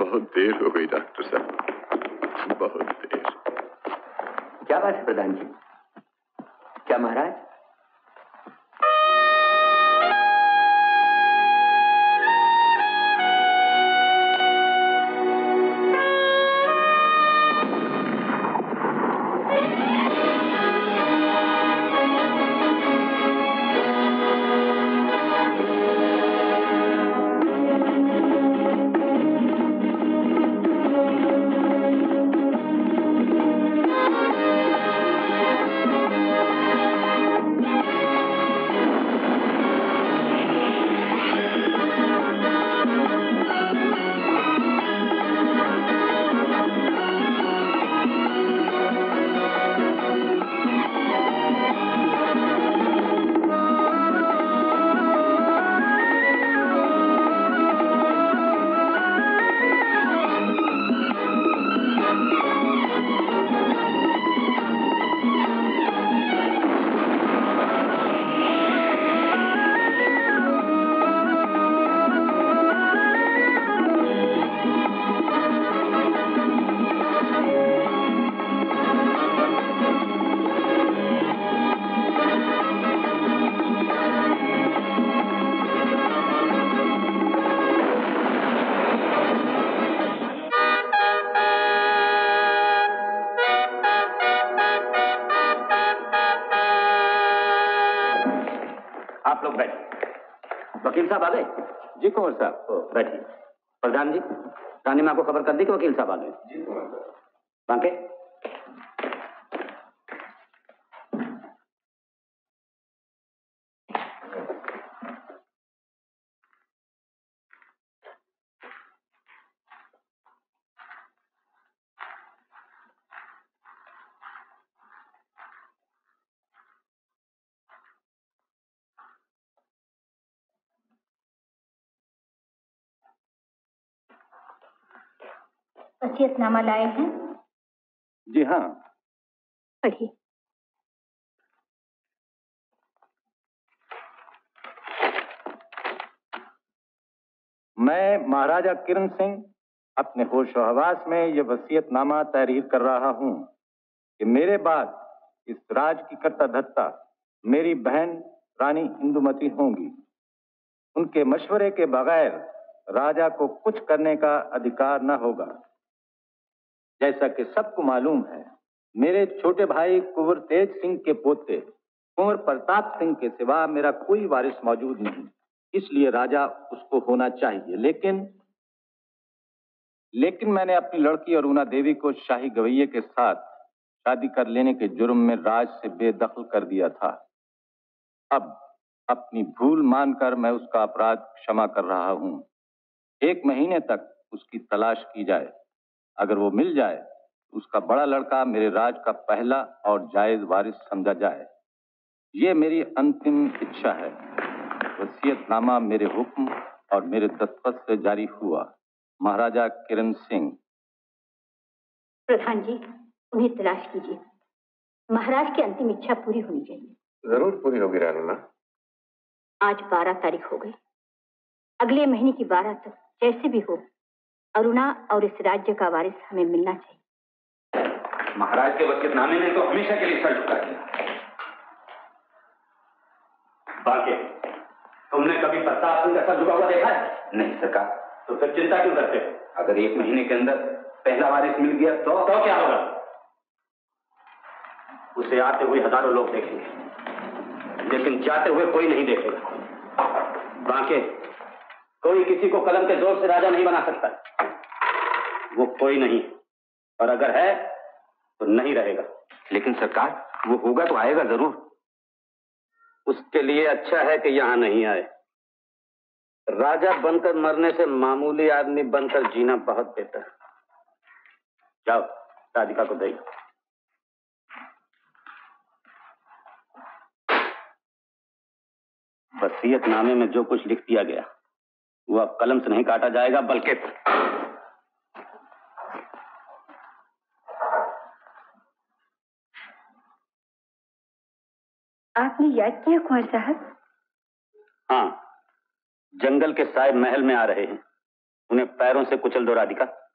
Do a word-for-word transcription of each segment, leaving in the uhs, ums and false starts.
बहुत देर हो गई डॉक्टर साहब, बहुत देर। क्या बात है प्रधान जी? क्या महाराज? वकील साहब आ गए? जी कुंवर साहब। बैठिए। प्रधान जी, रानी माँ को खबर कर दी कि वकील साहब आ गए? जी कुंवर साहब। बांके? वसीयतनामा लाए हैं? जी हाँ। पढ़िए। मैं महाराजा किरण सिंह अपने होशो हवास में यह वसीयतनामा तहरीर कर रहा हूँ कि मेरे बाद इस राज की कर्ता धर्ता मेरी बहन रानी इंदुमती होंगी। उनके मशवरे के बगैर राजा को कुछ करने का अधिकार न होगा। जैसा कि सबको मालूम है, मेरे छोटे भाई कुंवर तेज सिंह के पोते कुंवर प्रताप सिंह के सिवा मेरा कोई वारिस मौजूद नहीं, इसलिए राजा उसको होना चाहिए। लेकिन लेकिन मैंने अपनी लड़की अरुणा देवी को शाही गवैये के साथ शादी कर लेने के जुर्म में राज से बेदखल कर दिया था। अब अपनी भूल मानकर मैं उसका अपराध क्षमा कर रहा हूँ। एक महीने तक उसकी तलाश की जाए। अगर वो मिल जाए तो उसका बड़ा लड़का मेरे राज का पहला और जायज वारिस समझा जाए। ये मेरी अंतिम इच्छा है। वसीयतनामा मेरे हुक्म और मेरे दस्तखत से जारी हुआ। महाराजा किरण सिंह। प्रधान जी, उन्हें तलाश कीजिए। महाराज की अंतिम इच्छा पूरी होनी चाहिए। जरूर पूरी होगी रानी माँ। आज बारह तारीख हो गई। अगले महीने की बारह तक जैसे भी हो अरुणा और इस राज्य का वारिस हमें मिलना चाहिए। महाराज के वसीयतनामे ने तो हमेशा के लिए सर झुका दिया। बाकी तुमने कभी प्रताप सिंह का सर झुका हुआ देखा है? नहीं सरकार। तो फिर चिंता क्यों करते हो? अगर एक महीने के अंदर पहला वारिस मिल गया तो तो क्या होगा? उसे आते हुए हजारों लोग देखेंगे, लेकिन जाते हुए कोई नहीं देखेगा। बाकी कोई किसी को कलम के जोर से राजा नहीं बना सकता। वो कोई नहीं, और अगर है तो नहीं रहेगा। लेकिन सरकार, वो होगा तो आएगा जरूर। उसके लिए अच्छा है कि यहां नहीं आए। राजा बनकर मरने से मामूली आदमी बनकर जीना बहुत बेहतर। जाओ राधिका को दे। वसीयतनामे में जो कुछ लिख दिया गया वो अब कलम से नहीं काटा जाएगा, बल्कि आपने याद किया कुंवर साहब? हाँ, जंगल के साए महल में आ रहे हैं। उन्हें पैरों से कुचल दो राधिका।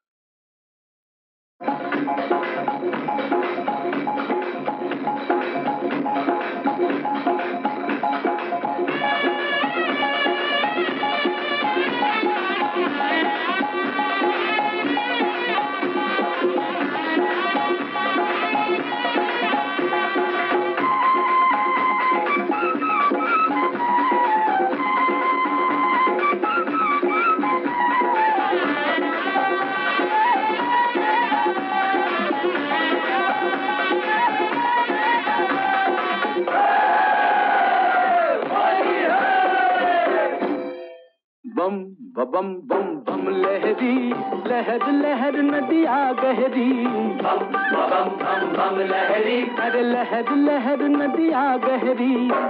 बम बम बम बम लहरी लहर लहर नदिया गहरी बम बम बम बम लहरी अरे लहर लहर नदिया गहरी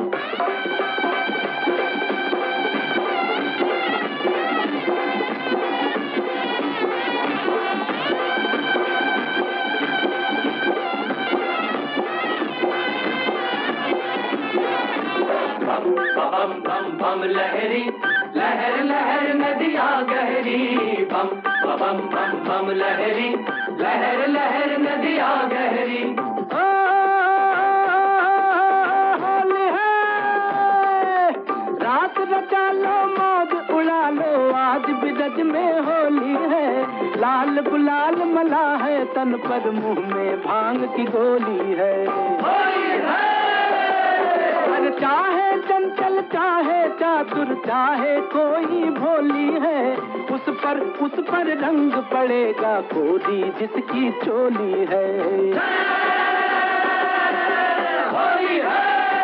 बम बम बम लहरी लहर लहर नदिया गहरी बम बम बम बम लहरी लहर लहर नदिया गहरी होली है रात रचा लो मौज उड़ा लो आज बिरज में होली है लाल गुलाल मला है तन पर मुंह में भांग की गोली है होली है चाहे चंचल चाहे चातुर चाहे कोई भोली है उस पर उस पर रंग पड़ेगा कोरी जिसकी चोली है होली है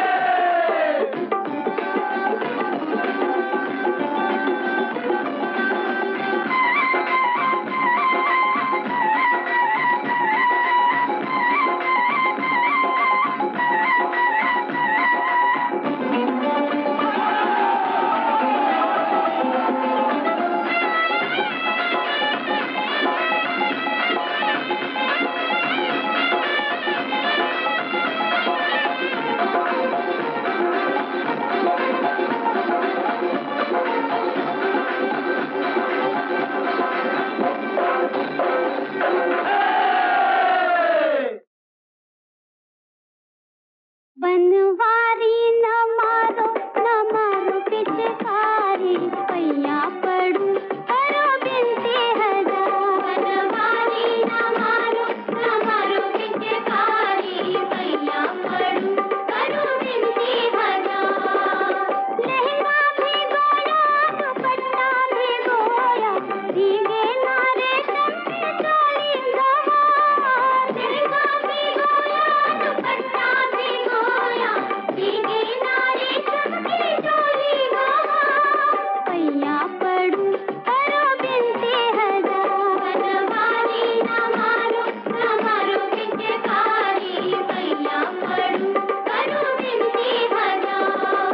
बनवारी न मारो न मारो पिचकारी पैया पड़ू करो बिनती हजार बनवारी न मारो न मारो पिचकारी पैया पड़ू करो बिनती हजार लहंगा भिगोया दुपट्टा भिगोया भीगे नारे शम्मी चोली गवार लहंगा भिगोया दुपट्टा भिगोया भीगे नारे शम्मी चोली गवार पैया पड़ू करो बिनती हजार बनवारी न मारो न मारो पिचकारी पैया पड़ू करो बिनती हजार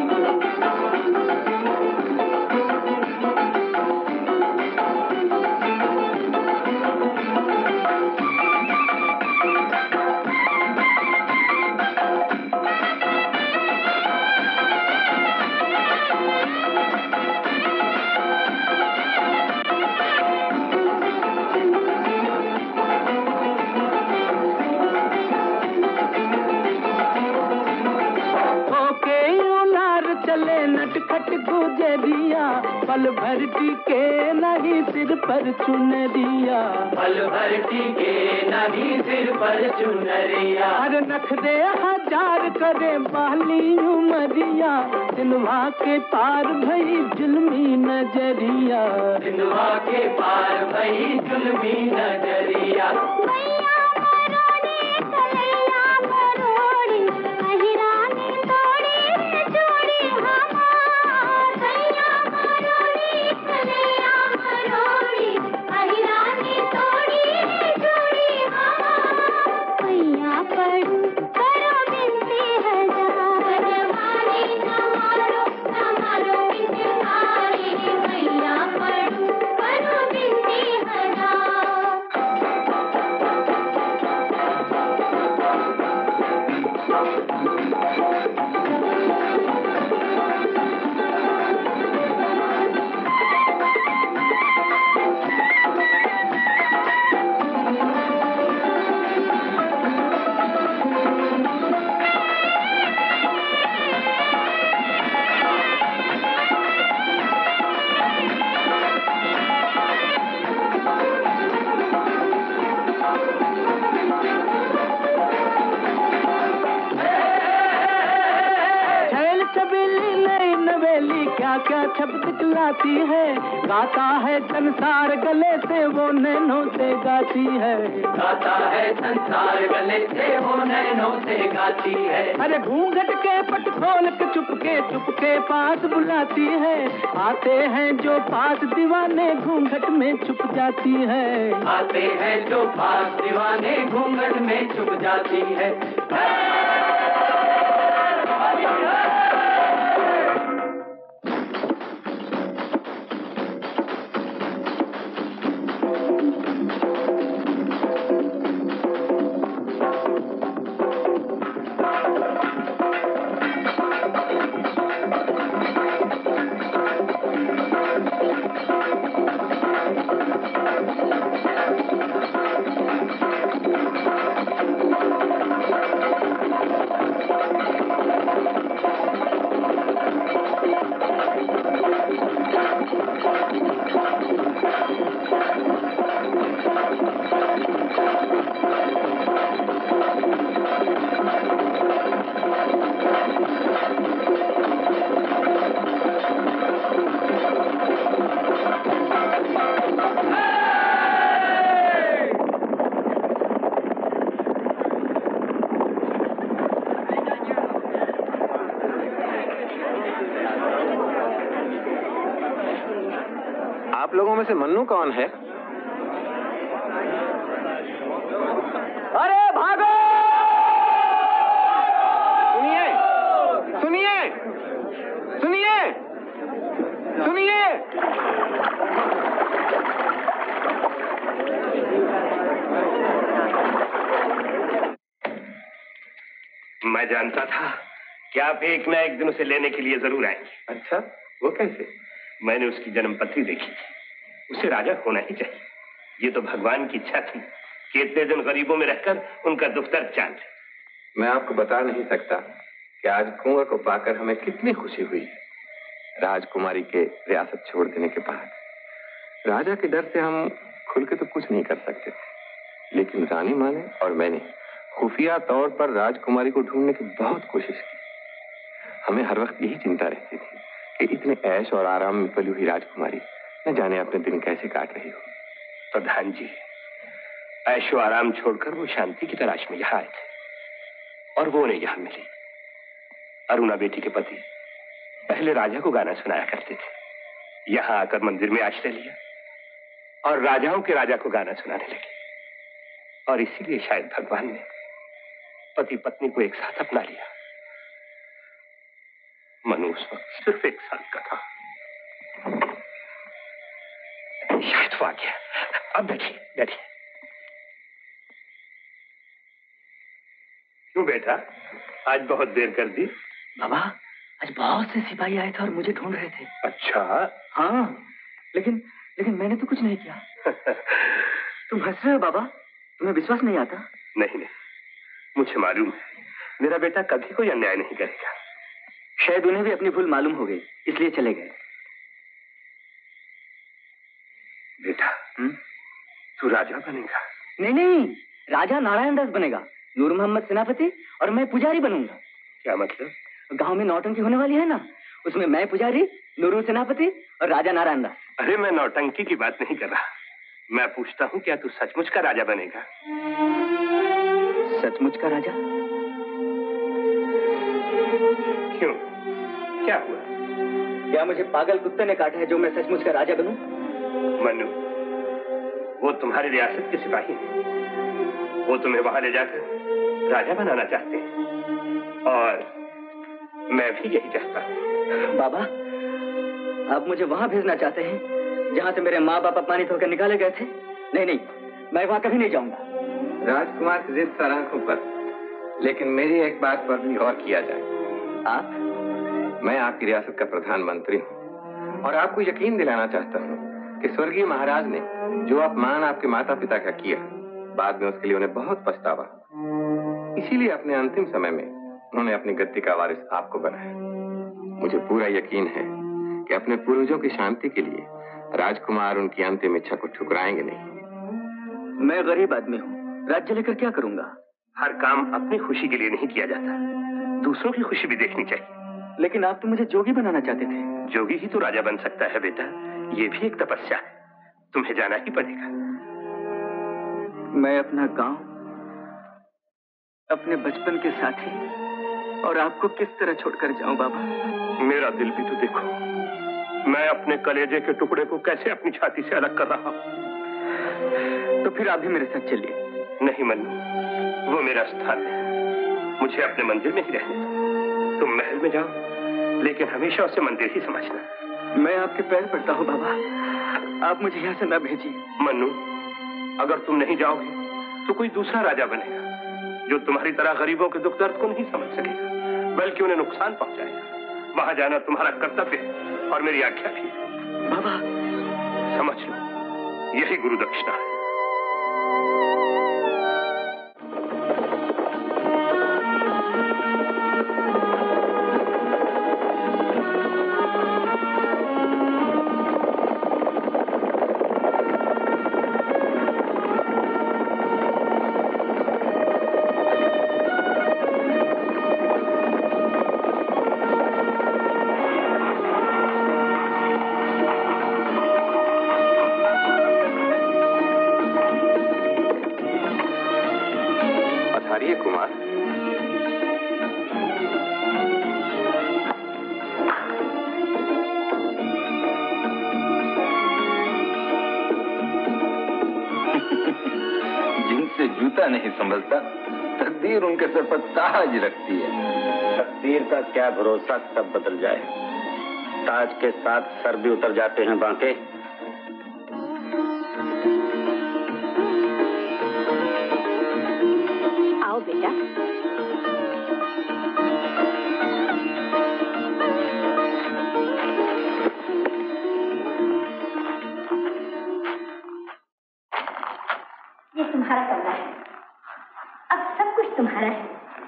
ओके उलार चले नटखट गुजरिया पल भर टिके नहीं सिर पर चुनरिया पल भर टीके नहीं सिर पर चुनरिया हर नखरे हजार करे बाली उमरिया सिनवा के तार भई जुल्मी नजरिया सिंधुआ के पार भई जुल्मी नजरिया मैया मरोड़ी कलैया मरोड़ी अहिरानी तोड़ी चूड़ी हमार मैया मरोड़ी कलैया मरोड़ी अहिरानी तोड़ी चूड़ी हमार मैया पड़ू करो बिनती हजार बनवारी न मारो न मारो पिचकारी मैया पड़ू करो बिनती हजार क्या क्या छप दिखलाती है, गाता है संसार गले से वो नैनों से गाती है, गाता है संसार गले से वो नैनों से गाती है। अरे घूंघट के पट खोल के चुपके चुपके पास बुलाती है, आते हैं जो पास दीवाने घूंघट में छुप जाती है, आते हैं जो पास दीवाने घूंघट में छुप जाती है। आप लोगों में से मन्नू कौन है? अरे भागो! सुनिए, सुनिए, सुनिए, सुनिए। मैं जानता था कि आप एक न एक दिन उसे लेने के लिए जरूर आएंगे। अच्छा, वो कैसे? मैंने उसकी जन्मपत्री देखी थी, उसे राजा होना ही चाहिए। ये तो भगवान की इच्छा थी कि इतने दिन गरीबों में रहकर उनका दुख दर्द जान। मैं आपको बता नहीं सकता कि आज कुंवर को पाकर हमें कितनी खुशी हुई है। राजकुमारी के रियासत छोड़ देने के बाद राजा के डर से हम खुल के तो कुछ नहीं कर सकते थे, लेकिन रानी माँ ने और मैंने खुफिया तौर पर राजकुमारी को ढूंढने की बहुत कोशिश की। हमें हर वक्त यही चिंता रहती थी कि इतने ऐश और आराम में पली हुई राजकुमारी न जाने अपने दिन कैसे काट रही हो। प्रधान जी, ऐशो आराम छोड़कर वो शांति की तलाश में यहाँ आए थे और वो उन्हें यहाँ मिली। अरुणा बेटी के पति पहले राजा को गाना सुनाया करते थे, यहाँ आकर मंदिर में आश्रय लिया और राजाओं के राजा को गाना सुनाने लगे। और इसीलिए शायद भगवान ने पति पत्नी को एक साथ अपना लिया। मनु उस वक्त सिर्फ एक साल का था। शायद वो आ गया। अब बैठिए, बैठिए। क्यों बेटा, आज बहुत देर कर दी? बाबा, आज बहुत से सिपाही आए थे और मुझे ढूंढ रहे थे। अच्छा? हाँ, लेकिन लेकिन मैंने तो कुछ नहीं किया। तुम हंस रहे हो बाबा? तुम्हें विश्वास नहीं आता? नहीं नहीं, मुझे मालूम है मेरा बेटा कभी कोई अन्याय नहीं करेगा। शायद उन्हें भी अपनी भूल मालूम हो गई, इसलिए चले गए। बेटा, हुँ? तू राजा बनेगा? नहीं नहीं, राजा नारायण दास बनेगा, नूर मोहम्मद सेनापति और मैं पुजारी बनूंगा। क्या मतलब? गांव में नौटंकी होने वाली है ना, उसमें मैं पुजारी, नूरू सेनापति और राजा नारायण दास। अरे मैं नौटंकी की बात नहीं कर रहा, मैं पूछता हूँ क्या तू सचमुच का राजा बनेगा? सचमुच का राजा? क्यों, क्या हुआ? क्या मुझे पागल कुत्ते ने काटा है जो मैं सचमुच का राजा बनूं? मनु, वो तुम्हारी रियासत के सिपाही हैं, वो तुम्हें वहां ले जाकर राजा बनाना चाहते हैं और मैं भी यही चाहता हूँ। बाबा, आप मुझे वहां भेजना चाहते हैं जहां से मेरे माँ बाप अपमानित होकर निकाले गए थे? नहीं नहीं, मैं वहां कभी नहीं जाऊंगा। राजकुमार की जिद सर आंखों पर, लेकिन मेरी एक बात पर भी गौर किया जाए। आप? मैं आपकी रियासत का प्रधानमंत्री हूँ और आपको यकीन दिलाना चाहता हूँ कि स्वर्गीय महाराज ने जो अपमान आपके माता पिता का किया, बाद में उसके लिए उन्हें बहुत पछतावा। इसीलिए अपने अंतिम समय में उन्होंने अपनी गद्दी का वारिस आपको बनाया। मुझे पूरा यकीन है कि अपने पूर्वजों की शांति के लिए राजकुमार उनकी अंतिम इच्छा को ठुकराएंगे नहीं। मैं गरीब आदमी हूँ, राज्य लेकर क्या करूंगा? हर काम अपनी खुशी के लिए नहीं किया जाता, दूसरों की खुशी भी देखनी चाहिए। लेकिन आप तो मुझे जोगी बनाना चाहते थे। जोगी ही तो राजा बन सकता है बेटा, ये भी एक तपस्या है, तुम्हें जाना ही पड़ेगा। मैं अपना गांव, अपने बचपन के साथी और आपको किस तरह छोड़कर जाऊं बाबा? मेरा दिल भी तो देखो, मैं अपने कलेजे के टुकड़े को कैसे अपनी छाती से अलग कर रहा हूं। तो फिर आप भी मेरे साथ चलिए। नहीं मन्नू, वो मेरा स्थान है, मुझे अपने मंदिर में ही रहने दो। तुम महल में जाओ, लेकिन हमेशा उसे मंदिर ही समझना। मैं आपके पैर पड़ता हूँ बाबा, आप मुझे यहाँ से न भेजिए। मन्नू, अगर तुम नहीं जाओगे तो कोई दूसरा राजा बनेगा जो तुम्हारी तरह गरीबों के दुख दर्द को नहीं समझ सकेगा, बल्कि उन्हें नुकसान पहुंचाएगा। वहां जाना तुम्हारा कर्तव्य है और मेरी आज्ञा भी है। बाबा, समझ लो, यही गुरु दक्षिणा है। कुमार, जिनसे जूता नहीं संभलता, तकदीर उनके सर पर ताज रखती है। तकदीर का क्या भरोसा, सब बदल जाए। ताज के साथ सर भी उतर जाते हैं बांके। आओ बेटा। ये तुम्हारा कमरा है, अब सब कुछ तुम्हारा है।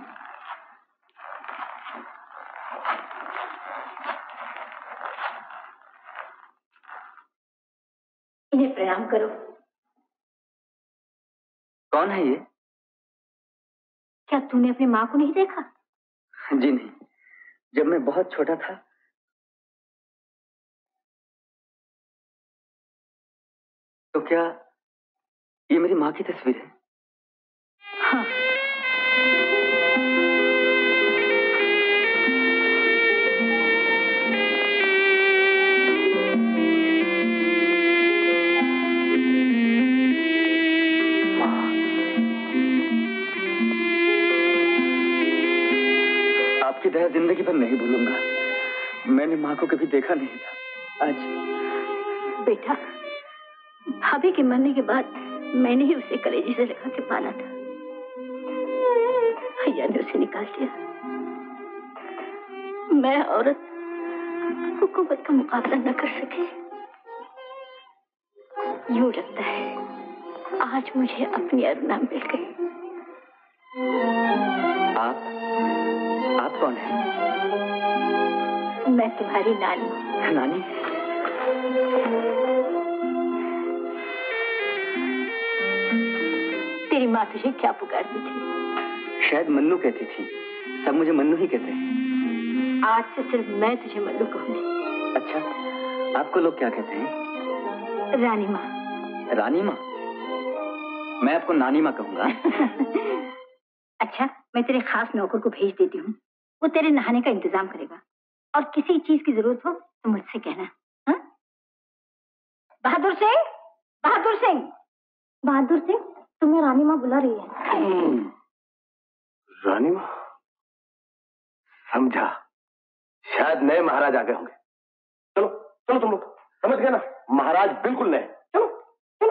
इन्हें प्रणाम करो। कौन है ये? क्या तूने अपनी माँ को नहीं देखा? जी नहीं, जब मैं बहुत छोटा था। तो क्या ये मेरी माँ की तस्वीर है? हाँ। आपकी दया जिंदगी भर नहीं भूलूंगा। मैंने माँ को कभी देखा नहीं था, आज। बेटा, भाभी के मरने के बाद मैंने ही उसे कलेजे से लगा के पाला था। भैया ने उसे निकाल दिया। मैं औरत हुकूमत का मुकाबला न कर सकी। यूं लगता है आज मुझे अपनी अरुणा मिल गई। आप आप कौन हैं? मैं तुम्हारी नानी। नानी? तेरी माँ तुझे क्या पुकारती थी? शायद मन्नू कहती थी। सब मुझे मन्नू ही कहते हैं। आज से सिर्फ मैं तुझे मन्नू कहूंगी। अच्छा, आपको लोग क्या कहते हैं? रानी माँ। रानी माँ? मैं आपको नानी माँ कहूंगा। अच्छा, मैं तेरे खास नौकर को भेज देती हूँ। वो तेरे नहाने का इंतजाम करेगा और किसी चीज की जरूरत हो तो मुझसे कहना। हा? बहादुर सिंह, बहादुर सिंह, बहादुर सिंह, तुम्हें रानी माँ बुला रही है। रानी माँ? समझा, शायद नए महाराज आ गए होंगे। चलो चलो तुम लोग, समझ गए ना, महाराज बिल्कुल नए। चलो चलो।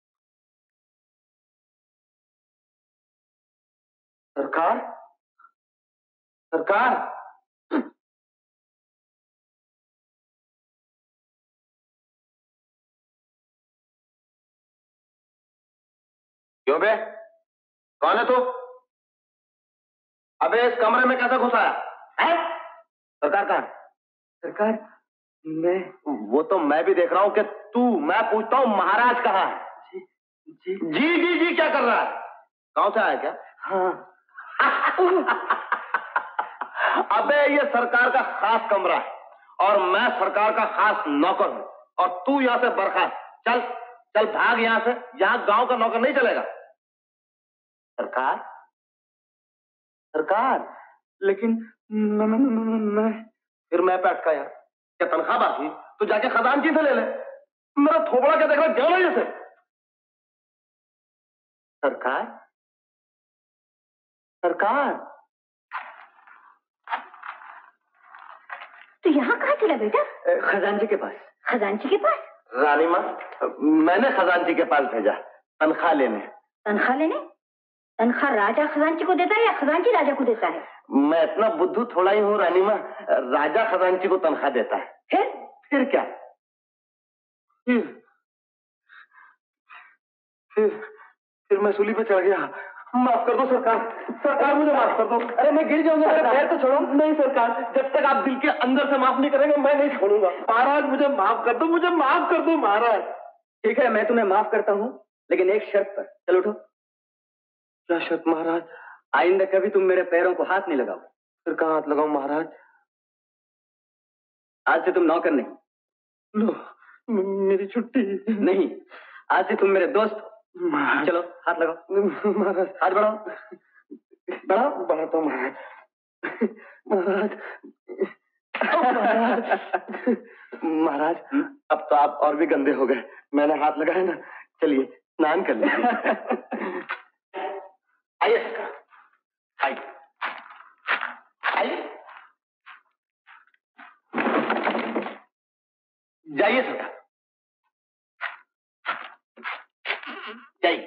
सरकार, सरकार, क्यों बे? कौन है तू? अबे इस कमरे में कैसे घुस आया है? सरकार कहाँ? सरकार, मैं वो तो मैं भी देख रहा हूं कि तू, मैं पूछता हूं महाराज कहाँ है? जी जी जी जी जी क्या कर रहा है? गांव से आया क्या? हाँ। अबे ये सरकार का खास कमरा है और मैं सरकार का खास नौकर हूँ, और तू यहाँ से बर्खास्त। चल चल भाग यहाँ से, यहाँ गांव का नौकर नहीं चलेगा। सरकार सरकार लेकिन मैं, मैं, मैं, मैं, फिर मैं पे अटका यार। क्या तनख्वाह बाकी? तो जाके खजानची से ले ले। मेरा थोबड़ा क्या देख रहा, जाना जैसे। सरकार सरकार तो यहाँ कहाँ चला बेटा? खजानची के पास। खजांची के पास? रानी माँ, मैंने खजानची के पास भेजा तनख्वाह लेने। तनख्वाह लेने? तनख्वाह राजा खजांची को देता है या खजांची राजा को देता है? मैं इतना बुद्धू थोड़ा ही हूँ रानी माँ, राजा खजांची को तनख्वाह देता है। फिर फिर क्या? फिर फिर फिर मैं सूली पे चढ़ गया। माफ कर दो सरकार, सरकार मुझे माफ कर दो। अरे मैं गिर जाऊंगा, मेरा पैर तो छोड़ो। नहीं सरकार, जब तक आप दिल के अंदर से माफ नहीं करेंगे मैं नहीं छोड़ूंगा। महाराज मुझे माफ कर दो, मुझे माफ कर दो महाराज। ठीक है, मैं तुम्हें माफ करता हूँ, लेकिन एक शर्त पर। चलो उठो। क्या शर्त महाराज? आइंदा कभी तुम मेरे पैरों को हाथ नहीं लगाओ। फिर कहाँ हाथ लगाऊं महाराज? आज से तुम नौकर नहीं। लो, मेरी छुट्टी। नहीं, आज से तुम मेरे दोस्त हो। चलो हाथ लगाओ महाराज। हाथ बढ़ाओ बढ़ाओ। बढ़ाता हूँ महाराज। महाराज महाराज, अब तो आप और भी गंदे हो गए। मैंने हाथ लगाया ना, चलिए स्नान कर लीजिए। आइए आइए आइए, जाइए सरकार, जाइए।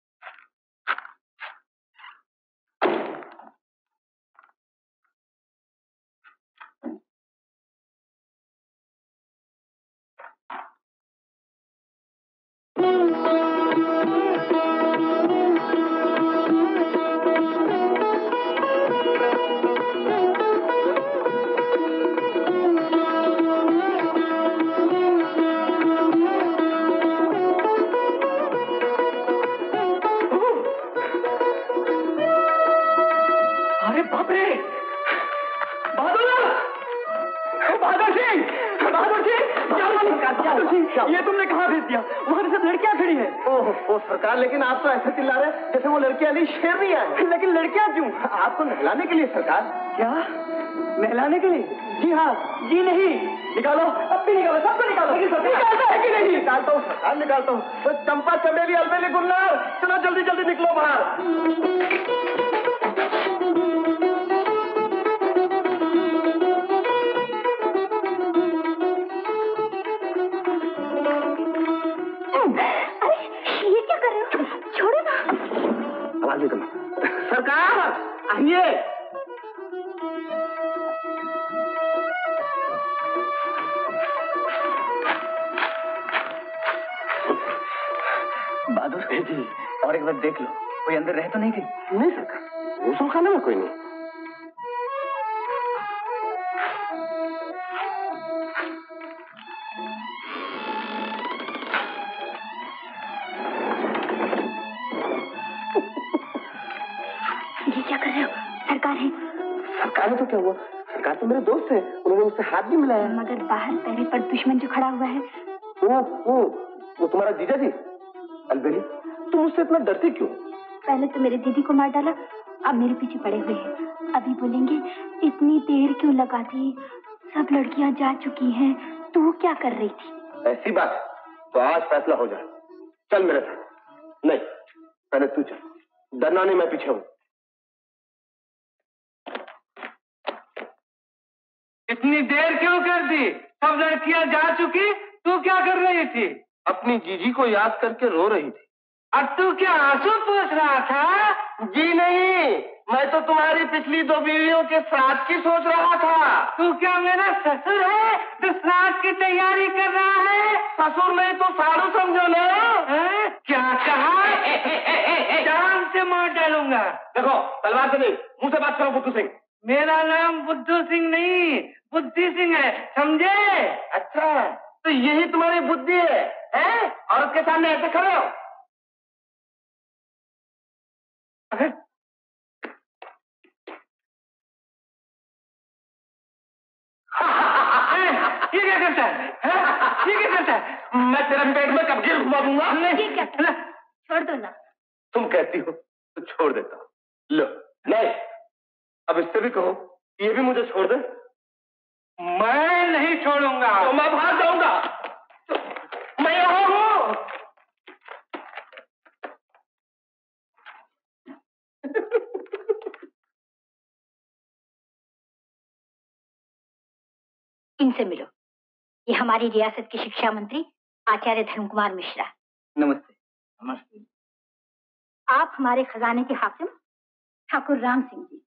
ये तुमने कहाँ भेज दिया? वहां सब लड़कियां खड़ी हैं। ओह ओ सरकार, लेकिन आप तो ऐसे चिल्ला रहे हैं जैसे वो लड़कियां अली शेर नहीं आए। लेकिन लड़कियां क्यों? आपको नहलाने के लिए सरकार। क्या नहलाने के लिए? जी हाँ। जी नहीं, निकालो, अब भी निकालो, सबको निकालो। लेकिन निकालता है कि नहीं? निकालता हूँ सरकार, निकालता हूँ। तो चंपा चमेली अलबेली गुलनार, चलो जल्दी जल्दी निकलो बाहर। सरकार आइए। बहादुर जी, और एक बार देख लो, कोई अंदर रह तो नहीं गई? नहीं सरकार, गुसल खाने में कोई नहीं। क्या कर रहे हो? सरकार है। सरकार है तो क्या हुआ? सरकार तो मेरे दोस्त हैं, उन्होंने मुझसे हाथ भी मिलाया। मगर बाहर पहरे पर दुश्मन जो खड़ा हुआ है वो वो वो तुम्हारा जीजा जी। अलबेली, तुम मुझसे इतना डरती क्यों? पहले तो मेरे दीदी को मार डाला, अब मेरे पीछे पड़े हुए हैं। अभी बोलेंगे इतनी देर क्यों लगा दी, सब लड़कियां जा चुकी हैं, तू क्या कर रही थी? ऐसी बात तो आज फैसला हो जाए। चल मेरे साथ। नहीं, पहले तू चल, डरना नहीं, मैं पीछे हूँ। इतनी देर क्यों कर दी? सब लड़कियां जा चुकी, तू क्या कर रही थी? अपनी जीजी को याद करके रो रही थी। और तू क्या आंसू पूछ रहा था? जी नहीं, मैं तो तुम्हारी पिछली दो बीवियों के श्राद्ध की सोच रहा था। तू क्या मेरा ससुर है तो श्राद्ध की तैयारी कर रहा है? ससुर नहीं तो साड़ू समझो ना। है? क्या कहा? जान से मार डालूंगा। देखो, तलवार से नहीं, मुंह से बात करो बुद्धू सिंह। मेरा नाम बुद्धू सिंह नहीं, बुद्धि सिंह है, समझे? अच्छा, तो यही तुम्हारी बुद्धि है, हैं? औरत के सामने ऐसे खड़े हो? क्या करता है, है? ये क्या करता है? मैं तेरे पेट में कब्जे घुमा दूंगा। ये क्या करता है? छोड़ दो ना। तुम कहती हो तो छोड़ देता हूँ। लो, नहीं, अब इससे भी कहो, ये भी मुझे छोड़ दे। मैं नहीं छोड़ूंगा। तो मैं भाग जाऊंगा। मैं यहाँ हूँ। इनसे मिलो। ये हमारी रियासत के शिक्षा मंत्री आचार्य धर्म कुमार मिश्रा। नमस्ते। नमस्ते। आप हमारे खजाने के हाकिम ठाकुर राम सिंह जी,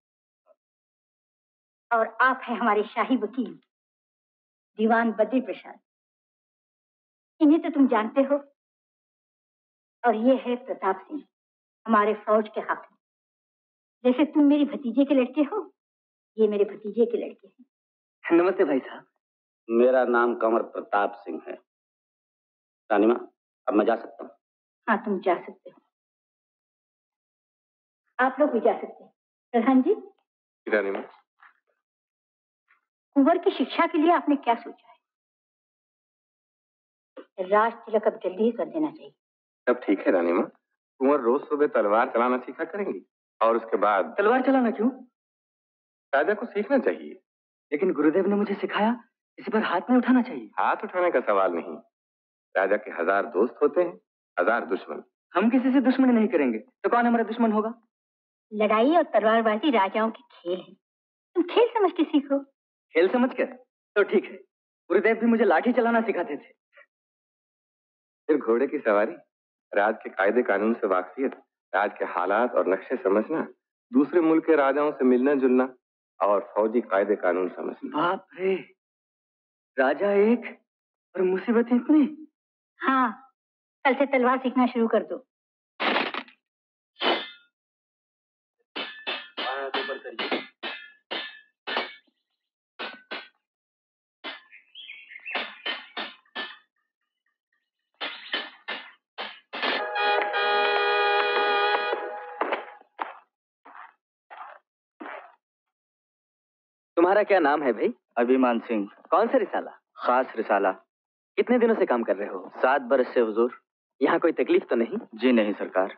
और आप हैं हमारे शाही वकील दीवान बद्री प्रसाद। इन्हें तो तुम जानते हो। और ये है प्रताप सिंह, हमारे फौज के हाकिम। जैसे तुम मेरी भतीजे के लड़के हो, ये मेरे भतीजे के लड़के हैं। नमस्ते भाई साहब। मेरा नाम कंवर प्रताप सिंह है। रानी माँ, अब मैं जा सकता हूँ? हाँ, तुम जा सकते हो। आप लोग भी जा सकते हैं। प्रधान जी। रानी माँ, कुंवर की शिक्षा के लिए आपने क्या सोचा है? राज तिलक अब जल्दी ही कर देना चाहिए। सब ठीक है रानी माँ। कुंवर रोज सुबह तलवार चलाना सीखा करेंगी और उसके बाद। तलवार चलाना क्यों? राजा को सीखना चाहिए। लेकिन गुरुदेव ने मुझे सिखाया इसी पर हाथ नहीं उठाना चाहिए। हाथ उठाने का सवाल नहीं। राजा के हजार दोस्त होते हैं, हजार दुश्मन। हम किसी से दुश्मनी नहीं करेंगे तो कौन हमारा दुश्मन होगा? लड़ाई और तलवारबाजी राजाओं के खेल है। तुम खेल समझ के सीखो। खेल समझ कर? तो ठीक है। गुरुदेव भी मुझे लाठी चलाना सिखाते थे। फिर घोड़े की सवारी, राज के कायदे कानून से वाकफियत, राज के हालात और नक्शे समझना, दूसरे मुल्क के राजाओं से मिलना जुलना और फौजी कायदे कानून समझना। बाप रे, राजा एक और मुसीबत इतनी। हाँ, कल से तलवार सीखना शुरू कर दो। तुम्हारा क्या नाम है भाई? अभिमान सिंह। कौन सा रिसाला? खास रिसाला। कितने दिनों से काम कर रहे हो? सात बरस से हुजूर। यहाँ कोई तकलीफ तो नहीं? जी नहीं सरकार।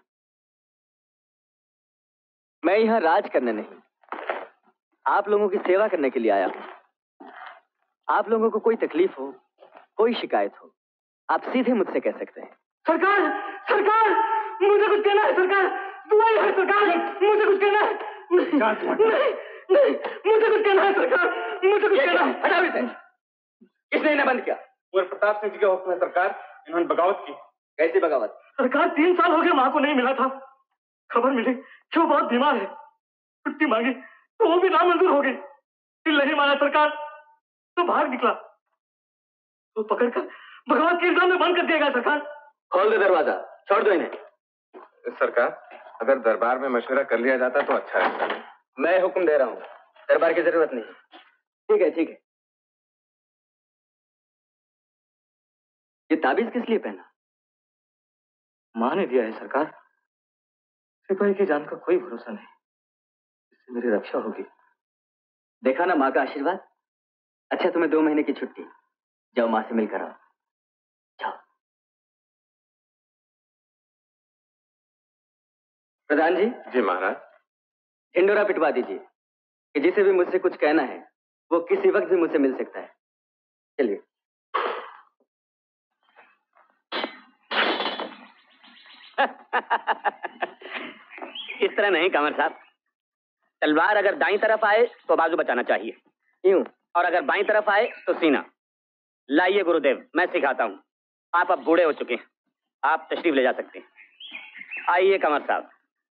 मैं यहाँ राज करने नहीं, आप लोगों की सेवा करने के लिए आया हूँ। आप लोगों को कोई तकलीफ हो, कोई शिकायत हो, आप सीधे मुझसे कह सकते हैं। सरकार, सरकार, मुझे कुछ कहना है सरकार। दुआई है सरकार, मुझे कुछ कहना है। नहीं, नहीं, मुझे कुछ कहना है सरकार, मुझे कुछ कहना है। हटाओ इसे। किसने इन्हें बंद किया? कुंवर प्रताप सिंह जी का हुक्म है सरकार। इन्होंने बगावत की। कैसी बगावत? सरकार, तीन साल हो गए माँ को नहीं मिला था। खबर मिली कि वो बहुत बीमार है। छुट्टी मांगी तो वो भी नामंजूर हो गई। दिल नहीं माना सरकार तो भाग निकला। तो पकड़कर बगावत के इल्जाम में बंद कर दिया गया सरकार। खोल दे दरवाजा, छोड़ दो इन्हें। सरकार, अगर दरबार में मशवरा कर लिया जाता तो अच्छा रहता। मैं हुक्म दे रहा हूँ, दरबार की जरूरत नहीं। ठीक है, ठीक है। ये ताबीज किस लिए पहना? माँ ने दिया है सरकार। सिपाही की जान का कोई भरोसा नहीं, इससे मेरी रक्षा होगी। देखा ना माँ का आशीर्वाद। अच्छा, तुम्हें दो महीने की छुट्टी। जाओ माँ से मिलकर आओ। जाओ। प्रधान जी। जी महाराज। ढिंडोरा पिटवा दीजिए कि जिसे भी मुझसे कुछ कहना है वो किसी वक्त भी मुझसे मिल सकता है। चलिए। इस तरह नहीं कंवर साहब। तलवार अगर दाईं तरफ आए तो बाजू बचाना चाहिए, यूं, और अगर बाईं तरफ आए तो सीना। लाइए गुरुदेव, मैं सिखाता हूँ। आप अब बूढ़े हो चुके हैं, आप तशरीफ ले जा सकते हैं। आइए कंवर साहब।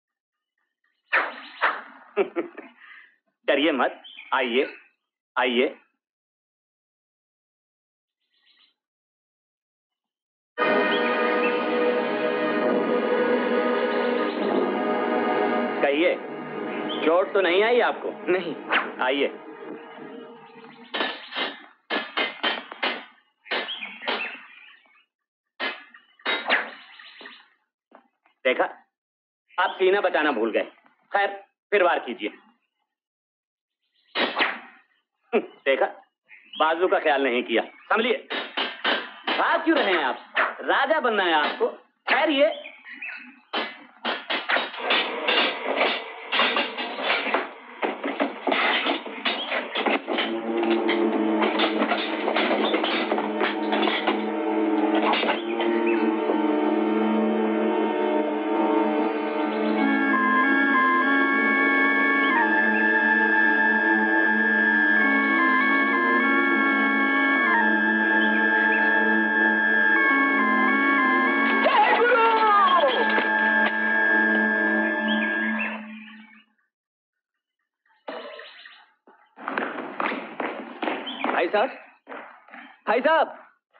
डरिए मत, आइए आइए। कहिए, चोट तो नहीं आई आपको? नहीं। आइए। देखा, आप सीना बचाना भूल गए। खैर, फिर वार कीजिए। देखा, बाजू का ख्याल नहीं किया, समझिए। भाग क्यों रहे हैं आप? राजा बनना है आपको। खैर ये भाई साहब, भाई साहब,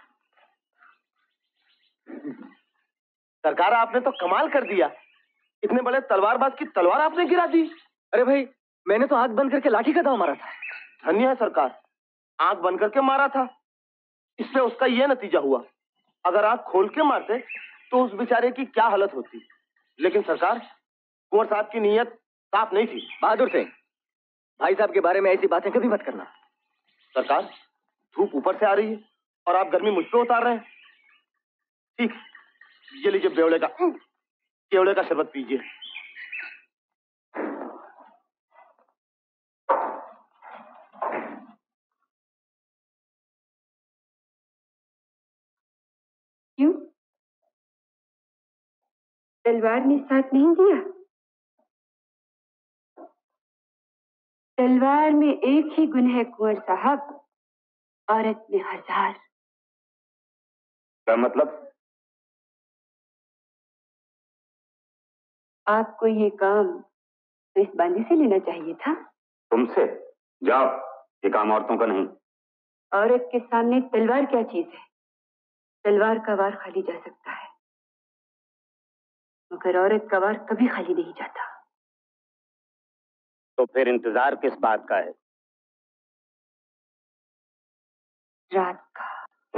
सरकार आपने तो कमाल कर दिया। इतने बड़े तलवारबाज की तलवार आपने गिरा दी। अरे भाई, मैंने तो आंख बंद करके लाठी का दाव मारा था। धन्य है सरकार, आंख बंद करके मारा था, इससे उसका यह नतीजा हुआ। अगर आंख खोल के मारते तो उस बेचारे की क्या हालत होती। लेकिन सरकार, कुंवर साहब की नीयत साफ नहीं थी। बहादुर सिंह, भाई साहब के बारे में ऐसी बातें कभी मत करना। सरकार, धूप ऊपर से आ रही है और आप गर्मी मुझ पे उतार रहे हैं। ठीक, ये लीजिए बेवड़े का केवड़े का शरबत पीजिए। क्यों? तलवार ने साथ नहीं दिया? तलवार में एक ही गुण है कुंवर साहब, औरत में हजार। क्या मतलब? आपको ये काम तो इस बांदी से लेना चाहिए था। तुमसे? जाओ, ये काम औरतों का नहीं। औरत के सामने तलवार क्या चीज है? तलवार का वार खाली जा सकता है, मगर औरत का वार कभी खाली नहीं जाता। तो फिर इंतजार किस बात का है? रात का।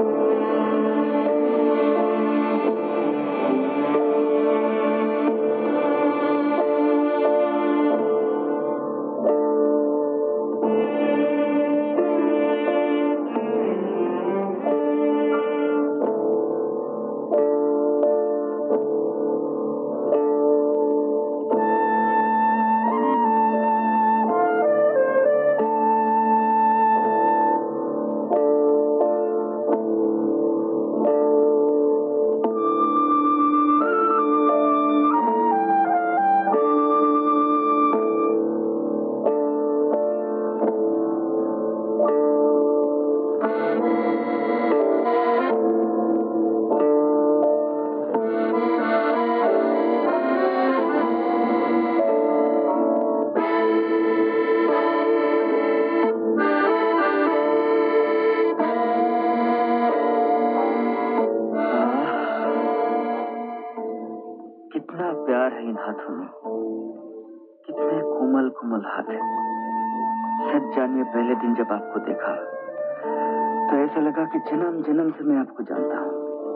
पहले दिन जब आपको देखा तो ऐसा लगा कि जन्म जन्म से मैं आपको जानता हूँ।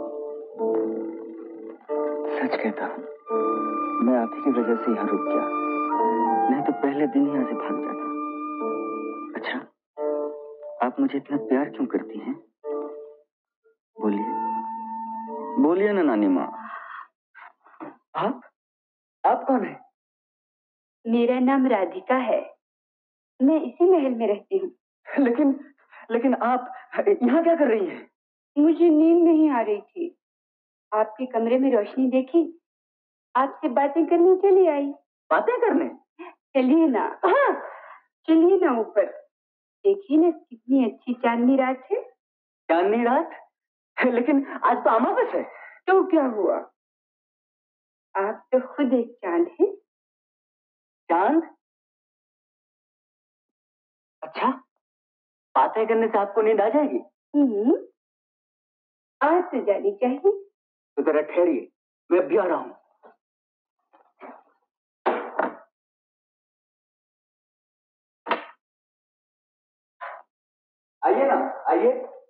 सच कहता हूँ, मैं आप ही की वजह से यहाँ रुक गया, नहीं तो पहले दिन यहाँ से भाग जाता। अच्छा, आप मुझे इतना प्यार क्यों करती हैं? बोलिए, बोलिए ना नानी माँ। आप आप कौन है? मेरा नाम राधिका है, मैं इसी महल में रहती हूँ। लेकिन लेकिन आप यहाँ क्या कर रही हैं? मुझे नींद नहीं आ रही थी, आपके कमरे में रोशनी देखी, आपसे बातें करने चली आई। बातें करने? चलिए ना। हाँ, चलिए ना ऊपर, देखिए ना कितनी अच्छी चांदनी रात है। चांदनी रात? लेकिन आज तो अमावस है। तो क्या हुआ, आप तो खुद एक चांद हैं। चांद? अच्छा, बातें करने से आपको नींद आ जाएगी? हम्म, आज तो जानी चाहिए। तो जरा ठहरिए, मैं अभी आ रहा हूँ। आइए ना, आइए।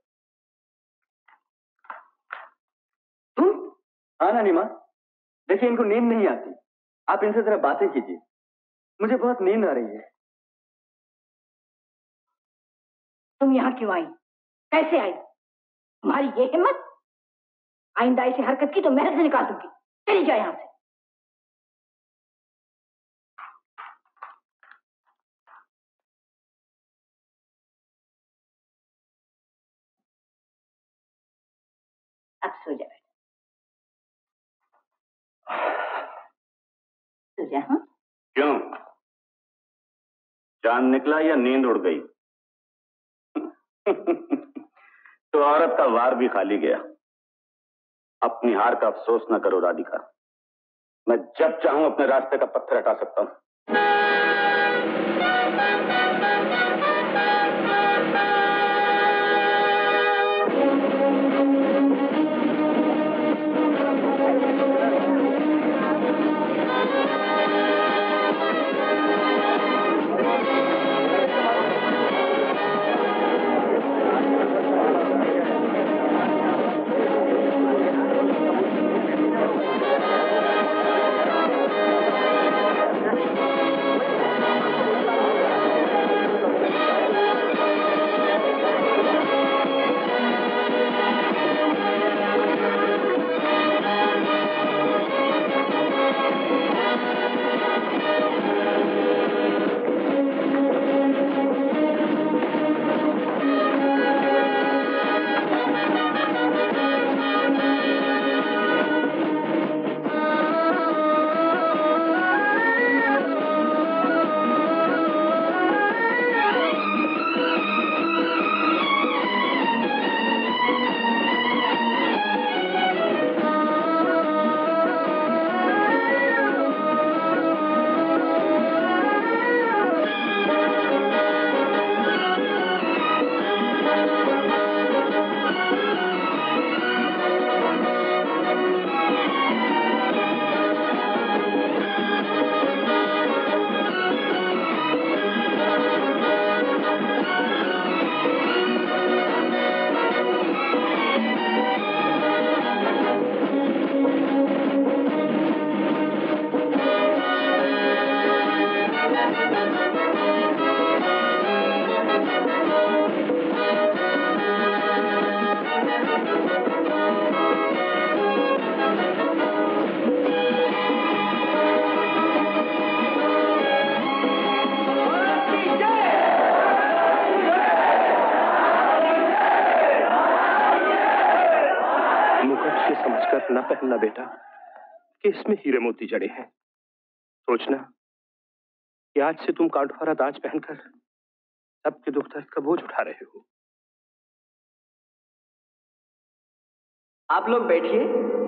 तुम? हाँ नानी माँ, देखिए इनको नींद नहीं आती, आप इनसे जरा बातें कीजिए, मुझे बहुत नींद आ रही है। तुम यहाँ क्यों आई? कैसे आई तुम्हारी ये हिम्मत? आइंदा ऐसी हरकत की तो महल से निकाल दूंगी। चली जाए यहां से। अब सो जा बेटा, सो जा। हाँ क्यों, चांद निकला या नींद उड़ गई? तो औरत का वार भी खाली गया। अपनी हार का अफसोस न करो राधिका, मैं जब चाहूं अपने रास्ते का पत्थर हटा सकता हूं। न पहनना बेटा कि इसमें हीरे मोती जड़े हैं। सोचना कि आज से तुम कांटफारा ताज पहनकर सबके दुख दर्द का बोझ उठा रहे हो। आप लोग बैठिए।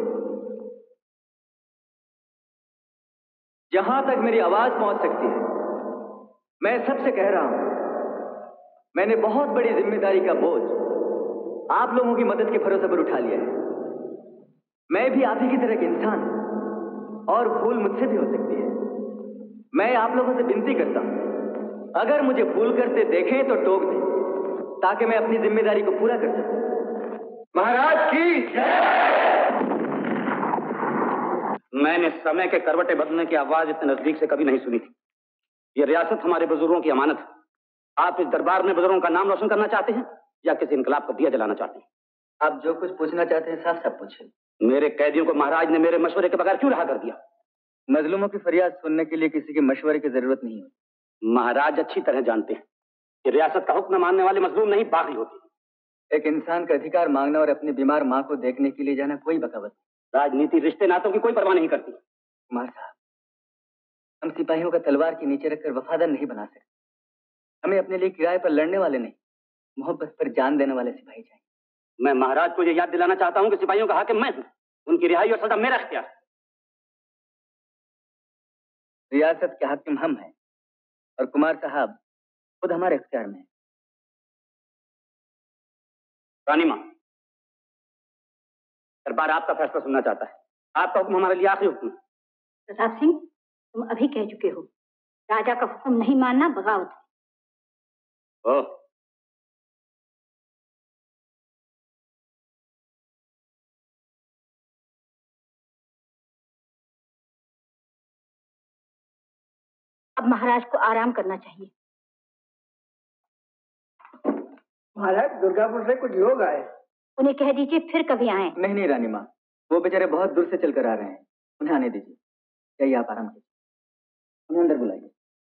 जहां तक मेरी आवाज पहुंच सकती है, मैं सबसे कह रहा हूं, मैंने बहुत बड़ी जिम्मेदारी का बोझ आप लोगों की मदद के भरोसे पर उठा लिया है। मैं भी आप ही की तरह एक इंसान और भूल मुझसे भी हो सकती है। मैं आप लोगों से विनती करता हूं, अगर मुझे भूल करते देखें तो टोक दें, ताकि मैं अपनी जिम्मेदारी को पूरा कर सकूं। महाराज की मैंने समय के करवटे बदलने की आवाज इतने नजदीक से कभी नहीं सुनी थी। यह रियासत हमारे बुजुर्गों की अमानत है। आप इस दरबार में बुजुर्गों का नाम रोशन करना चाहते हैं या किसी इनकलाब का दिया जलाना चाहते हैं? आप जो कुछ पूछना चाहते हैं साफ साफ पूछिए। मेरे कैदियों को महाराज ने मेरे मशवरे के बगैर क्यों रहा कर दिया? मजलूमों की फरियाद सुनने के लिए किसी के मशवरे की जरूरत नहीं होती। महाराज अच्छी तरह जानते हैं कि रियासत का हुक्म मानने वाले मजलूम नहीं बागी होते। एक इंसान का अधिकार मांगना और अपनी बीमार मां को देखने के लिए जाना कोई बगावत नहीं। राजनीति रिश्ते नातों की कोई परवाह नहीं करती। कुमार साहब, हम सिपाहियों का तलवार के नीचे रखकर वफादार नहीं बना सकते। हमें अपने लिए किराए पर लड़ने वाले नहीं, मोहब्बत पर जान देने वाले सिपाही चाहिए। मैं महाराज को यह याद दिलाना चाहता हूं कि सिपाहियों का हाकिम मैं हूं। उनकी रिहाई और सजा मेरा इख्तियार है। रियासत के हाकिम हम हैं और कुमार साहब खुद हमारे इख्तियार में हैं। रानी मां, दरबार आपका फैसला सुनना चाहता है। आपका हुक्म हमारे लिए आखिरी हुक्म है। प्रताप सिंह, तुम अभी कह चुके हो, राजा का हुक्म नहीं मानना बगावत है। ओह, अब महाराज को आराम करना चाहिए। महाराज दुर्गापुर से कुछ लोग आए। उन्हें कह दीजिए फिर कभी आए। नहीं नहीं रानी माँ, वो बेचारे बहुत दूर से चलकर आ रहे हैं, उन्हें आने दीजिए। जाइए आप आराम कीजिए, उन्हें अंदर बुलाइए।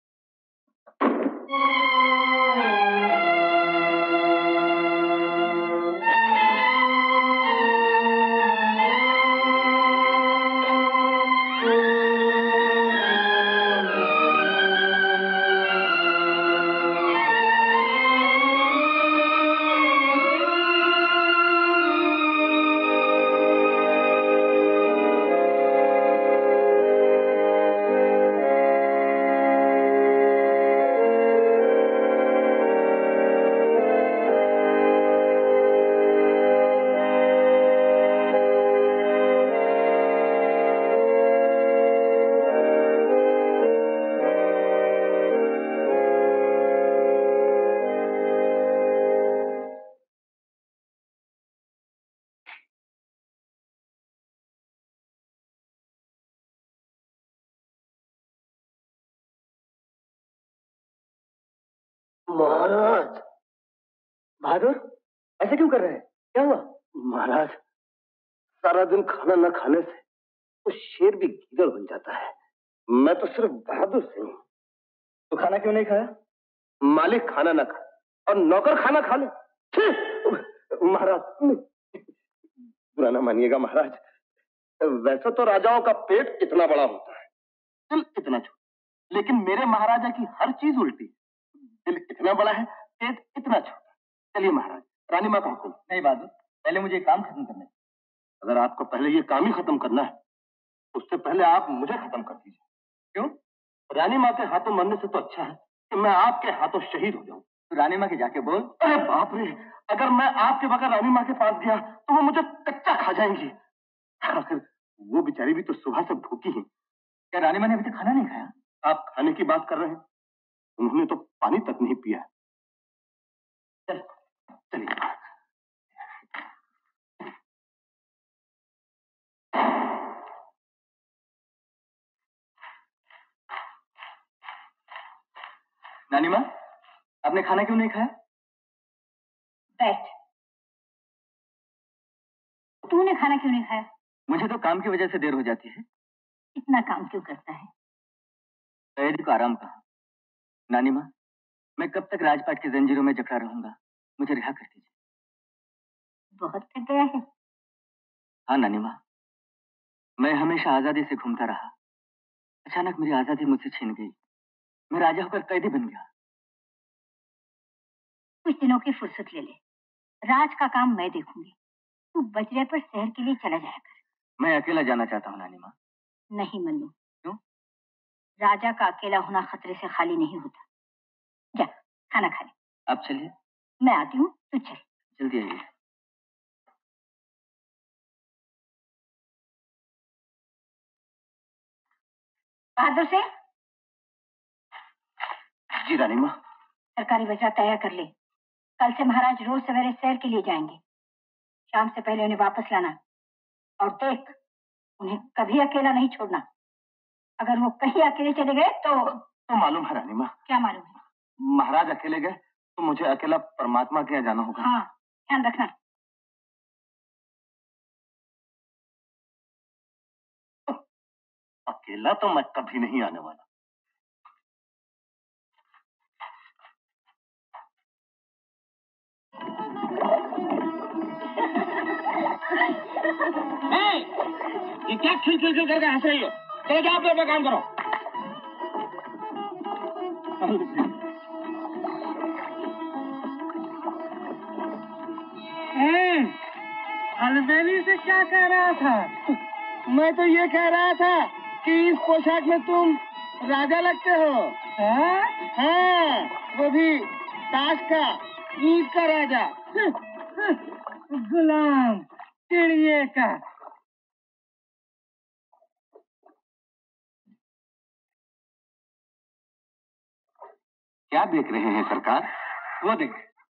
महाराज। बहादुर, ऐसे क्यों कर रहे हैं? क्या हुआ? महाराज, सारा दिन खाना न खाने से तो शेर भी गीदड़ बन जाता है। मैं तो सिर्फ बहादुर से हूँ। तो खाना क्यों नहीं खाया? मालिक खाना न खाए और नौकर खाना खा ले। महाराज, बुरा ना मानिएगा महाराज, वैसे तो राजाओं का पेट इतना बड़ा होता है, दिल इतना छोटा, लेकिन मेरे महाराजा की हर चीज उल्टी। दिल इतना बड़ा है, पेट इतना छोटा। चलिए महाराज, रानी माँ का हुक्म। नहीं बहादुर, पहले मुझे काम खत्म करना है। अगर आपको पहले ये काम ही खत्म करना है, उससे पहले आप मुझे खत्म कर दीजिए। क्यों? रानी माँ के हाथों मरने से तो अच्छा है कि मैं आपके हाथों शहीद हो जाऊं। तो रानी माँ के जाके बोल। अरे बाप रे, अगर मैं आपके बगैर रानी माँ के पास गया तो वो मुझे कच्चा खा जाएंगी। आखिर वो बेचारी भी तो सुबह से भूखी है। क्या रानी माँ ने अभी तक खाना नहीं खाया? आप खाने की बात कर रहे हैं, उन्होंने तो पानी तक नहीं पिया। चल, चलिए। रानी माँ, आपने खाना क्यों नहीं खाया? बैठ। तूने खाना क्यों नहीं खाया? मुझे तो काम की वजह से देर हो जाती है। इतना काम क्यों करता है? कैदी को आराम कहा। नानी माँ, मैं कब तक राजपाट की जंजीरों में जकड़ा रहूंगा? मुझे रिहा कर दीजिए। बहुत थक गया है? हाँ नानी माँ, मैं हमेशा आजादी से घूमता रहा। अचानक मेरी आजादी मुझसे छीन गई। मैं राजा होकर कैदी बन गया। कुछ दिनों की फुर्सत ले ले, राज का काम मैं देखूंगी। तू बजरे पर शहर के लिए चला जाया कर। मैं अकेला जाना चाहता हूँ नानी माँ। नहीं मन्नू। क्यों? राजा का अकेला होना खतरे से खाली नहीं होता। जा खाना खा ले। आप चलिए। मैं आती हूँ, तू चल। जल्दी आइए। बहादुर से। जी रानी माँ। सरकारी बजरा तैयार कर ले। कल से महाराज रोज सवेरे सैर के लिए जाएंगे। शाम से पहले उन्हें वापस लाना। और देख, उन्हें कभी अकेला नहीं छोड़ना। अगर वो कहीं अकेले चले गए तो तो मालूम है रानी माँ। क्या मालूम है? महाराज अकेले गए तो मुझे अकेला परमात्मा के यहाँ जाना होगा। हाँ, ध्यान रखना। अकेला तो मैं कभी नहीं आने वाला। ये क्या खिल खिल खिल करके हंस रही हो? चलो जाओ अपना काम करो। अलबेली से क्या कह रहा था? मैं तो ये कह रहा था कि इस पोशाक में तुम राजा लगते हो। हाँ? हाँ, वो भी ताश का, ईंट का राजा। गुलाम चिड़िए का। क्या देख रहे हैं सरकार? वो देख।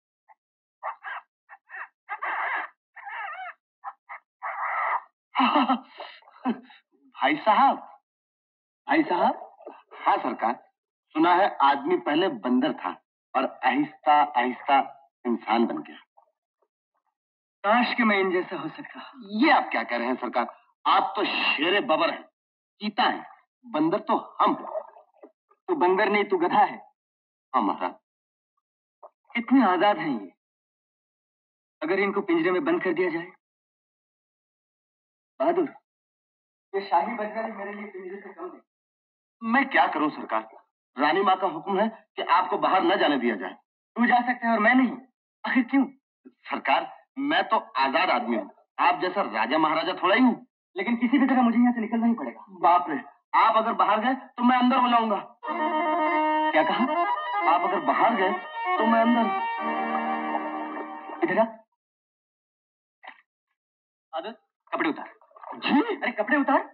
भाई साहब। भाई साहब? हाँ सरकार, सुना है आदमी पहले बंदर था और आहिस्ता आहिस्ता इंसान बन गया। काश कि मैं इन जैसा हो सकता। ये आप क्या कह रहे हैं सरकार? आप तो शेरे बबर हैं, चीता हैं, बंदर तो हम। तू बंदर नहीं, तू गधा है। हाँ महाराज। कितने आजाद हैं ये, अगर इनको पिंजरे में बंद कर दिया जाए। बहादुर, ये शाही बजगरी मेरे लिए पिंजरे से कम नहीं। मैं क्या करूं सरकार? रानी माँ का हुक्म है कि आपको बाहर न जाने दिया जाए। तू जा सकते है और मैं नहीं, आखिर क्यों? सरकार, मैं तो आजाद आदमी हूँ, आप जैसा राजा महाराजा थोड़ा ही हूँ। लेकिन किसी भी तरह मुझे यहाँ से निकलना ही पड़ेगा। बाप रे, आप अगर बाहर गए तो मैं अंदर हो जाऊंगा। क्या कहा? आप अगर बाहर गए तो मैं अंदर। इधर आ। आदत, कपड़े उतार। जी? अरे कपड़े उतार।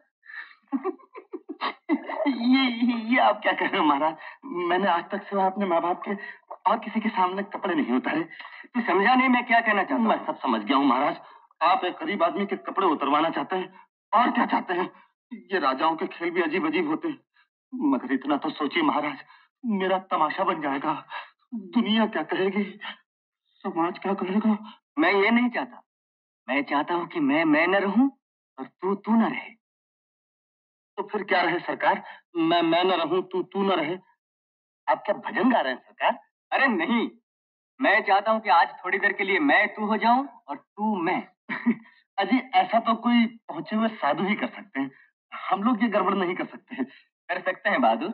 ये ये आप क्या कह रहे हो महाराज? मैंने आज तक सिवा अपने माँ बाप के और किसी के सामने कपड़े नहीं उतारे। तू समझा नहीं मैं क्या कहना चाहता हूँ? मैं सब समझ गया हूँ महाराज। आप एक गरीब आदमी के कपड़े उतरवाना चाहते हैं, और क्या चाहते हैं? ये राजाओं के खेल भी अजीब अजीब होते हैं। मगर इतना तो सोचिए महाराज, मेरा तमाशा बन जाएगा। दुनिया क्या कहेगी, समाज क्या कहेगा? मैं ये नहीं चाहता। मैं चाहता हूँ कि मैं मैं न रहूं और तू तू न रहे। तो फिर क्या रहे सरकार? मैं मैं न रहूं, तू तू न रहे। आप क्या भजन गा रहे हैं सरकार? अरे नहीं, मैं चाहता हूँ कि आज थोड़ी देर के लिए मैं तू हो जाऊं और तू मैं। अजी, ऐसा तो कोई पहुंचे हुए साधु ही कर सकते हैं, हम लोग ये गड़बड़ नहीं कर सकते। कर सकते हैं बहादुर।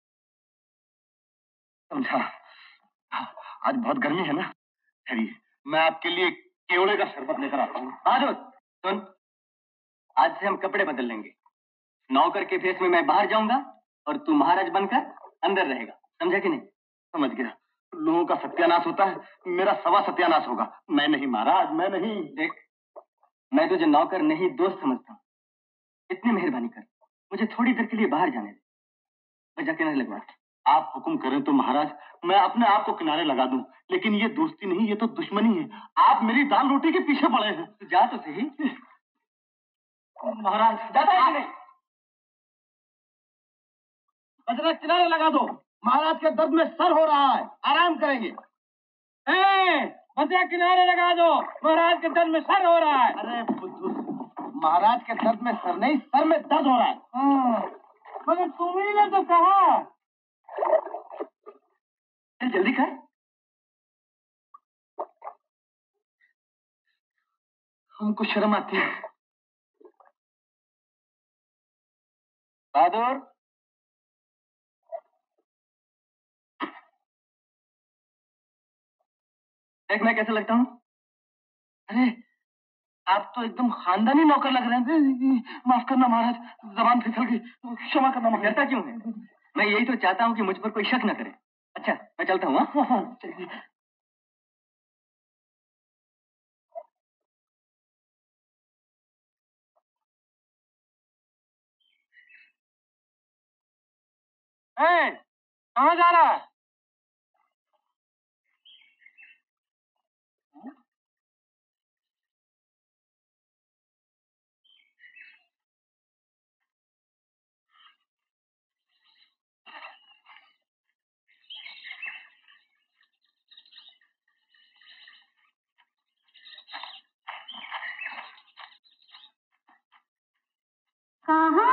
समझा। आज बहुत गर्मी है ना, ठहरिए, मैं आपके लिए केवड़े का शरबत लेकर आता हूँ। बहादुर सुन, आज से हम कपड़े बदल लेंगे। नौकर के भेष में मैं बाहर जाऊंगा और तू महाराज बनकर अंदर रहेगा। समझा कि नहीं? समझ गया। लोगों का सत्यानाश होता है, मेरा सवा सत्यानाश होगा। मैं नहीं महाराज, मैं नहीं। देख, मैं तुझे नौकर नहीं दोस्त समझता हूँ। इतनी मेहरबानी कर, मुझे थोड़ी देर के लिए बाहर जाने दे। मैं जाके नहीं लगवा। आप हुक्म करें तो महाराज मैं अपने आप को किनारे लगा दूं, लेकिन ये दोस्ती नहीं, ये तो दुश्मनी है। आप मेरी दाल रोटी के पीछे पड़े हैं। तो जा तो सही। महाराज जाता है कि नहीं? अजरा किनारे लगा दो, महाराज के दर्द में सर हो रहा है, आराम करेंगे। बसिया किनारे लगा दो, महाराज के दर्द में सर हो रहा है। अरे बुद्धू, महाराज के दर्द में सर नहीं, सर में दर्द हो रहा है। हाँ, मगर तुम्ही ने तो कहा। जल्दी कर। हमको शर्म आती है। बहादुर, देख मैं कैसे लगता हूँ? अरे आप तो एकदम खानदानी नौकर लग रहे हैं। माफ करना महाराज, जबान फिसल गई, क्षमा करना महाराज। डरता क्यों है? मैं यही तो चाहता हूँ कि मुझ पर कोई शक न करे। अच्छा, मैं चलता हूँ। हाँ हाँ चलिए। कहाँ जा रहा है? कहाँ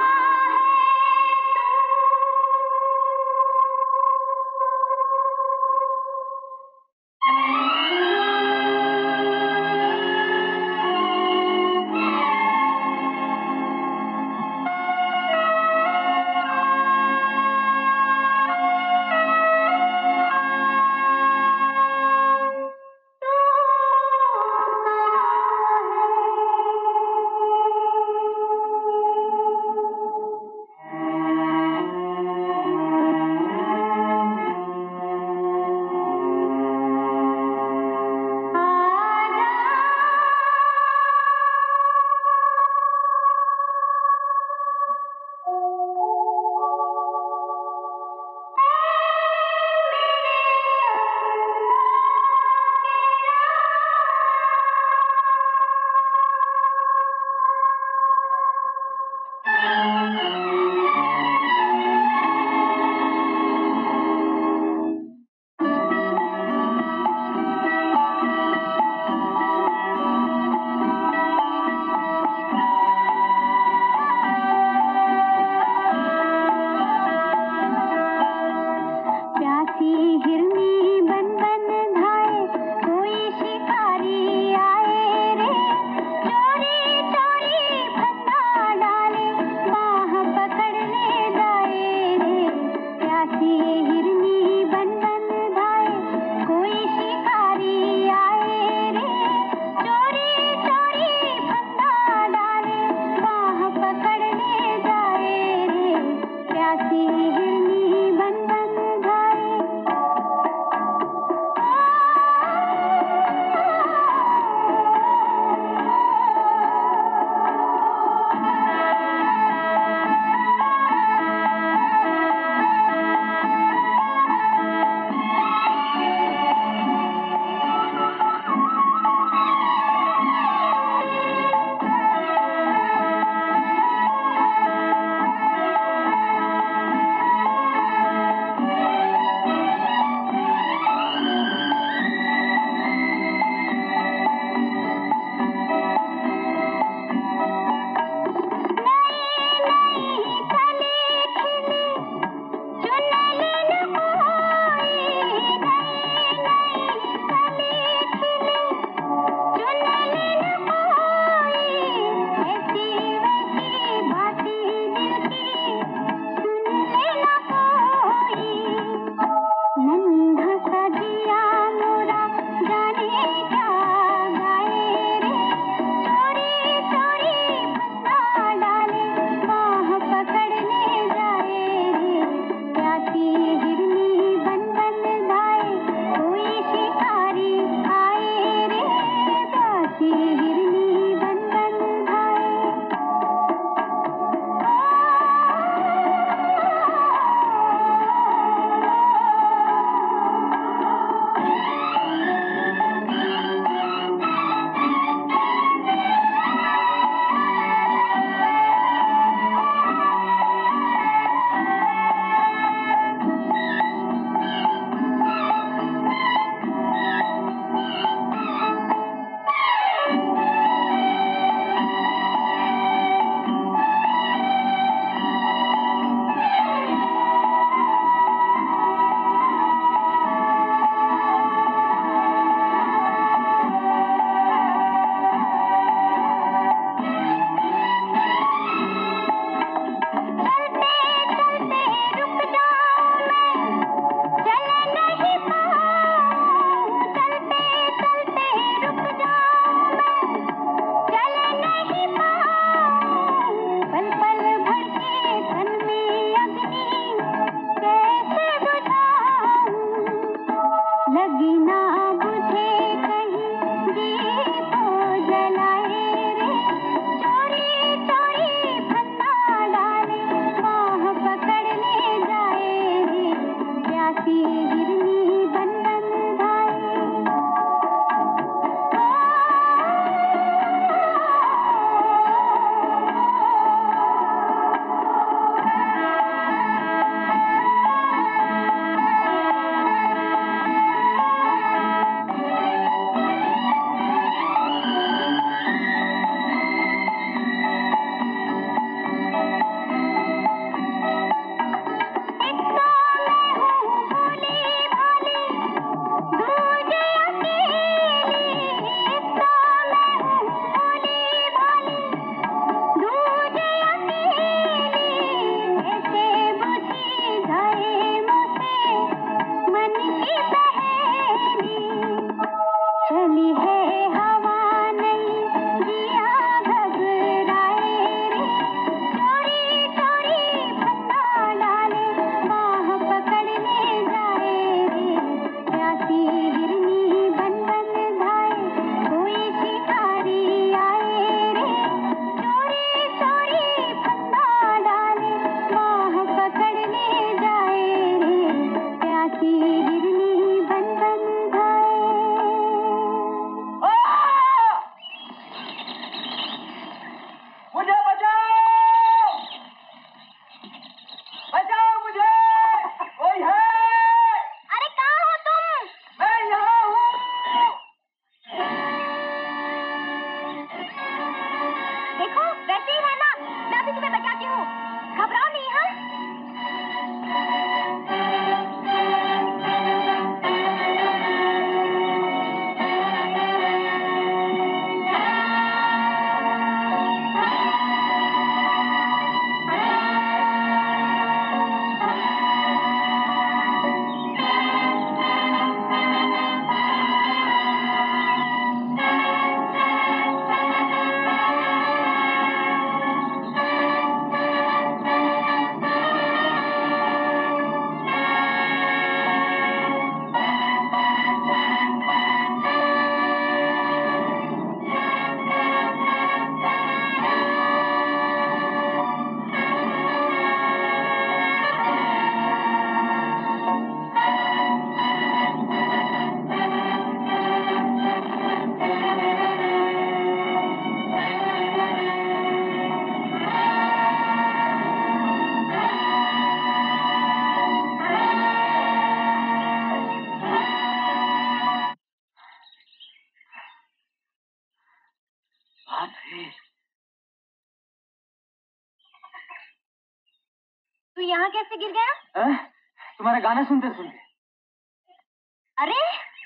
तू यहाँ कैसे गिर गया? आ? तुम्हारा गाना सुनते सुनते। अरे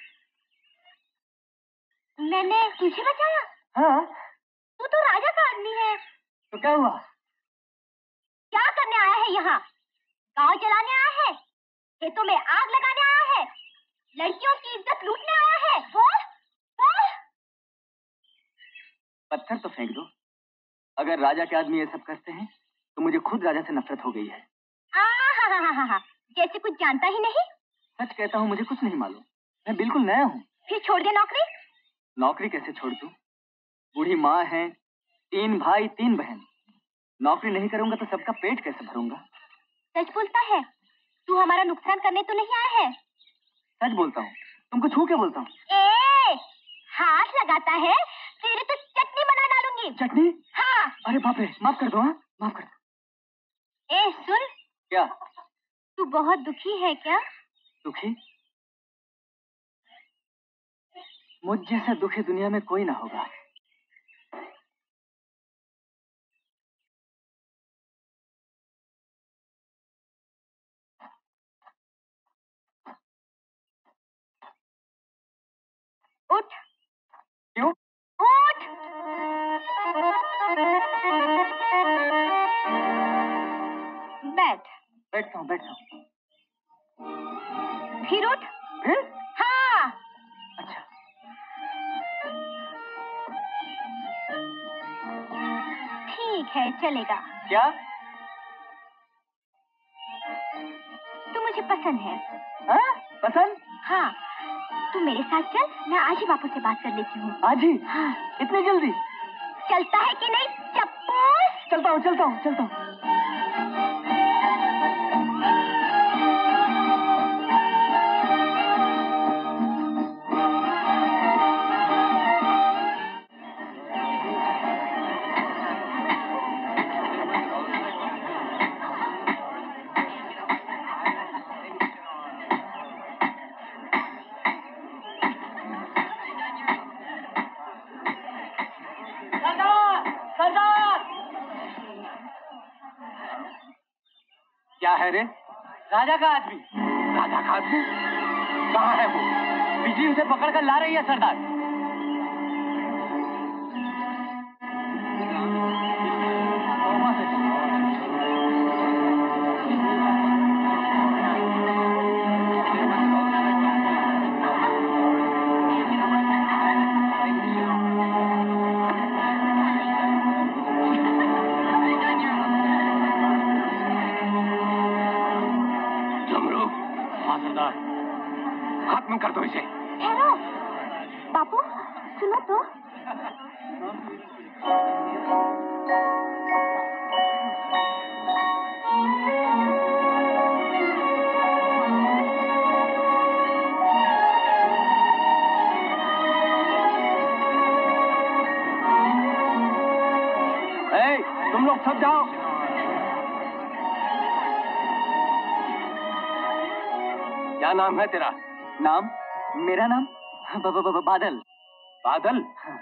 मैंने तुझे बचाया? हाँ। तू तो राजा का आदमी है। तो क्या हुआ? क्या करने आया है यहाँ? गांव जलाने आया है? खेतों में आग लगाने आया है? लड़कियों की इज्जत लूटने आया है? बोल बोल। पत्थर तो फेंक दो। अगर राजा के आदमी ये सब करते हैं तो मुझे खुद राजा से नफरत हो गई है। आ हा हा हा हा जैसे कुछ जानता ही नहीं। सच कहता हूँ, मुझे कुछ नहीं मालूम। मैं बिल्कुल नया हूँ। फिर छोड़ दे नौकरी। नौकरी कैसे छोड़ दूं? बूढ़ी माँ है, तीन भाई तीन बहन। नौकरी नहीं करूंगा तो सबका पेट कैसे भरूंगा? सच बोलता है? तू हमारा नुकसान करने तो नहीं आया है? सच बोलता हूँ। तुमको छू के बोलता हूँ। ए, हाथ लगाता है तेरे तो चटनी बना डालूंगी। चटनी? हाँ। अरे बाप रे, माफ कर दो। हाँ, माफ कर दो। ए सुन। क्या? तू बहुत दुखी है क्या? दुखी? मुझ जैसा दुखी दुनिया में कोई ना होगा। उठ। क्यों? उठ। बैठ। बैठता हूँ, बैठता हूँ। फिर उठ। फिर? हाँ। अच्छा। ठीक है, चलेगा। क्या? तू मुझे पसंद है। हाँ? पसंद? हाँ। तू मेरे साथ चल, मैं आज ही बापू से बात कर लेती हूँ। आज ही? हाँ। इतनी जल्दी? चलता है कि नहीं चप्पूस? चलता हूँ, चलता हूँ, चलता हूँ। क्या है रे? राजा का आदमी। राजा का आदमी? कहाँ है वो? बिजली उसे पकड़ कर ला रही है सरदार। खत्म कर दो इसे। ठहरो बापू, सुनो तो। ए, तुम लोग सब जाओ। क्या नाम है तेरा? नाम? मेरा नाम ब, ब, ब, बादल। बादल? हाँ।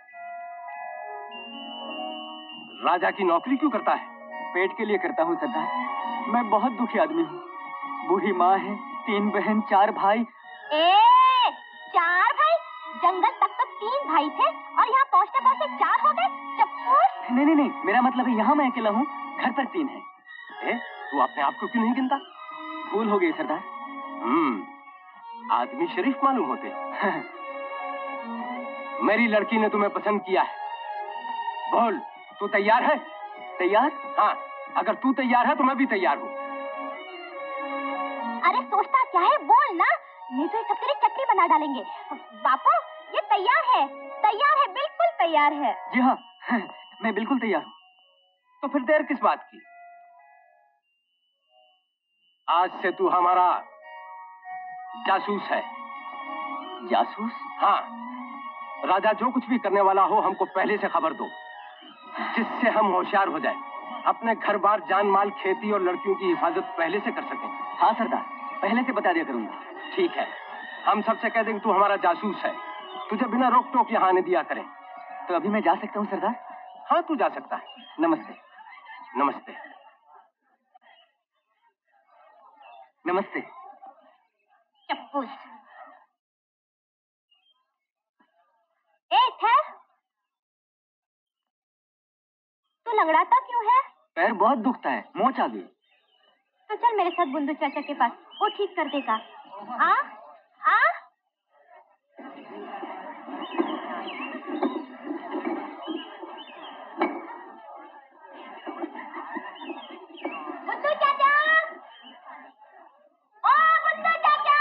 राजा की नौकरी क्यों करता है? पेट के लिए करता हूँ सरदार। मैं बहुत दुखी आदमी हूँ। बूढ़ी माँ है, तीन बहन, चार भाई। ए, चार भाई? जंगल तक तो तीन भाई थे और यहाँ पहुँचते पहुँचते चार हो गए। चप्पूस। नहीं नहीं नहीं, मेरा मतलब है यहाँ मैं अकेला हूँ, घर पर तीन है। ए, तू अपने आप को क्यों नहीं गिनता? भूल हो गई सरदार। हम्म, आदमी शरीफ मालूम होते। मेरी लड़की ने तुम्हें पसंद किया है। बोल, तू तैयार है? तैयार? हाँ, अगर तू तैयार है तो मैं भी तैयार हूँ। अरे सोचता क्या है, बोल ना, नहीं तो ये सब तेरी चटनी बना डालेंगे। बापू, ये तैयार है, तैयार है, बिल्कुल तैयार है। जी हाँ, मैं बिल्कुल तैयार हूँ। तो फिर देर किस बात की? आज से तू हमारा जासूस है। जासूस? हाँ, राजा जो कुछ भी करने वाला हो हमको पहले से खबर दो, जिससे हम होशियार हो जाए, अपने घर बार, जान माल, खेती और लड़कियों की हिफाजत पहले से कर सकें। हाँ सरदार, पहले से बता दिया करूंगा। ठीक है, हम सबसे कह देंगे तू हमारा जासूस है, तुझे बिना रोक टोक यहाँ आने दिया करें। तो अभी मैं जा सकता हूँ सरदार? हाँ, तू जा सकता है। नमस्ते। नमस्ते। नमस्ते। चप्पूस। ए ठहर, तू लंगड़ाता क्यों है? पैर बहुत दुखता है, मोच आ गई। तो चल मेरे साथ बुंदू चाचा के पास, वो ठीक कर देगा। आ? आ? बुंदू चाचा! ओ बुंदू चाचा!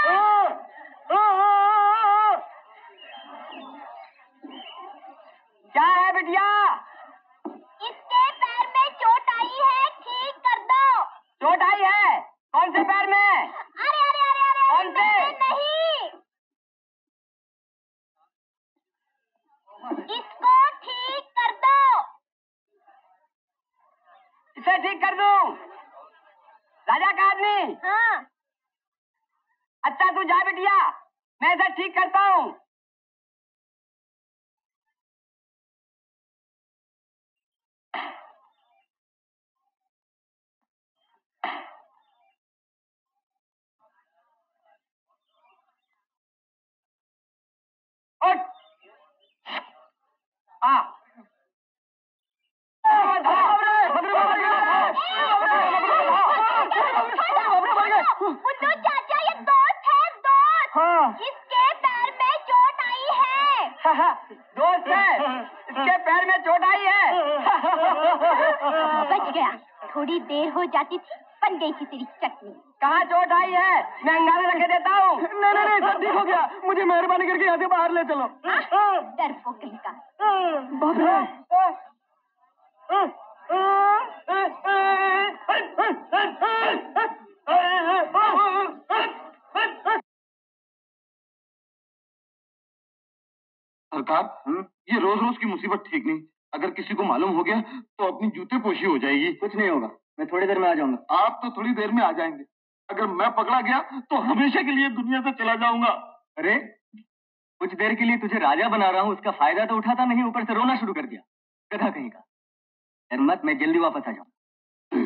क्या है बिटिया? इसके पैर में चोट आई है, ठीक कर दो। चोट आई है? कौन से पैर में? अरे अरे अरे अरे कौन से? नहीं, इसको ठीक कर दो। इसे ठीक कर दूं? राजा का आदमी? हाँ। अच्छा तू जा बिटिया, मैं इसे ठीक करता हूँ। बुंदू चाचा ये दोस्त है, दोस्त। हाँ। इसके पैर में चोट आई है। दोस्त है, इसके पैर में चोट आई है। बच गया, थोड़ी देर हो जाती थी बन गई थी तेरी चटनी। कहाँ चोट आई है? मैं अंगारा रख देता हूँ। नहीं नहीं नहीं, सब ठीक हो गया, मुझे मेहरबानी करके यहाँ से बाहर ले चलो। डरपोक कहीं का। सरकार, ये रोज रोज की मुसीबत ठीक नहीं। अगर किसी को मालूम हो गया तो अपनी जूते पोशी हो जाएगी। कुछ नहीं होगा, मैं थोड़ी देर में आ जाऊंगा। आप तो थोड़ी देर में आ जाएंगे, अगर मैं पकड़ा गया तो हमेशा के लिए दुनिया से चला जाऊंगा। अरे कुछ देर के लिए तुझे राजा बना रहा हूँ, उसका फायदा तो उठाता नहीं, ऊपर से रोना शुरू कर दिया। गधा कहीं का। डर मत, मैं जल्दी वापस आ जाऊंगा।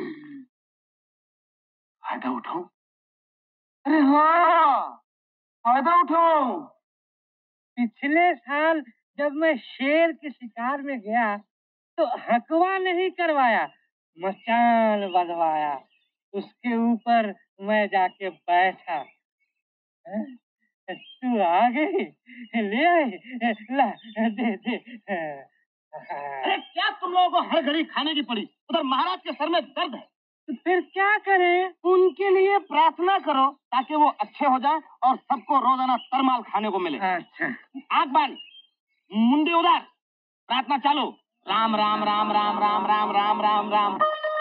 फायदा उठाऊं? अरे हाँ, फायदा उठाऊं। पिछले साल जब मैं शेर के शिकार में गया तो हकवा नहीं करवाया, मचान बंधवाया, उसके ऊपर मैं जाके बैठा। हैं? तू आ गई, ले आई, ला दे दे। अरे क्या तुम लोगों को हर घड़ी खाने की पड़ी? उधर महाराज के सर में दर्द है। तो फिर क्या करें? उनके लिए प्रार्थना करो ताकि वो अच्छे हो जाएं और सबको रोजाना तरमाल खाने को मिले। अच्छा। आंख बांध, मुंडी उधर, प्रार्थना चालू। राम राम राम राम राम राम राम राम राम।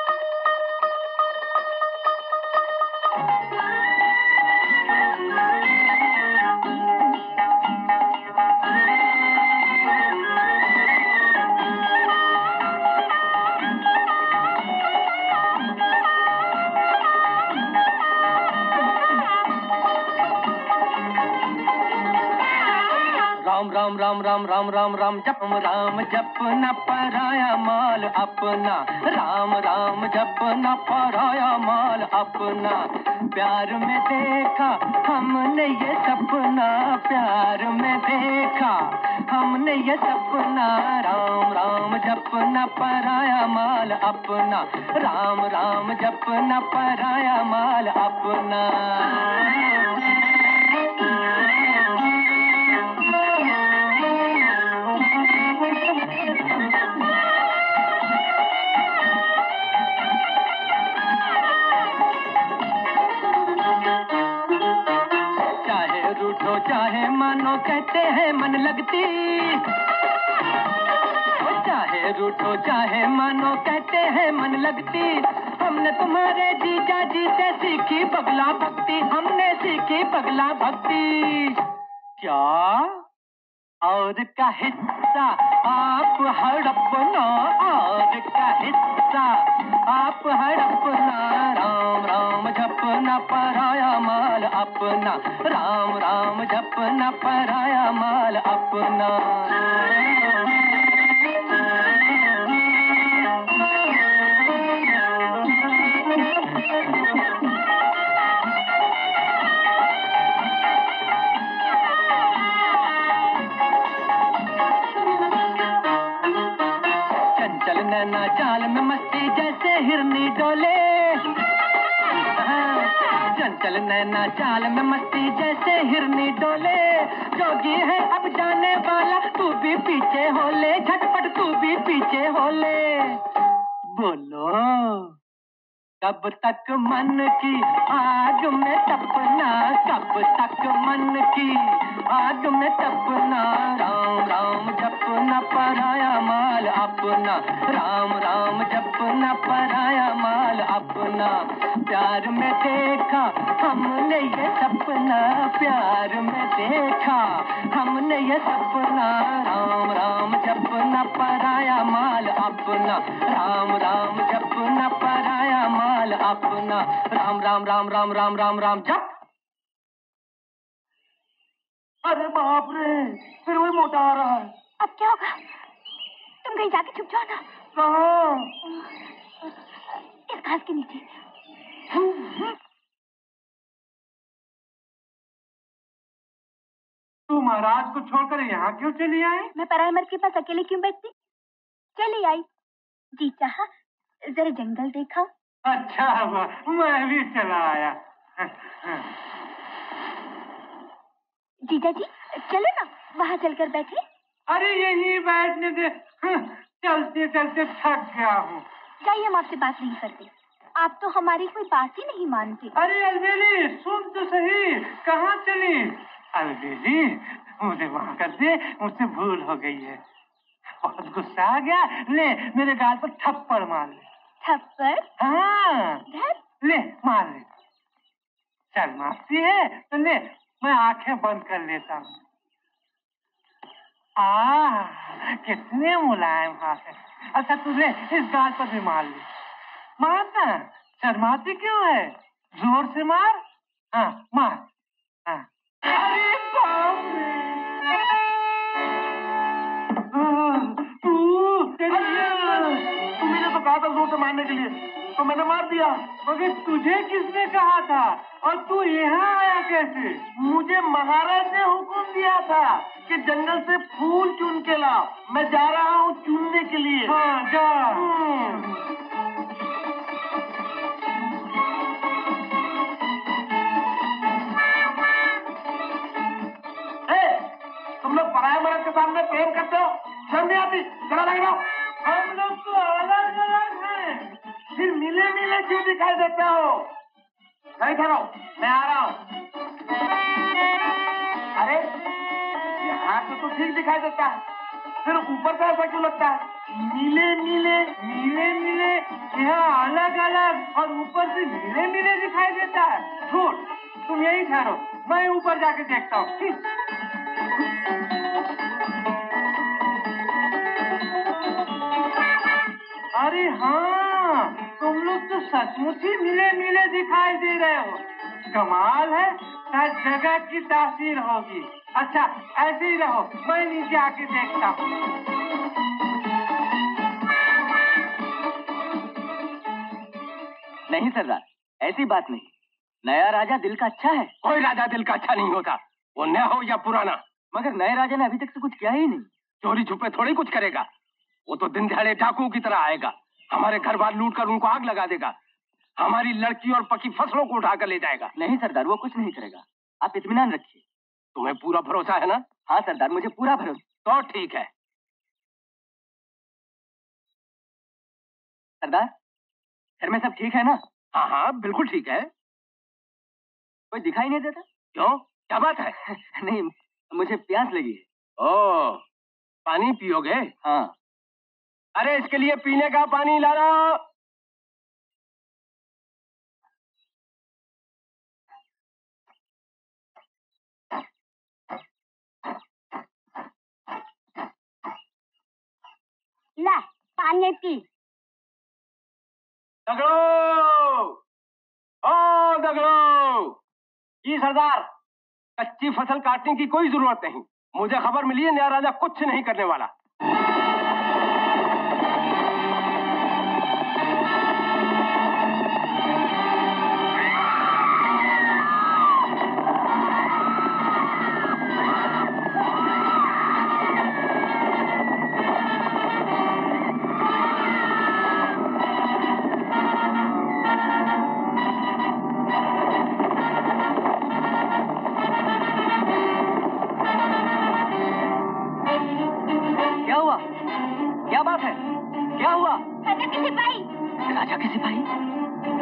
राम राम राम राम राम राम जप राम जप न पराया माल अपना, राम राम जप न पराया माल अपना। प्यार में देखा हमने ये सपना, प्यार में देखा हमने ये सपना। राम राम जप न पराया माल अपना, राम राम जप न पराया माल अपना। चाहे मानो कहते हैं मन लगती, चाहे रूठो चाहे मानो कहते हैं मन लगती। हमने तुम्हारे जीजा जी से सीखी पगला भक्ति, हमने सीखी पगला भक्ति। क्या और का हिस्सा आप हड़पना, और का हिस्सा आप हड़पना। राम राम जपना पराया माल अपना, राम राम जपना पराया माल अपना। डोले, चंचल नैना चाल में मस्ती जैसे हिरनी डोले, जोगी है अब जाने वाला तू भी पीछे हो ले, झटपट तू भी पीछे हो ले। बोलो कब तक मन की आग में तपना, कब तक मन की आग में तपना, राम राम जपना पराया माल अपना, राम राम जपना पराया माल अपना। प्यार में देखा हमने ये सपना, प्यार में देखा हमने ये सपना, राम राम जपना पराया माल अपना, राम राम जपना पराया माल अपना, राम राम राम राम राम राम राम जप। अरे बाप रे, फिर वही मोटा आ रहा है। अब क्या होगा? तुम कहीं जाके छुप जाओ ना। कहाँ? इस घास के नीचे। तू महाराज को छोड़कर यहाँ क्यों चली आई? मैं पराए मर्द के पास अकेले क्यों बैठती? चली आई, जी चाहा जरा जंगल देखा। अच्छा मैं भी चला आया। जीजा जी चलो ना, वहाँ चलकर बैठे। अरे यहीं बैठने दे, चलते चलते थक गया हूँ। जाइए, हम आपसे बात नहीं करते, आप तो हमारी कोई बात ही नहीं मानते। अरे अलबेली सुन तो सही, कहाँ चली? अलबेली मुझे वहाँ कर दे, मुझसे भूल हो गई है। बहुत गुस्सा आ गया, ले मेरे गाल पर थप्पड़ मार ले। थप्पड़? हाँ ले मार ले। चल मारती है तो ले, मैं आंखें बंद कर लेता हूँ। आ कितने मुलायम हाथ है। अच्छा तू ले इस गाल पर भी मार ले। मारना, शर्माती क्यों है? जोर से मार। हाँ मार। हाँ। अरे बाप रे, तुमने तो कहा था जोर से मारने के लिए, तो मैंने मार दिया। मगर तुझे किसने कहा था और तू यहाँ आया कैसे? मुझे महाराज ने हुक्म दिया था कि जंगल से फूल चुन के लाओ, मैं जा रहा हूँ चुनने के लिए। हाँ जा। तुम लोग पराये मर्द के सामने प्रेम करते हो, शर्म नहीं आती? चला लगना। हम लोग तो अलग अलग हैं, फिर मिले मिले क्यों दिखाई देते हो? नहीं ठहरो, मैं आ रहा हूँ। अरे यहाँ से तो ठीक दिखाई देता है, फिर ऊपर से ऐसा क्यों लगता है? मिले मिले मिले मिले यहाँ अलग अलग और ऊपर से मिले मिले दिखाई देता है। झूठ, तुम यही ठहरो, मैं ऊपर जाके देखता हूँ। अरे हाँ, तुम लोग तो सचमुच ही मिले मिले दिखाई दे रहे हो। कमाल है, शायद जगह की तासीर होगी। अच्छा ऐसे ही रहो, मैं नीचे आके देखता हूँ। नहीं सरदार, ऐसी बात नहीं। नया राजा दिल का अच्छा है। कोई राजा दिल का अच्छा नहीं होता, वो नया हो या पुराना। मगर नए राजा ने अभी तक से कुछ किया ही नहीं। चोरी छुपे थोड़ी कुछ करेगा, वो तो दिन दिहाड़े डाकुओं की तरह आएगा, हमारे घर बार लूट कर उनको आग लगा देगा, हमारी लड़की और पकी फसलों को उठाकर ले जाएगा। नहीं सरदार, वो कुछ नहीं करेगा, आप इत्मीनान रखिए। तुम्हें पूरा भरोसा है ना? हाँ सरदार, मुझे पूरा भरोसा। तो ठीक है। सरदार घर में सब ठीक है ना? हाँ हाँ बिल्कुल ठीक है। कोई दिखाई नहीं देता? क्यों, क्या बात है? नहीं, मुझे प्यास लगी है। ओह, पानी पियोगे? हाँ। अरे इसके लिए पीने का पानी ला रहा। ला पानी पी। दगड़ो, ओ दगड़ो। जी सरदार, कच्ची फसल काटने की कोई जरूरत नहीं, मुझे खबर मिली है नया राजा कुछ नहीं करने वाला।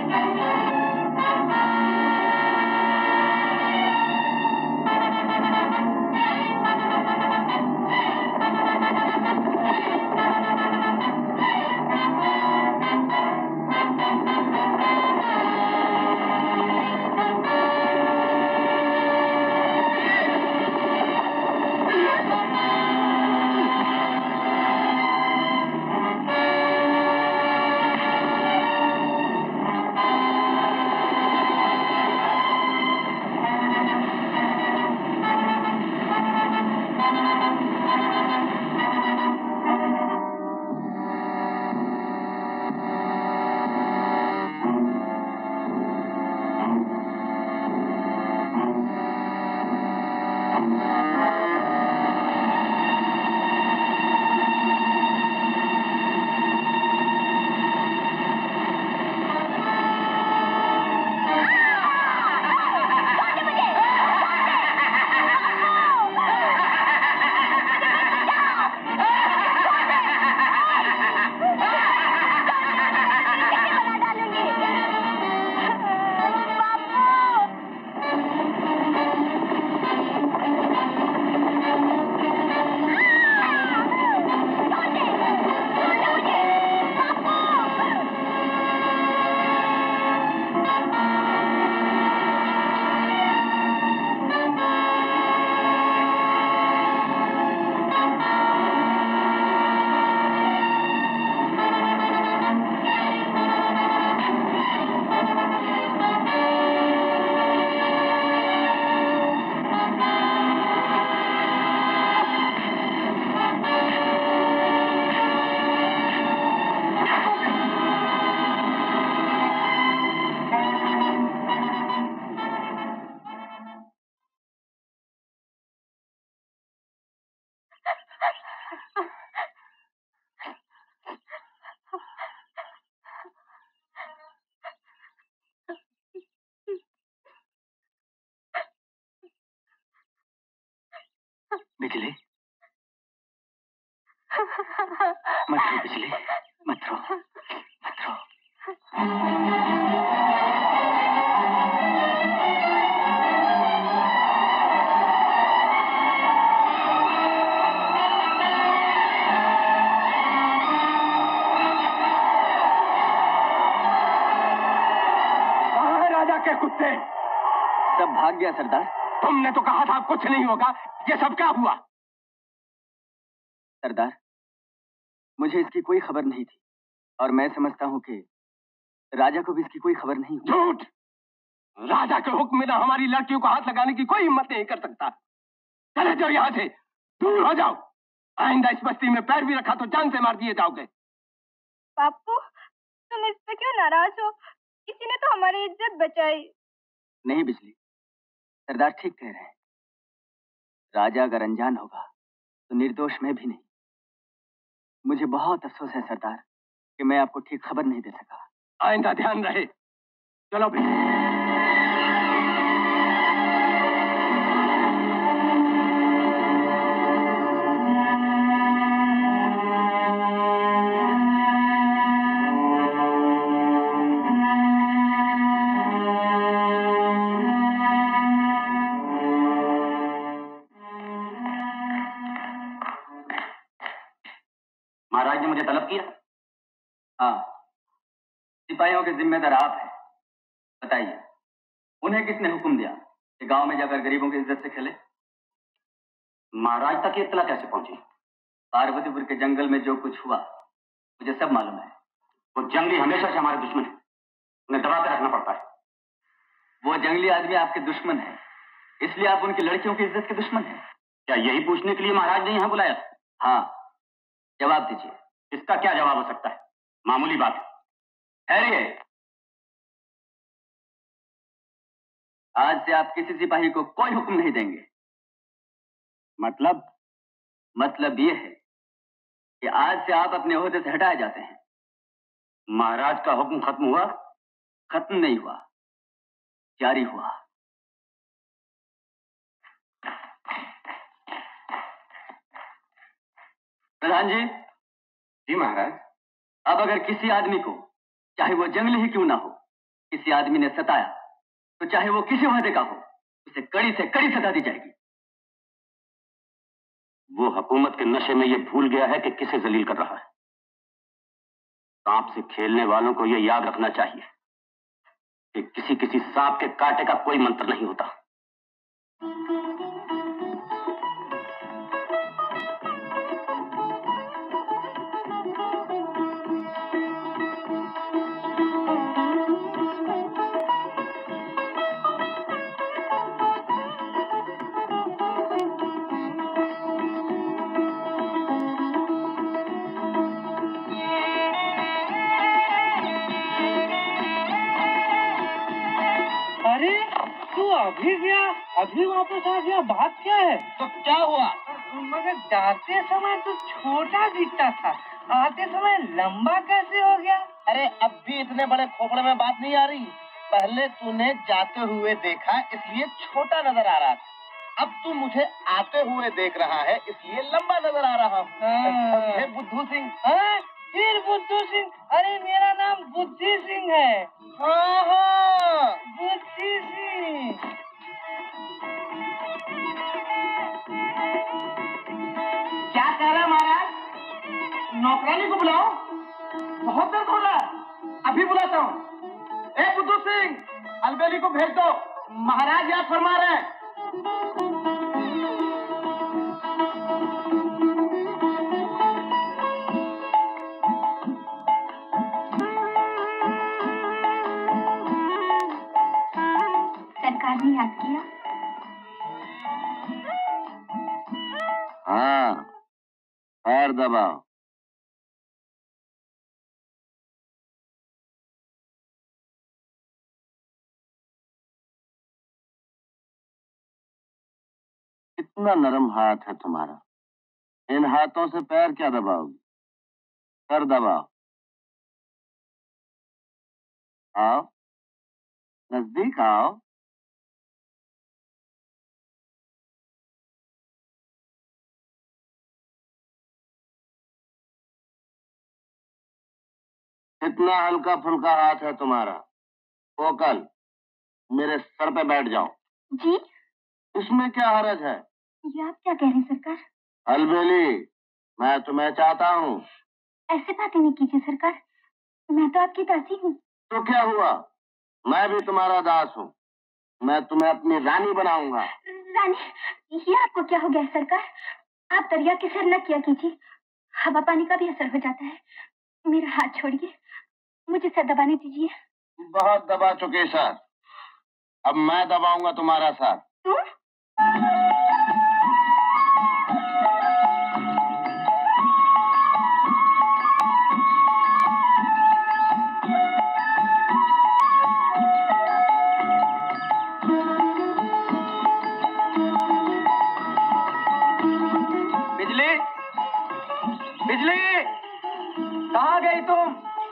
बिजली, मत रो बिजली, मत रो, मत रो। कहाँ है राजा के कुत्ते? सब भाग गया सरदार। तुमने तो कहा था कुछ नहीं होगा, ये सब क्या हुआ? सरदार, मुझे इसकी कोई खबर नहीं थी और मैं समझता हूं कि राजा को भी इसकी कोई खबर नहीं हुई। झूठ! राजा के हुक्म बिना हमारी लड़कियों को हाथ लगाने की कोई हिम्मत नहीं कर सकता। चले जाओ यहाँ से, दूर हो जाओ। आइंदा इस बस्ती में पैर भी रखा तो जान से मार दिए जाओगे। बापू, तुम इस पे क्यों नाराज हो? किसी ने तो हमारी इज्जत बचाई। नहीं बिजली, सरदार ठीक कह रहे हैं। राजा अगर अनजान होगा तो निर्दोष मैं भी नहीं। मुझे बहुत अफसोस है सरदार कि मैं आपको ठीक खबर नहीं दे सका। आइंदा ध्यान रहे। चलो भी। महाराज ने मुझे तलब किया? हाँ, सिपाहियों के जिम्मेदार आप हैं। बताइए, उन्हें किसने हुक्म दिया कि गांव में जाकर गरीबों की इज्जत से खेले? महाराज तक ये इत्तला कैसे पहुंची? पार्वतीपुर के जंगल में जो कुछ हुआ मुझे सब मालूम है। वो जंगली हमेशा से हमारे दुश्मन है, उन्हें दबा कर रखना पड़ता है। वो जंगली आदमी आपके दुश्मन है, इसलिए आप उनकी लड़कियों की इज्जत के दुश्मन हैं। क्या यही पूछने के लिए महाराज ने यहाँ बुलाया? हाँ, जवाब दीजिए। इसका क्या जवाब हो सकता है? मामूली बात है। ठहरिए। आज से आप किसी सिपाही को कोई हुक्म नहीं देंगे। मतलब? मतलब ये है कि आज से आप अपने ओहदे से हटाए जाते हैं। महाराज का हुक्म खत्म हुआ? खत्म नहीं हुआ, जारी हुआ। प्रधान जी। जी महाराज। अब अगर किसी आदमी को, चाहे वो जंगली ही क्यों ना हो, किसी आदमी ने सताया तो चाहे वो किसी ओहदे का हो, उसे कड़ी से कड़ी सजा दी जाएगी। वो हुकूमत के नशे में ये भूल गया है कि किसे जलील कर रहा है। सांप से खेलने वालों को ये याद रखना चाहिए कि किसी किसी सांप के कांटे का कोई मंत्र नहीं होता। अभी गया अभी वापस आ गया, बात क्या है? तो क्या हुआ? मगर जाते समय तो छोटा दिखता था, आते समय लंबा कैसे हो गया? अरे अब भी इतने बड़े खोपड़े में बात नहीं आ रही। पहले तूने जाते हुए देखा इसलिए छोटा नजर आ रहा था, अब तू मुझे आते हुए देख रहा है इसलिए लंबा नजर आ रहा हूँ। बुद्धू सिंह। फिर बुद्धू सिंह? अरे मेरा नाम बुद्धि सिंह है। हाँ हाँ बुद्धि सिंह। क्या कह रहा है महाराज? नौकरानी को बुलाओ। बहुत दर्द हो रहा है, अभी बुलाता हूँ। ए बुद्धू सिंह, अलबेली को भेज दो, महाराज याद फरमा रहे हैं। सरकार ने याद किया? हाँ, पैर दबाओ। कितना नरम हाथ है तुम्हारा, इन हाथों से पैर क्या दबाओगे? सर दबाओ। आओ, नजदीक आओ। इतना हल्का फुल्का हाथ है तुम्हारा। कोकल, मेरे सर पे बैठ जाओ। जी? इसमें क्या हरज है? ये आप क्या कह रहे हैं सरकार? अलबेली, मैं तुम्हें चाहता हूँ। ऐसे बातें नहीं कीजिए सरकार, मैं तो आपकी दासी हूँ। तो क्या हुआ, मैं भी तुम्हारा दास हूँ। मैं तुम्हें अपनी रानी बनाऊंगा। रानी? ये आपको क्या हो गया सरकार? आप दरिया के सिर न किया कीजिए, हवा पानी का भी असर हो जाता है। मेरा हाथ छोड़िए, मुझे सर दबाने दीजिए। बहुत दबा चुके सर, अब मैं दबाऊंगा तुम्हारा सर। तुम? बिजली, बिजली, कहाँ गई तुम?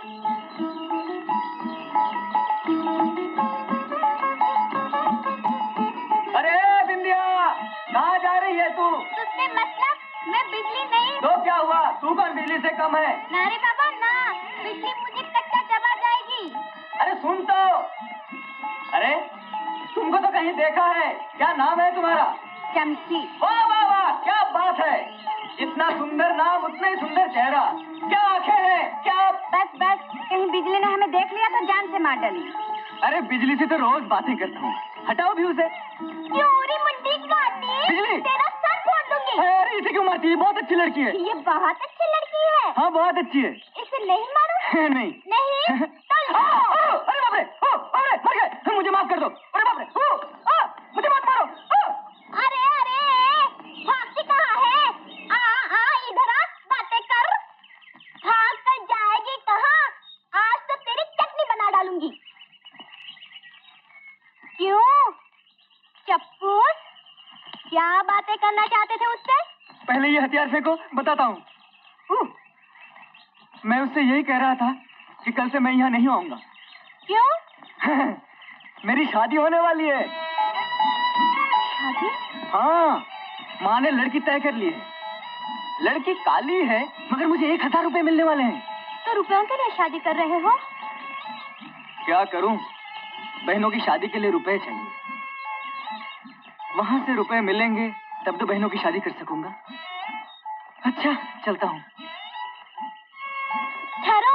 अरे बिंदिया, कहाँ जा रही है तू? तुझसे मतलब? मैं बिजली नहीं। तो क्या हुआ, तू कौन बिजली से कम है? ना रे बाबा ना, बिजली मुझे कट्टा चबा जाएगी। अरे सुन तो। अरे तुमको तो कहीं देखा है, क्या नाम है तुम्हारा? चमकी। वाह वाह वाह, क्या बात है, इतना सुंदर नाम उतना ही सुंदर चेहरा, क्या आंखें हैं, क्या? बस बस, कहीं बिजली ने हमें देख लिया तो जान से मार डाली। अरे बिजली से तो रोज बातें करता हूँ, हटाओ भी उसे। चोरी मुंडी काटी, बिजली, तेरा सर फोड़ दूंगी। अरे इसे क्यों मारती है, बहुत अच्छी लड़की है। ये बहुत अच्छी लड़की है। हाँ बहुत अच्छी है। इसे नहीं मारो? नहीं नहीं तो आ, आ, अरे बाप रे, ओ, अरे मर गए, मुझे माफ कर दो। अरे बाप रे, ओ, आ, मुझे मत मारो। आ, अरे अरे, भागती कहाँ है? आ आ इधर आ, बातें कर। भाग कर जाएगी कहाँ? आज तो तेरी चटनी बना डालूंगी। क्यों चप्पूस, क्या बातें करना चाहते थे उससे? पहले ये हथियार फेंको, बताता हूँ। मैं उससे यही कह रहा था कि कल से मैं यहाँ नहीं आऊंगा। क्यों? मेरी शादी होने वाली है। शादी? हाँ, माँ ने लड़की तय कर ली है। लड़की काली है, मगर मुझे एक हजार रुपए मिलने वाले हैं। तो रुपयों के लिए शादी कर रहे हो? क्या करूं, बहनों की शादी के लिए रुपए चाहिए। वहां से रुपए मिलेंगे तब तो बहनों की शादी कर सकूंगा। अच्छा, चलता हूँ। ठहरो।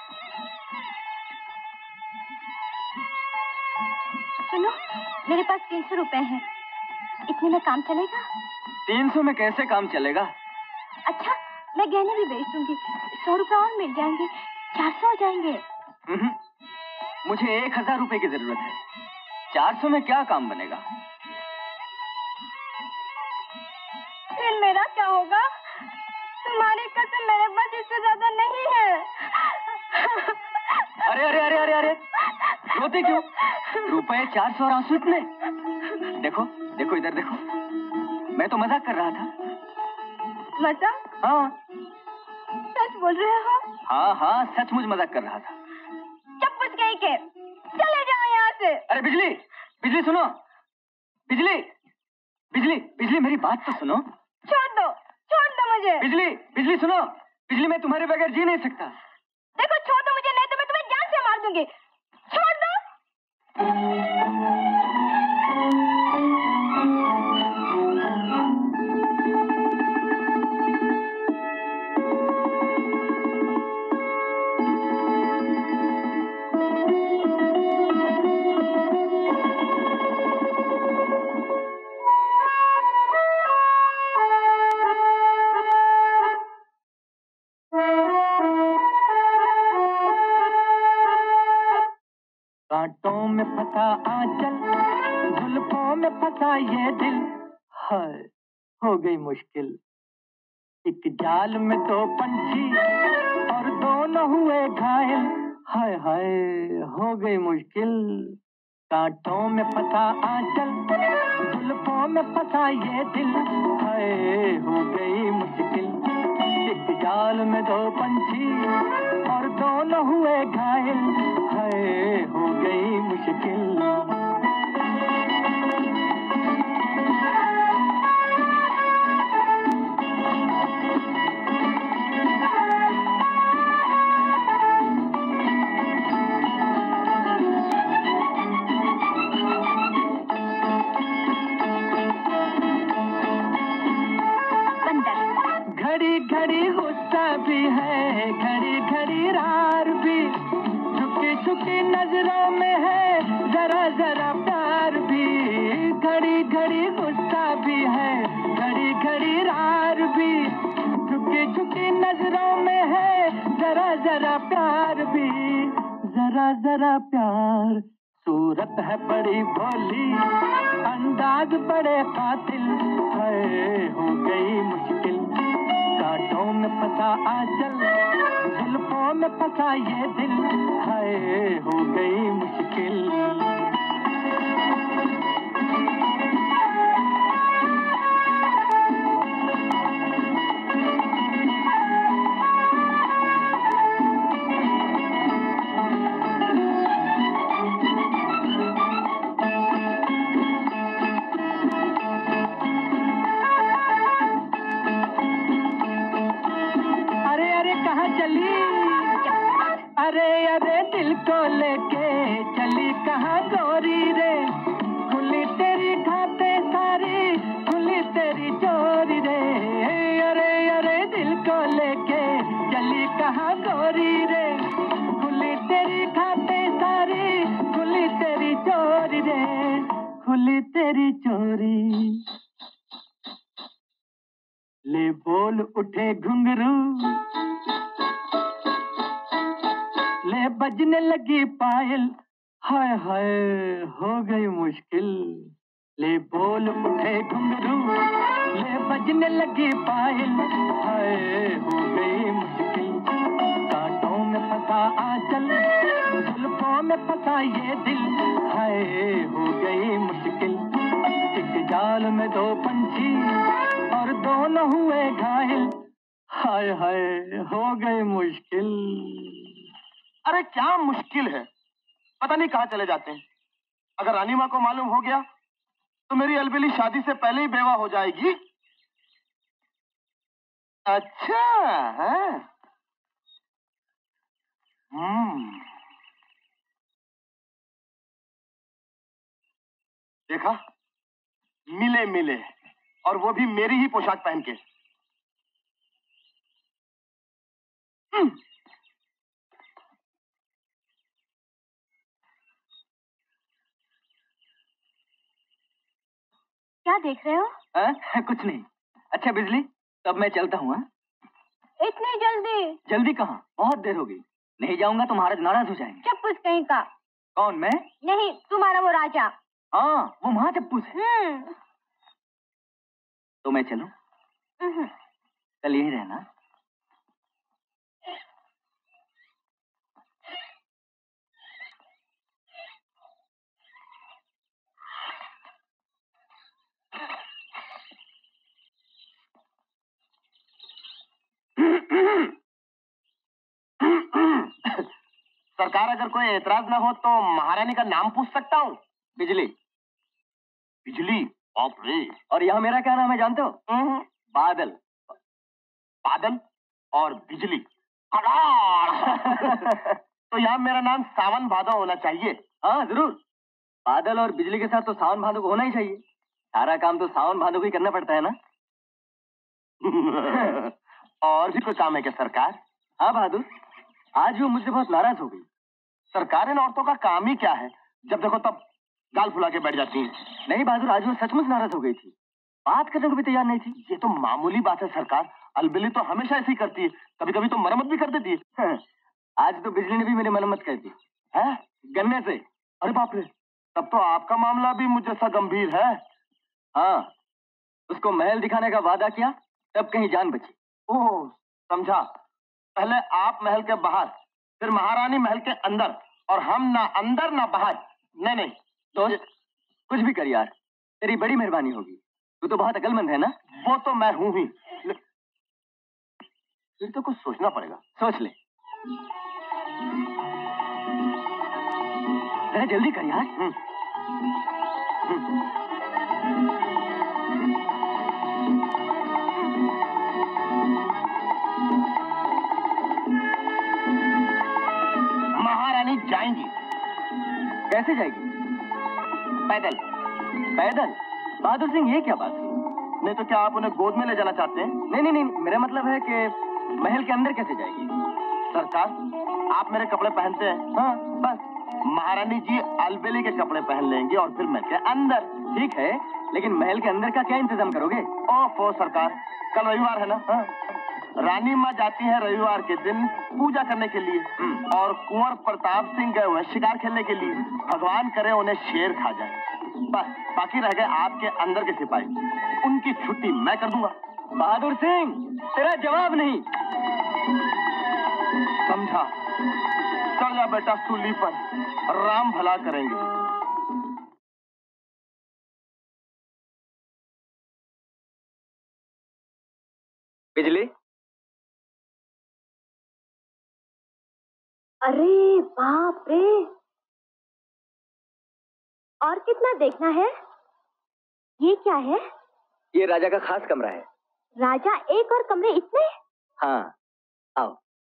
सुनो, मेरे पास तीन सौ रुपए हैं। इतने में काम चलेगा? तीन सौ में कैसे काम चलेगा? अच्छा, मैं गहने भी बेच दूंगी। सौ रुपए और मिल जाएंगे, चार सौ हो जाएंगे। मुझे एक हजार रुपए की जरूरत है। चार सौ में क्या काम बनेगा? फिर मेरा क्या होगा? तुम्हारी कसम, मेरे पास इससे ज्यादा नहीं है। अरे अरे अरे अरे अरे रोते क्यों? रुपए चार सौ और आंसू इतने? देखो देखो इधर देखो, मैं तो मजाक कर रहा था। मजाक? हाँ। सच बोल रहे हो? हाँ हाँ, सचमुच मजाक कर रहा था। चप्पू गई के, चले जाओ यहाँ से। अरे बिजली, बिजली सुनो, बिजली, बिजली, बिजली मेरी बात तो सुनो। छोड़ दो, छोड़ दो मुझे। बिजली, बिजली सुनो, बिजली मैं तुम्हारे बगैर जी नहीं सकता। देखो, छोड़ दो मुझे, नहीं तो मैं तुम्हें जान से मार दूंगी। छोड़ दो। कांटों में फंसा आंचल, जुल्फों में फंसा ये दिल, हाय हो गई मुश्किल। एक जाल में दो पंछी और दोनों हुए घायल, हाय हाय हो गई मुश्किल। कांटों में फंसा आंचल, जुल्फों में फंसा ये दिल, हाय हो गई मुश्किल। एक जाल में दो पंछी और दोनों हुए घायल, हाय हो गई मुश्किल। घड़ी घड़ी गुस्सा भी है, घड़ी घड़ी रार भी, झुकी झुकी नजरों में है जरा जरा प्यार भी। घड़ी घड़ी गुस्सा भी है, घड़ी घड़ी रार भी, झुकी झुकी नजरों में है जरा जरा प्यार भी, जरा जरा प्यार। सूरत है बड़ी भोली, अंदाज बड़े कातिल, है हो गई मुश्किल। कांटों में फंसा आंचल, जुल्फों में फंसा ये दिल, हाय हो गई मुश्किल। अरे अरे दिल को लेके चली कहाँ गोरी रे, खुली तेरी खातें सारी, खुली तेरी चोरी रे। अरे अरे दिल को लेके चली कहाँ गोरी रे, खुली तेरी खातें सारी, खुली तेरी चोरी रे, खुली तेरी चोरी। ले बोल उठे घुंघरू, ले बजने लगी पायल, हाय हाय हो गई मुश्किल। ले बोल उठे घुंघरू, ले बजने लगी पायल, हाय हो गई मुश्किल। कांटों में फंसा आंचल, जुल्फों में फंसा ये दिल, हाय हो गई मुश्किल। एक जाल में दो पंछी और दोनों हुए घायल, हाय हाय हो गई मुश्किल। अरे क्या मुश्किल है, पता नहीं कहाँ चले जाते हैं। अगर रानी माँ को मालूम हो गया तो मेरी अलबेली शादी से पहले ही बेवा हो जाएगी। अच्छा है। हम्म देखा, मिले मिले, और वो भी मेरी ही पोशाक पहन के। क्या देख रहे हो? आ? कुछ नहीं। अच्छा बिजली, तब मैं चलता हूँ। इतनी जल्दी? जल्दी कहाँ, बहुत देर हो गई। नहीं जाऊंगा तो महाराज नाराज हो जाएंगे। चप्पूस कहीं का। कौन, मैं? नहीं, तुम्हारा वो राजा। हाँ, वो महा चप्पूस है। हम्म। तो मैं चलूं? कल यही रहना। सरकार, अगर कोई एतराज ना हो तो महारानी का नाम पूछ सकता हूँ? बिजली। बिजली? बाप रे। और यहाँ मेरा क्या नाम है जानते हो? बादल। बादल और बिजली। तो यहाँ मेरा नाम सावन भादो होना चाहिए। हाँ जरूर, बादल और बिजली के साथ तो सावन भादो को होना ही चाहिए। सारा काम तो सावन भादो को ही करना पड़ता है ना। और भी कोई काम है क्या सरकार? हाँ बहादुर, आज वो मुझसे बहुत नाराज हो गई। सरकार, इन औरतों का काम ही क्या है, जब देखो तब गाल फुला के बैठ जाती हैं। नहीं बहादुर, आज वो सचमुच नाराज हो गई थी, बात करने को भी तैयार नहीं थी। ये तो मामूली बात है सरकार, अलबेली तो हमेशा ऐसी करती है, कभी कभी तो मरम्मत भी कर देती है। आज तो बिजली ने भी मेरी मरम्मत कर दी है, गन्ने से। अरे बाप रे, तब तो आपका मामला भी मुझ जैसा गंभीर है। हाँ, उसको महल दिखाने का वादा किया, तब कहीं जान बची। ओह समझा, पहले आप महल के बाहर, फिर महारानी महल के अंदर, और हम ना अंदर ना बाहर। नहीं नहीं दोस्त, कुछ भी कर यार, तेरी बड़ी मेहरबानी होगी। तू तो बहुत अकलमंद है ना। वो तो मैं हूं ही, फिर तो कुछ सोचना पड़ेगा। सोच ले, जरा जल्दी कर यार। हम्म। हम्म। महारानी जाएंगी। कैसे जाएगी? पैदल। पैदल? बहादुर सिंह, ये क्या बात है? नहीं तो क्या आप उन्हें गोद में ले जाना चाहते हैं? नहीं नहीं नहीं, मेरा मतलब है कि महल के अंदर कैसे जाएगी? सरकार, आप मेरे कपड़े पहनते हैं। हाँ बस महारानी जी अलबेली के कपड़े पहन लेंगे और फिर महल के अंदर। ठीक है, लेकिन महल के अंदर का क्या इंतजाम करोगे? ओफो सरकार, कल रविवार है ना। हाँ। रानी माँ जाती है रविवार के दिन पूजा करने के लिए, और कुंवर प्रताप सिंह गए हुए शिकार खेलने के लिए। भगवान करे उन्हें शेर खा जाए। बस बाकी रह गए आपके अंदर के सिपाही, उनकी छुट्टी मैं कर दूंगा। बहादुर सिंह, तेरा जवाब नहीं। समझा, चल जा बेटा सूली पर, राम भला करेंगे। बिजली। अरे बाप रे, और कितना देखना है? ये क्या है? ये राजा का खास कमरा है। राजा एक और कमरे इतने? हाँ, आओ।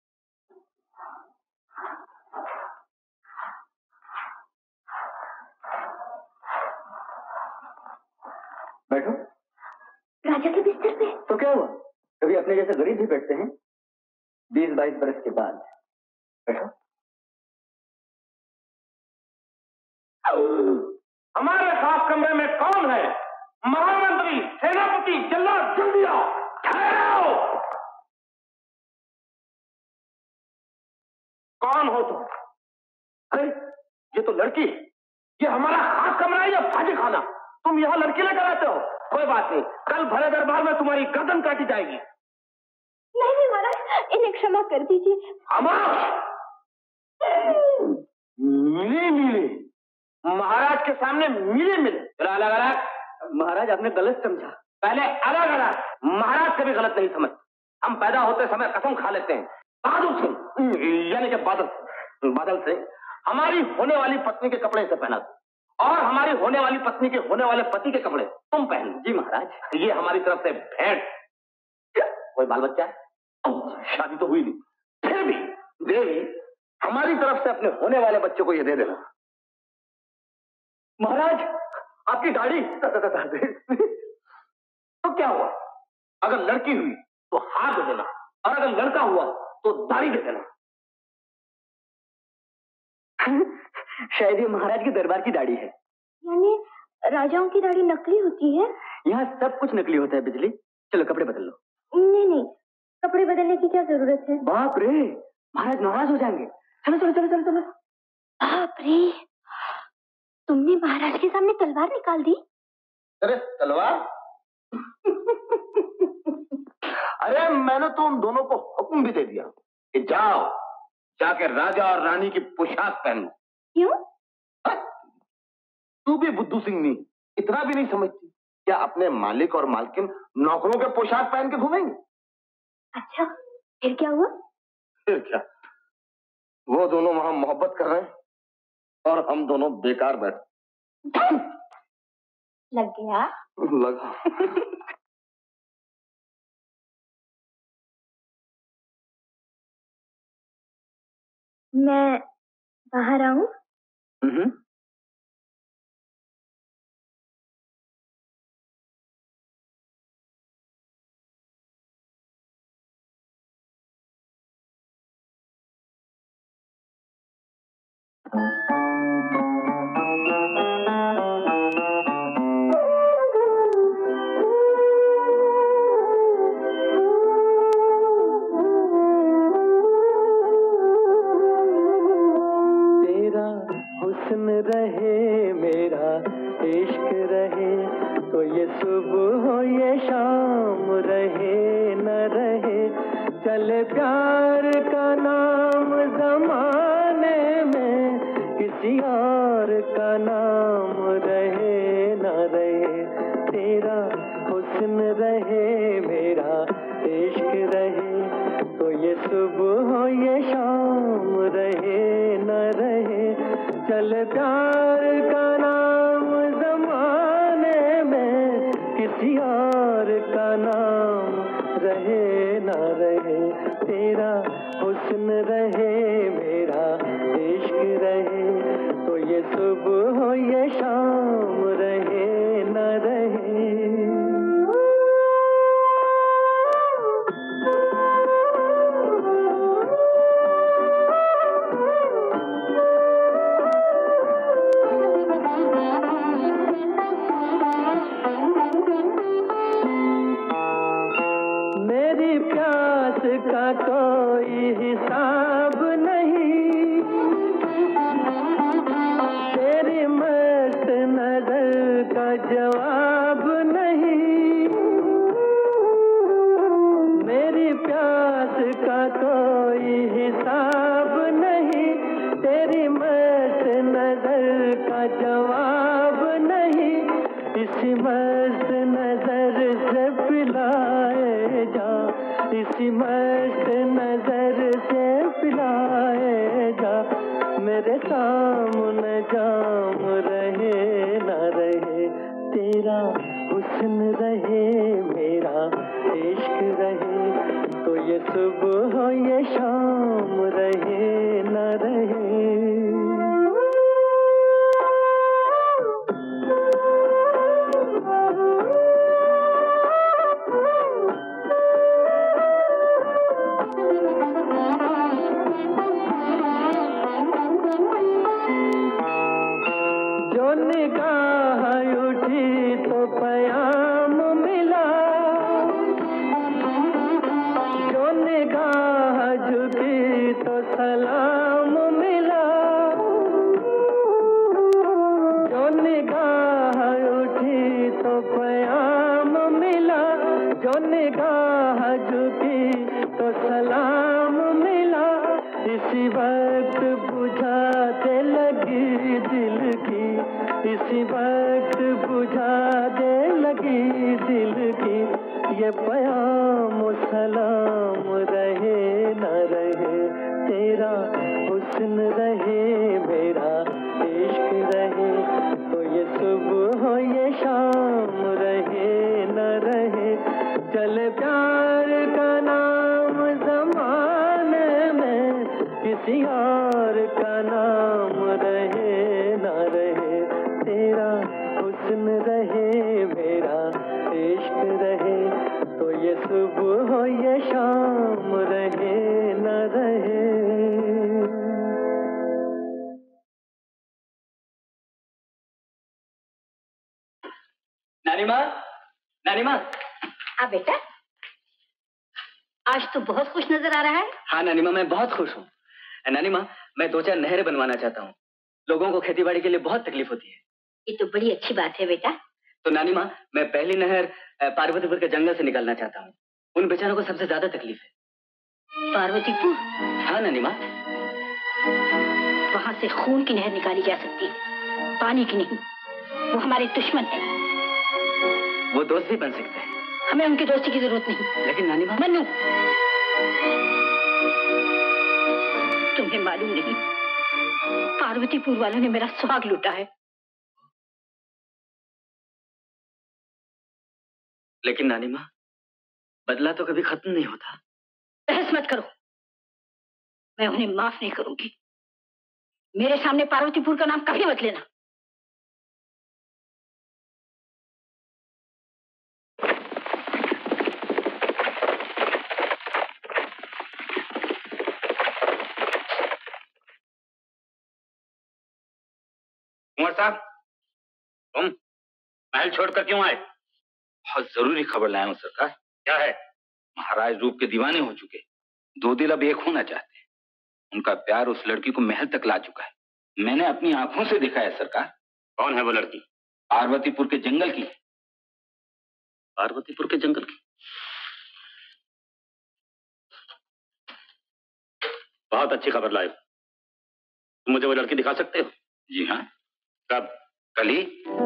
बैठो। राजा के बिस्तर पे? तो क्या हुआ, कभी अपने जैसे गरीब भी बैठते हैं, बीस बाईस बरस के बाद। बैठो। हमारे खास कमरे में कौन है? महामंत्री, सेनापति, जल्लाद, जल्दी आओ। ठहरो। कौन हो तुम? अरे ये तो लड़की, ये हमारा खास कमरा है या भाजी खाना? तुम यहाँ लड़की लेकर आते हो? कोई बात नहीं, कल भरे दरबार में तुम्हारी गर्दन काटी जाएगी। नहीं नहीं महाराज, इन्हें क्षमा कर दीजिए। मिली मिली, महाराज के सामने मिले मिले। अलग अलग? महाराज आपने गलत समझा। पहले अलग अलग, महाराज कभी गलत नहीं समझ। हम पैदा होते समय कसम खा लेते हैं। बहादुर सिंह यानी कि बादल बादल सिंह, हमारी होने वाली पत्नी के कपड़े से पहना दो, और हमारी होने वाली पत्नी के होने वाले पति के कपड़े तुम पहन। जी महाराज। ये हमारी तरफ से भेंट। कोई बाल बच्चा है? शादी तो हुई नहीं, फिर भी देवी हमारी तरफ से अपने होने वाले बच्चे को ये दे देना। महाराज, आपकी दाढ़ी। तो क्या हुआ, अगर लड़की हुई तो हाथ दे देना, और अगर लड़का हुआ तो दाढ़ी दे देना। शायद ये महाराज के दरबार की दाढ़ी है। यानी राजाओं की दाढ़ी नकली होती है? यहाँ सब कुछ नकली होता है बिजली। चलो कपड़े बदल लो। नहीं नहीं, कपड़े बदलने की क्या जरूरत है? बाप रे, महाराज नाराज हो जाएंगे। चलो चलो चलो चलो चलो। बाप रे, तुमने महाराज के सामने तलवार निकाल दी? अरे तलवार? अरे मैंने तो उन दोनों को हुक्म भी दे दिया कि जाओ, जाके राजा और रानी की पोशाक पहनो। क्यों? तू भी बुद्धू सिंह नहीं, इतना भी नहीं समझती क्या अपने मालिक और मालकिन नौकरों के पोशाक पहन के घूमेंगे? अच्छा, फिर क्या हुआ? फिर क्या, वो दोनों वहां मोहब्बत कर रहे हैं और हम दोनों बेकार बैठे। लग गया? लगा। मैं बाहर आऊं? हम्म। रहे मेरा इश्क रहे, तो ये सुबह हो ये शाम रहे न रहे, चले प्यार का नाम जमाने में, किसी और का नाम रहे न रहे, तेरा हुस्न रहे मेरा इश्क रहे, तो ये सुबह हो ये शाम रहे न रहे, चल प्यार का नाम जमाने में, किसी और का नाम रहे ना रहे, तेरा हुस्न रहे मेरा इश्क रहे, तो ये सुबह हो ये शाम रहे ना रहे। मेरी प्यास का कोई हिसाब नहीं, तेरी मस्त नजर का जवाब नहीं, मेरी प्यास का कोई हिसाब नहीं, तेरी मस्त नजर का जवाब नहीं, इसी मस्त नजर से पिलाए जा, इसी मस्त नजर से पिलाए जा, मेरे सामने जाम रहे ना रहे, तेरा हुस्न रहे मेरा इश्क रहे, तो ये सुबह हो ये शाम रहे ना रहे। जो निगाह उठी तो प्याम मिला, जो निगाह झुकी तो सलाम मिला, जो निगाह उठी तो प्याम मिला, जो निगाह झुकी तो सलाम मिला, इसी वक्त बुझाते लगी दिल की, इसी वक्त बुझा दे लगी दिल की, ये प्याम सलाम रहे न रहे, तेरा हुस्न रहे मेरा इश्क रहे, तो ये सुबह हो ये शाम रहे न रहे, चले प्यार का नाम जमाने में, किसी और का नाम रहे ना रहे, तेरा हुस्न नानी माँ, नानी माँ। हाँ बेटा, आज तो बहुत खुश नजर आ रहा है। हाँ नानी माँ, मैं बहुत खुश हूँ। नानी माँ, मैं दो चार नहरें बनवाना चाहता हूँ। लोगों को खेती बाड़ी के लिए बहुत तकलीफ होती है। ये तो बड़ी अच्छी बात है बेटा। तो नानी माँ, मैं पहली नहर पार्वतीपुर के जंगल से निकालना चाहता हूँ। उन बेचारों को सबसे ज्यादा तकलीफ है। पार्वतीपुर? हाँ नानी माँ। वहाँ से खून की नहर निकाली जा सकती है, पानी की नहीं। वो हमारे दुश्मन है। वो दोस्त भी बन सकते हैं। हमें उनकी दोस्ती की जरूरत नहीं। लेकिन नानी माँ। मन्नू, तुम्हें मालूम नहीं, पार्वतीपुर वालों ने मेरा सुहाग लूटा है। लेकिन नानी माँ, बदला तो कभी खत्म नहीं होता। बहस मत करो, मैं उन्हें माफ नहीं करूंगी। मेरे सामने पार्वतीपुर का नाम कभी मत लेना। कुंवर साहब, तुम महल छोड़कर क्यों आए? बहुत जरूरी खबर लाया हूं सरकार। क्या है? महाराज रूप के दीवाने हो चुके, दो दिल अब एक होना चाहते हैं। उनका प्यार उस लड़की को महल तक ला चुका है। मैंने अपनी आंखों से देखा है सरकार। कौन है वो लड़की? पार्वतीपुर के जंगल की। पार्वतीपुर के जंगल की? बहुत अच्छी खबर लाए। तुम मुझे वो लड़की दिखा सकते हो? जी हाँ। कब? कल ही।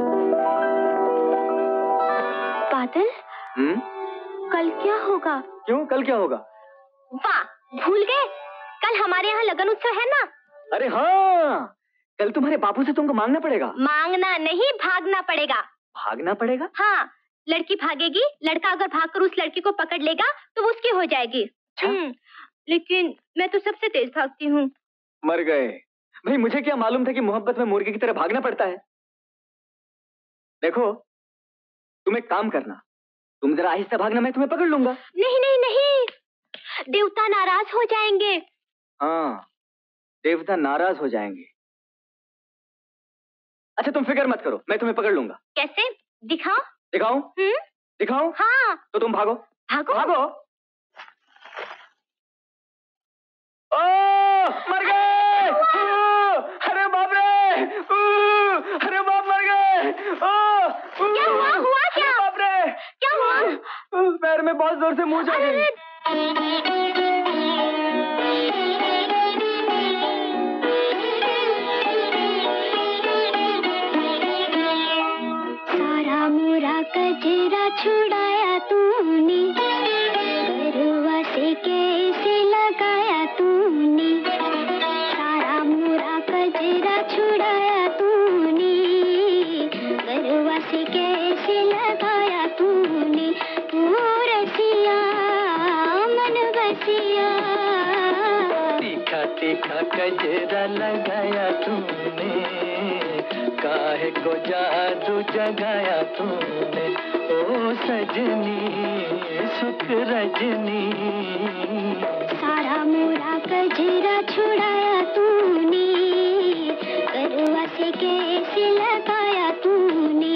बादल? हम्म? कल क्या होगा? क्यों, कल क्या होगा? वाह, भूल गए? कल हमारे यहाँ लगन उत्सव है ना? अरे हाँ, कल तुम्हारे बापू से तुमको मांगना पड़ेगा। मांगना नहीं, भागना पड़ेगा। भागना पड़ेगा? हाँ, लड़की भागेगी, लड़का अगर भागकर उस लड़की को पकड़ लेगा तो वो उसकी हो जाएगी। हम्म, लेकिन मैं तो सबसे तेज भागती हूँ। मर गए भाई, मुझे क्या मालूम था कि मोहब्बत में मुर्गे की तरह भागना पड़ता है। देखो, तुम एक काम करना, तुम जरा आहिस्ता भागना, मैं तुम्हें पकड़ लूंगा। नहीं नहीं नहीं, देवता नाराज हो जाएंगे। हाँ, देवता नाराज हो जाएंगे। अच्छा तुम फिक्र मत करो, मैं तुम्हें पकड़ लूंगा। कैसे? दिखाओ। दिखाऊं? हम्म? दिखाऊं? हाँ। तो तुम भागो। भागो। भागो। ओ, मर गए! अरे बाप रे! अरे बाप, मर गए! क्या हुआ? हुआ क्या? बाप रे! क्या हुआ? पैर में बहुत जोर से मुंह जा गई। सारा मोरा कजरा छुड़ाया तूने, गरुआ से कैसे लगाया तूने। सारा मोरा कजरा छुड़ाया तूने, गरुआ से कैसे लगाया तूने। तू रसिया मन बसिया, तीखा तीखा कजरा लगाया तूने, काहे को जादू जगाया तूने। ओ सजनी सुख रजनी, सारा मोरा कजरा छुड़ाया तूने, गरुआ से कैसे लगाया तूने।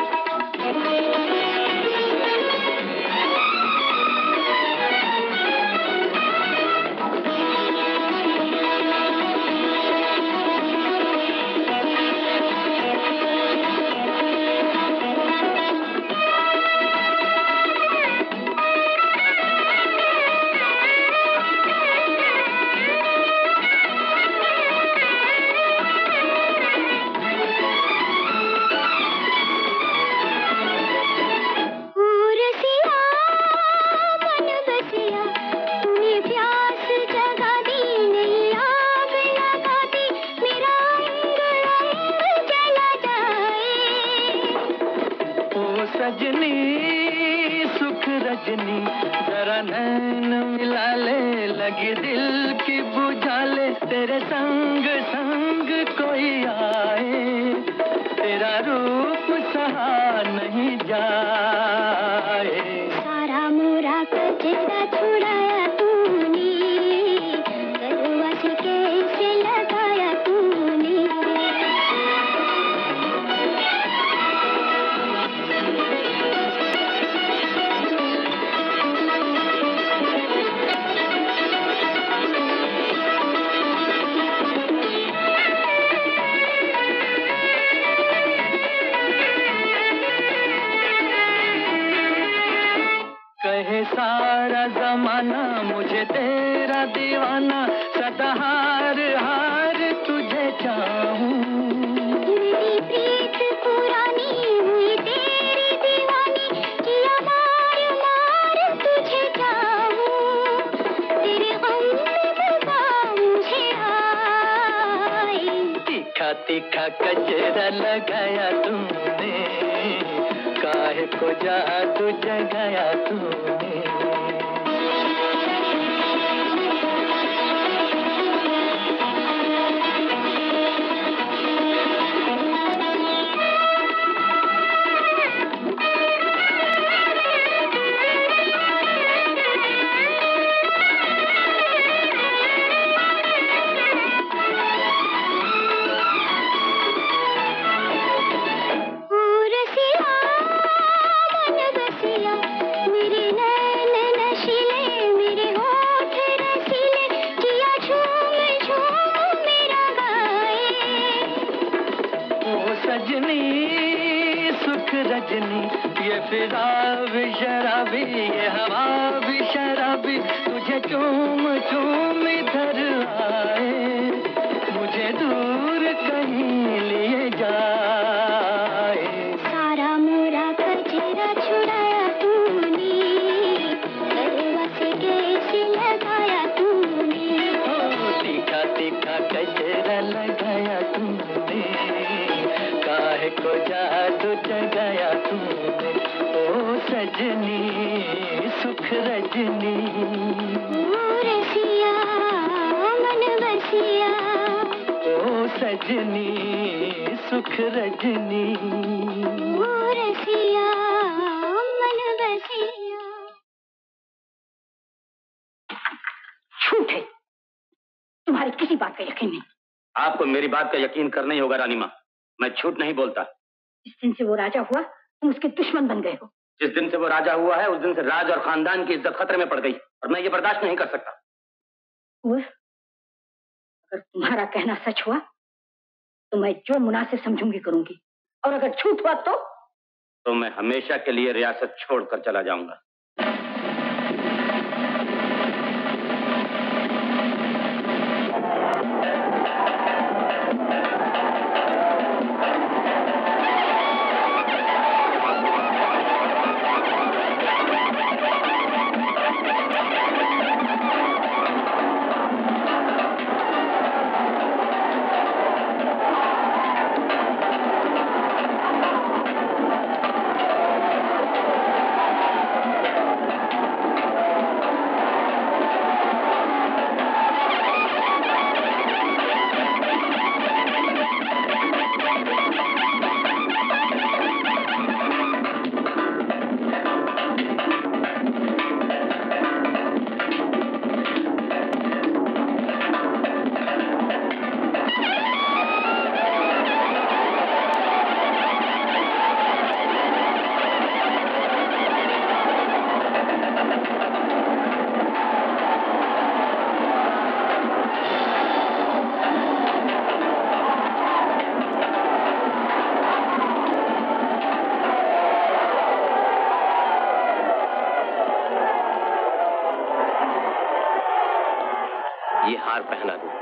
सजनी सुख रजनी, जरा नैन मिला ले, लगी दिल की बुझा ले। तेरे संग संग कोई आए, तेरा रूप सहा नहीं जाए। सारा मोरा कजरा छुड़ाया तूने, गरुआ से कैसे लगाया तूने। जगाया तूने, काहे को जादू जगाया तूने। ये फिजा भी शराबी, ये हवा भी शराबी, तुझे चूम चूम इधर आए, मुझे दूर कहीं लिए जाए। सारा मोरा कचरा छुड़ाया तूने, गलवा से कैसे लगाया तूने, ओ तीखा तीखा कचरा लगाया तूने, काहे को जादू जगाया तूने। ओ सजनी सुख रजनी, रसिया मन बसिया, ओ सजनी सुख रजनी, रसिया मन बसिया। झूठ है, तुम्हारी किसी बात का यकीन नहीं। आपको मेरी बात का यकीन करना ही होगा रानी माँ, मैं झूठ नहीं बोलता। जिस दिन से वो राजा हुआ तुम उसके दुश्मन बन गए हो। जिस दिन से वो राजा हुआ है उस दिन से राज और खानदान की इज्जत खतरे में पड़ गई और मैं ये बर्दाश्त नहीं कर सकता। वो अगर तुम्हारा कहना सच हुआ तो मैं जो मुनासिब समझूंगी करूंगी, और अगर झूठ हुआ तो तो मैं हमेशा के लिए रियासत छोड़कर चला जाऊंगा। ये हार पहना दो।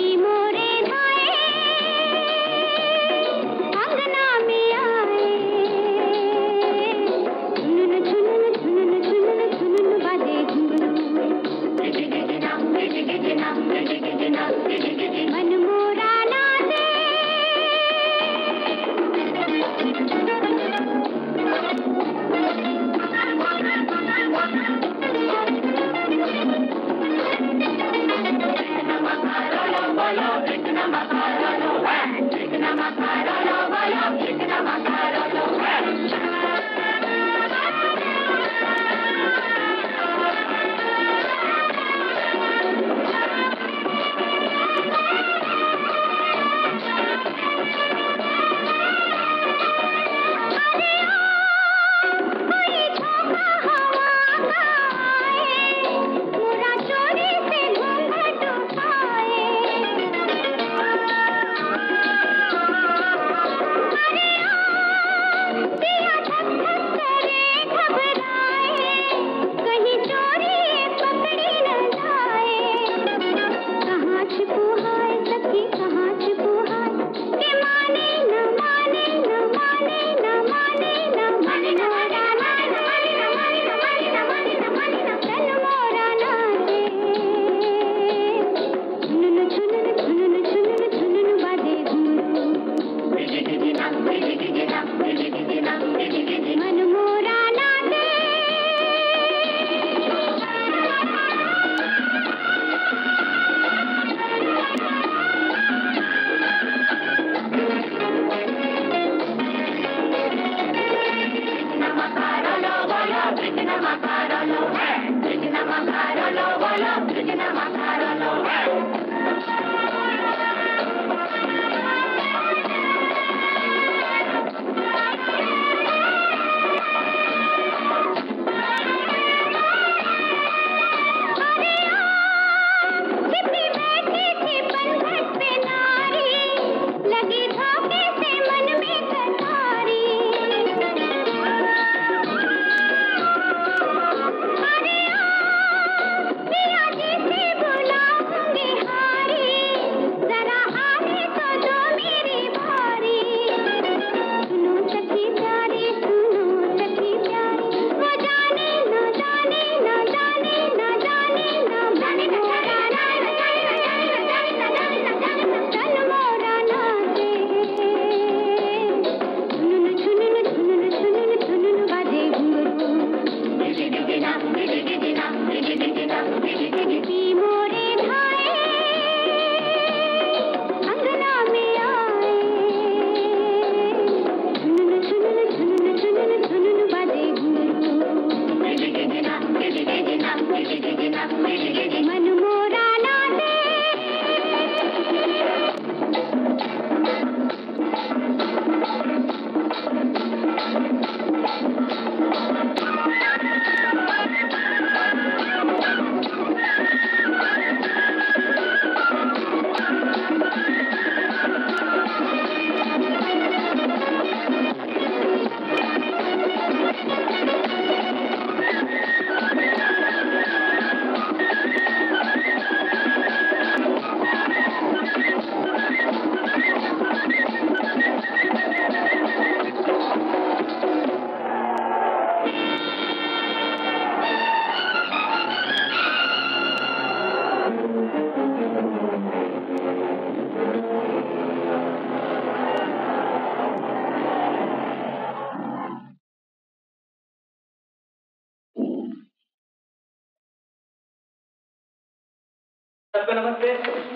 नमस्ते।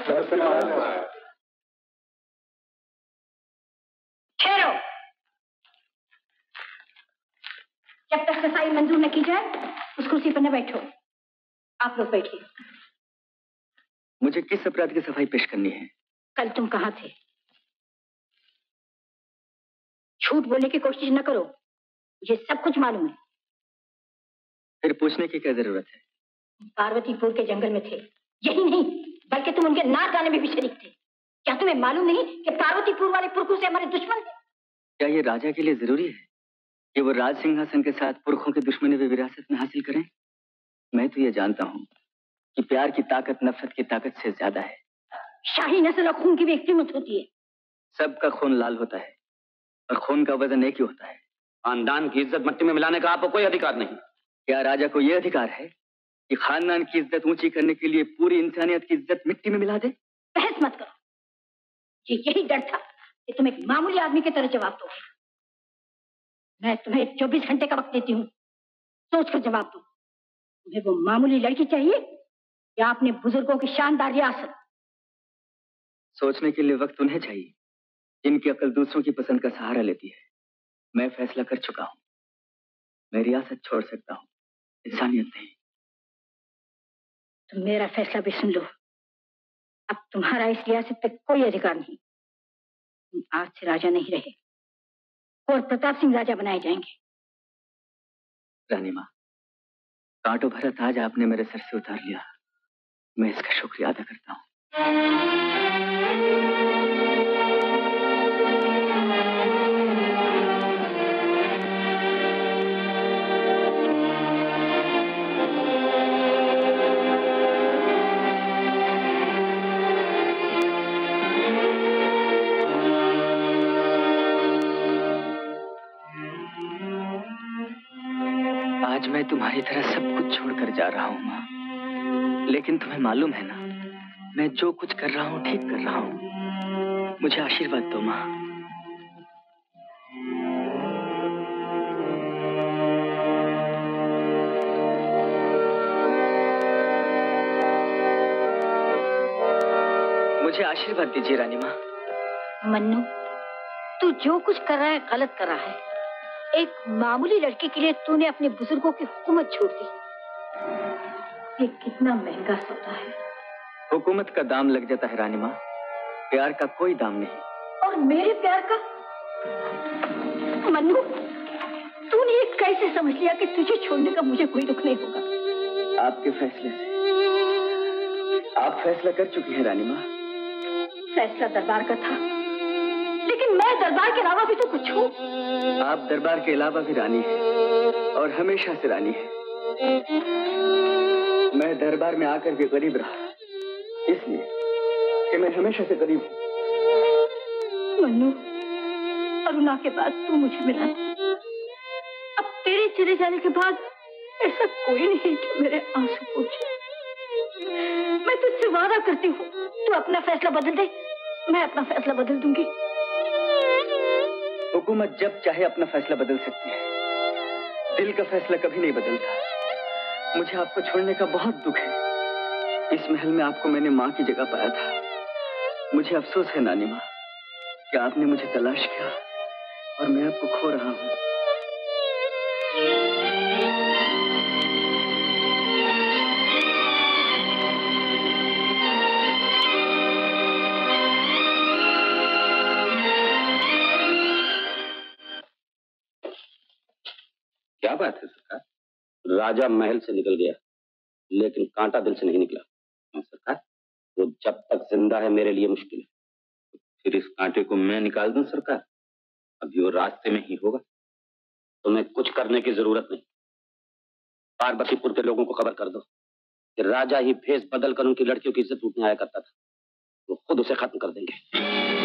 ठहरो। जब तक सफाई मंजूर न की जाए उस कुर्सी पर न बैठो। आप लोग बैठिए। मुझे किस अपराध की सफाई पेश करनी है? कल तुम कहाँ थे? झूठ बोलने की कोशिश न करो, मुझे सब कुछ मालूम है। फिर पूछने की क्या जरूरत है? पार्वतीपुर के जंगल में थे। यही नहीं बल्कि तुम उनके नाच गाने में भी शरीक थे। क्या तुम्हें मालूम नहीं कि पार्वतीपुर वाले पुरखों से हमारे दुश्मन थे? क्या ये राजा के लिए जरूरी है कि वो राज सिंहासन के साथ पुरखों की दुश्मनी भी विरासत में हासिल करें? मैं तो ये जानता हूँ कि प्यार की ताकत नफरत की ताकत से ज्यादा है। शाही नस्ल और खून की भी एक कीमत होती है। सबका खून लाल होता है और खून का वजन एक ही होता है। खानदान की इज्जत मिट्टी में मिलाने का आपको कोई अधिकार नहीं। क्या राजा को यह अधिकार है कि खानदान की इज्जत ऊंची करने के लिए पूरी इंसानियत की इज्जत मिट्टी में मिला दे? बहस मत करो। ये यही डर था कि तुम एक मामूली आदमी की तरह जवाब दोगे। मैं तुम्हें चौबीस घंटे का वक्त देती हूँ, सोचकर जवाब दो। तुम्हें वो मामूली लड़की चाहिए या अपने बुजुर्गों की शानदार रियासत? सोचने के लिए वक्त उन्हें चाहिए जिनकी अकल दूसरों की पसंद का सहारा लेती है। मैं फैसला कर चुका हूं, मैं रियासत छोड़ सकता हूं, इंसानियत नहीं। तुम मेरा फैसला भी सुन लो। अब तुम्हारा इस रियासत पे कोई अधिकार नहीं। तुम आज से राजा नहीं रहे और प्रताप सिंह राजा बनाए जाएंगे। रानी माँ, कांटों भरा ताज आपने मेरे सर से उतार लिया, मैं इसका शुक्रिया अदा करता हूँ। आज मैं तुम्हारी तरह सब कुछ छोड़कर जा रहा हूँ माँ, लेकिन तुम्हें मालूम है ना, मैं जो कुछ कर रहा हूँ ठीक कर रहा हूँ। मुझे आशीर्वाद दो माँ। मुझे आशीर्वाद दीजिए रानी माँ। मन्नू, तू जो कुछ कर रहा है गलत कर रहा है। एक मामूली लड़की के लिए तूने अपने बुजुर्गों की हुकूमत छोड़ दी। ये कितना महंगा सौदा है। हुकूमत का दाम लग जाता है रानी माँ, प्यार का कोई दाम नहीं। और मेरे प्यार का? मन्नू, तूने ये कैसे समझ लिया कि तुझे छोड़ने का मुझे कोई दुख नहीं होगा? आपके फैसले से। आप फैसला कर चुकी हैं रानी माँ। फैसला दरबार का था, लेकिन मैं दरबार के अलावा भी तो कुछ हूँ। आप दरबार के अलावा भी रानी है और हमेशा से रानी है। मैं दरबार में आकर के गरीब रहा, इसलिए कि मैं हमेशा से गरीब हूँ। मन्नू, अरुणा के बाद तू मुझे मिला था। अब तेरे चले जाने के बाद ऐसा कोई नहीं जो मेरे आंसू पोंछे। मैं तुझसे वादा करती हूँ, तू अपना फैसला बदल दे, मैं अपना फैसला बदल दूंगी। हुकूमत जब चाहे अपना फैसला बदल सकती है, दिल का फैसला कभी नहीं बदलता। मुझे आपको छोड़ने का बहुत दुख है। इस महल में आपको मैंने माँ की जगह पाया था। मुझे अफसोस है नानी माँ कि आपने मुझे तलाश किया और मैं आपको खो रहा हूँ। क्या बात है सरकार? राजा महल से निकल गया, लेकिन कांटा दिल से नहीं निकला। सरकार, वो जब तक जिंदा है मेरे लिए मुश्किल है। फिर इस कांटे को मैं निकाल दूं सरकार? अभी वो रास्ते में ही होगा। तुम्हें कुछ करने की जरूरत नहीं। पार्वतीपुर के लोगों को खबर कर दो कि राजा ही भेष बदल कर उनकी लड़कियों की इज्जत लूटने आया करता था। वो खुद उसे खत्म कर देंगे।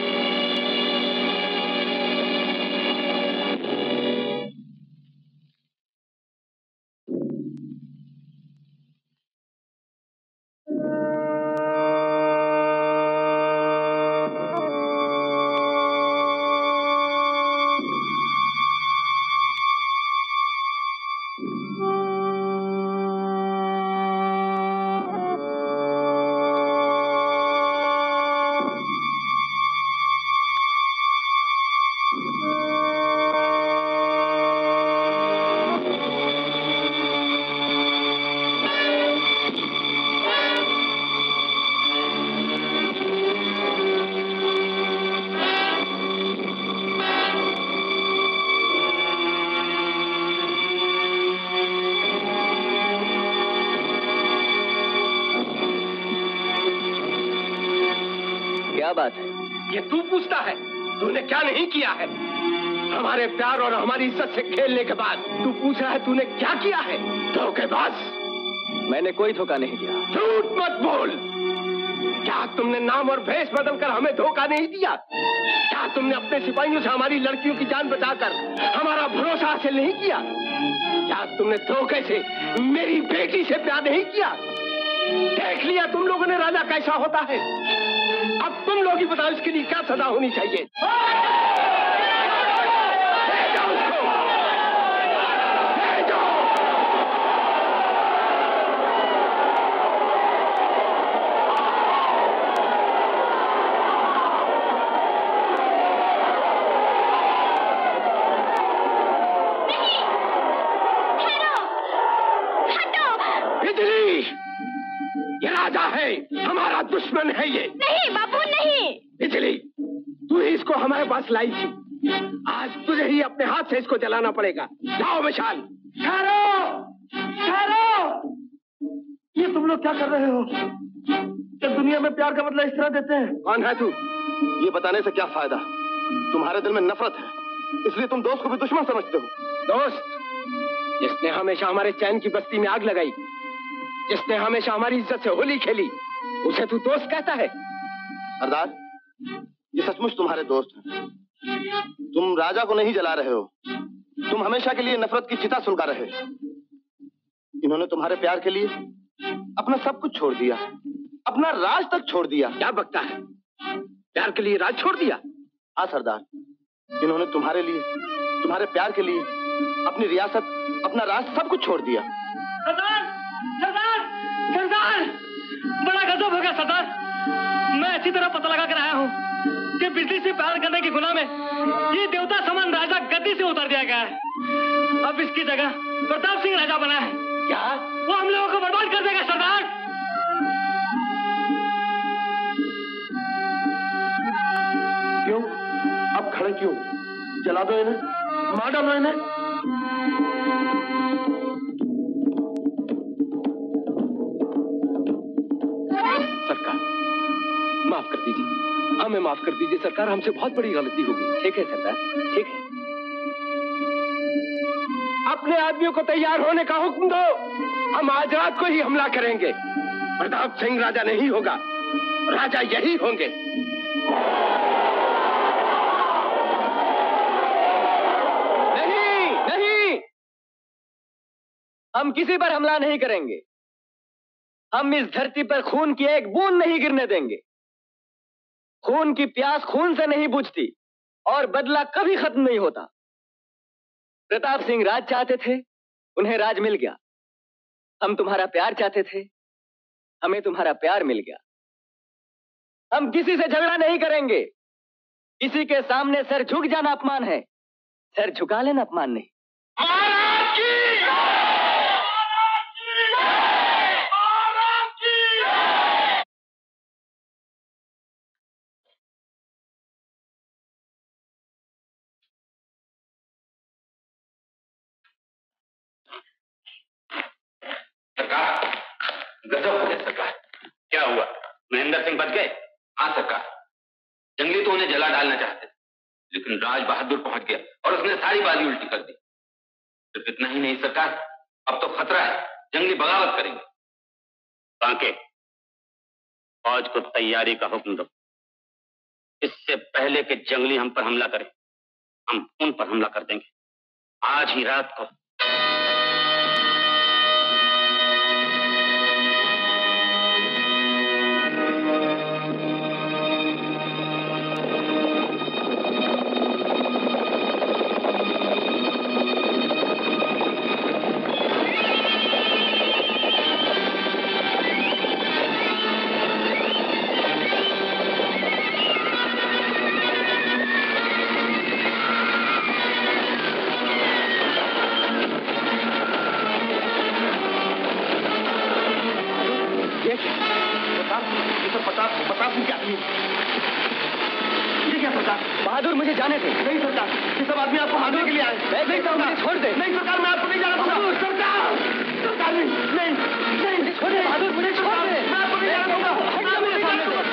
बात है? ये तू पूछता है? तूने क्या नहीं किया है? हमारे प्यार और हमारी इज्जत से खेलने के बाद तू पूछ रहा है तूने क्या किया है? धोखेबाज! मैंने कोई धोखा नहीं दिया। झूठ मत बोल। क्या तुमने नाम और भेष बदलकर हमें धोखा नहीं दिया? क्या तुमने अपने सिपाहियों से हमारी लड़कियों की जान बचाकर हमारा भरोसा हासिल नहीं किया? क्या तुमने धोखे से मेरी बेटी से प्यार नहीं किया? देख लिया तुम लोगों ने राजा कैसा होता है। अब तुम लोग ही बताओ इसके लिए क्या सजा होनी चाहिए। हमारा दुश्मन है ये। नहीं बाबू नहीं। बिजली, तू ही इसको हमारे पास लाई थी। आज तुझे ही अपने हाथ से इसको जलाना पड़ेगा। लाओ विशाल। ठहरो, ठहरो। ये तुम लोग क्या कर रहे हो? क्या दुनिया में प्यार का बदला इस तरह देते हैं? कौन है तू? ये बताने से क्या फायदा? तुम्हारे दिल में नफरत है, इसलिए तुम दोस्त को भी दुश्मन समझते हो। दोस्त, जिसने हमेशा हमारे चैन की बस्ती में आग लगाई, जिसने हमेशा हमारी इज्जत से होली खेली, उसे तू दोस्त कहता है? सरदार, ये सचमुच तुम्हारे दोस्त हैं। तुम राजा को नहीं जला रहे हो, तुम हमेशा के लिए नफरत की चिता सुलगा रहे हो। इन्होंने तुम्हारे प्यार के लिए अपना सब कुछ छोड़ दिया, अपना राज तक छोड़ दिया। क्या बकता है? प्यार के लिए राज छोड़ दिया? हाँ सरदार, इन्होंने तुम्हारे लिए, तुम्हारे प्यार के लिए अपनी रियासत, अपना राज सब कुछ छोड़ दिया। सरदार, सरदार, सरदार, बड़ा गजब हो गया सरदार। मैं अच्छी तरह पता लगा कर आया हूँ कि बिजली से प्यार करने की गुनाह में ये देवता समान राजा गद्दी से उतार दिया गया है। अब इसकी जगह प्रताप सिंह राजा बना है। क्या? वो हम लोगों को बर्बाद कर देगा सरदार। क्यों? अब खड़े क्यों? जला दो इन्हें, मार डालो इन्हें। सरकार, माफ कर दीजिए, हमें माफ कर दीजिए सरकार, हमसे बहुत बड़ी गलती हो गई। ठीक है सरदार, ठीक है। अपने आदमियों को तैयार होने का हुक्म दो, हम आज रात को ही हमला करेंगे। प्रताप सिंह राजा नहीं होगा, राजा यही होंगे। नहीं, नहीं, हम किसी पर हमला नहीं करेंगे। हम इस धरती पर खून की एक बूंद नहीं गिरने देंगे। खून की प्यास खून से नहीं बुझती और बदला कभी खत्म नहीं होता। प्रताप सिंह राज चाहते थे, उन्हें राज मिल गया। हम तुम्हारा प्यार चाहते थे, हमें तुम्हारा प्यार मिल गया। हम किसी से झगड़ा नहीं करेंगे। किसी के सामने सर झुक जाना अपमान है, सर झुका लेना अपमान नहीं। सरकार, गजब हो गया सरकार। क्या हुआ? महेंद्र सिंह बच गए? हाँ सरकार, जंगली तो उन्हें जला डालना चाहते थे, लेकिन राज बहादुर पहुंच गया और उसने सारी बाजी उल्टी कर दी। सिर्फ इतना ही नहीं सरकार, अब तो खतरा है, जंगली बगावत करेंगे। बांके, फौज को तैयारी का हुक्म दो। इससे पहले कि जंगली हम पर हमला करें, हम उन पर हमला कर देंगे आज ही रात को। बहादुर, मुझे जाने दे। नहीं सरकार, ये सब आदमी आपको मारने के लिए आए। मैं नहीं कहूँगा, छोड़ दे। नहीं सरकार, मैं आपको नहीं जाना दूंगा। सरकार, सरकार नहीं, नहीं, नहीं, मुझे छोड़ दे बहादुर, मुझे छोड़ दे। मैं आपको नहीं जाना दूंगा। हट जा मेरे सामने से।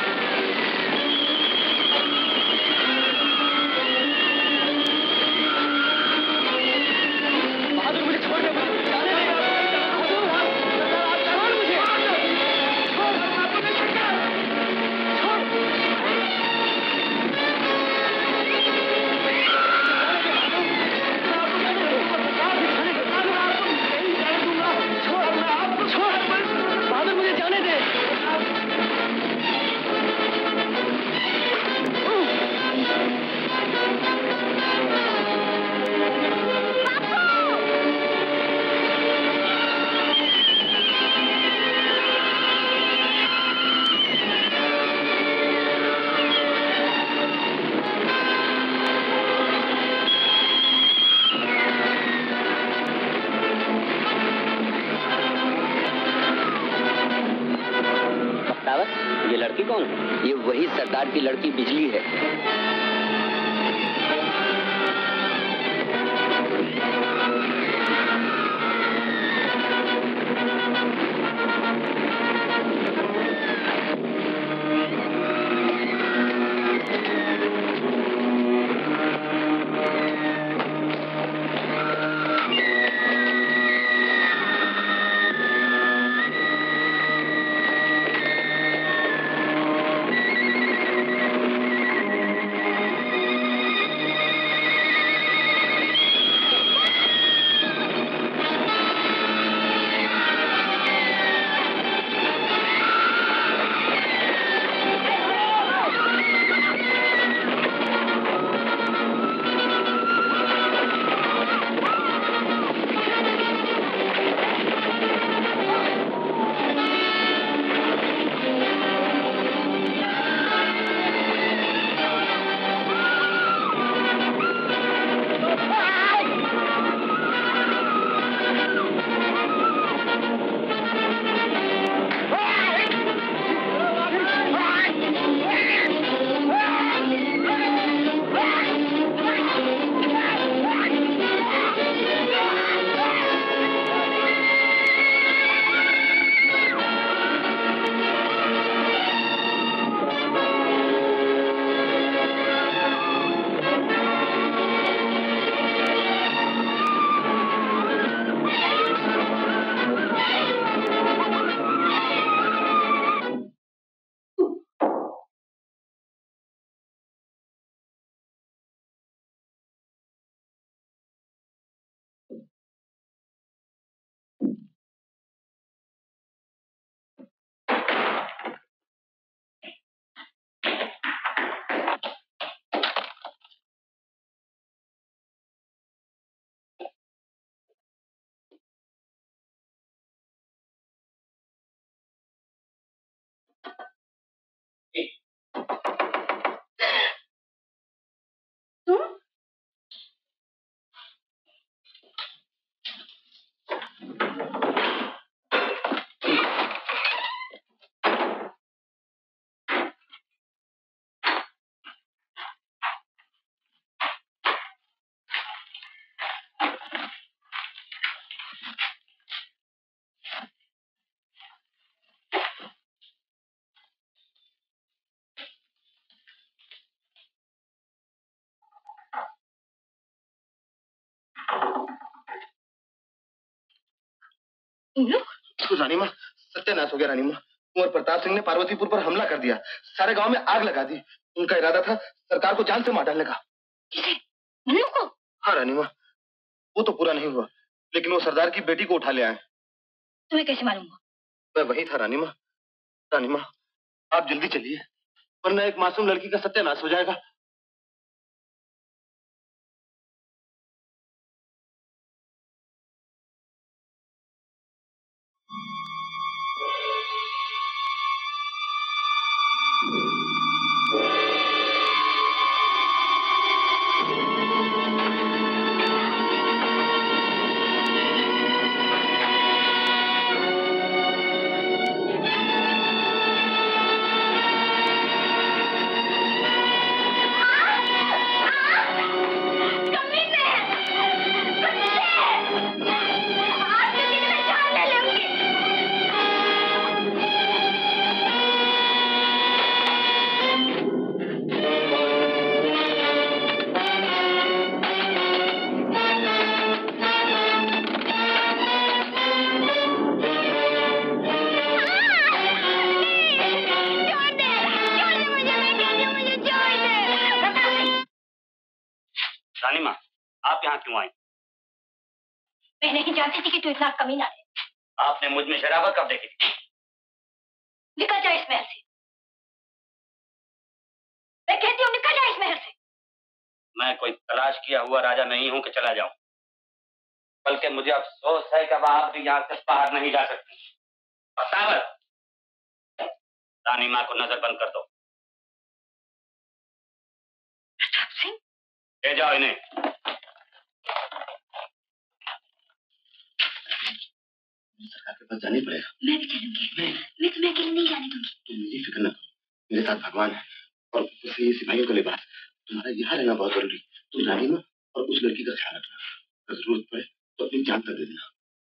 बहादुर, मुझे छोड़ दे। जाने दे। बहादुर, छोड़ मुझे। छोड़, मैं आपको नहीं छोड़ूंगा। कौन? ये वही सरदार की लड़की बिजली है। रानी माँ, सत्यानाश हो गया रानी माँ। कुंवर प्रताप सिंह ने पार्वतीपुर पर हमला कर दिया, सारे गांव में आग लगा दी। उनका इरादा था सरकार को जान से मार डालने का। किसे? मन्नू को? हाँ रानी माँ, वो तो पूरा नहीं हुआ, लेकिन वो सरदार की बेटी को उठा ले आए। तुम्हें कैसे मालूम हुआ? मैं वही था रानी माँ। रानी माँ, आप जल्दी चलिए, वरना एक मासूम लड़की का सत्यानाश हो जाएगा। क्यों आई? मैं नहीं जानती थी कि तू इतना कमीना है। आपने मुझ में शराबत कब देखी थी? निकल जा इस महल से। मैं कहती हूँ निकल जा इस महल से। मैं कोई तलाश किया हुआ राजा नहीं हूं कि चला जाऊं, बल्कि मुझे अफसोस है कि अब आप भी यहाँ से बाहर नहीं जा सकती। सावर, रानी माँ को नजर बंद कर दो। प्रताप सिंह, ले जाओ इन्हें। सरकार के पास जाना पड़ेगा। मैं भी चलूंगी। मैं मैं तुम्हें अकेले नहीं जाने दूंगी। तुम मेरी फिक्र न करो, मेरे साथ भगवान है और उससे ये सिपाहियों का लिबास। तुम्हारा यहाँ रहना बहुत जरूरी। तुम रानी माँ और उस लड़की का ख्याल रखना। अगर जरूरत पड़े तो अपनी जान तक दे देना।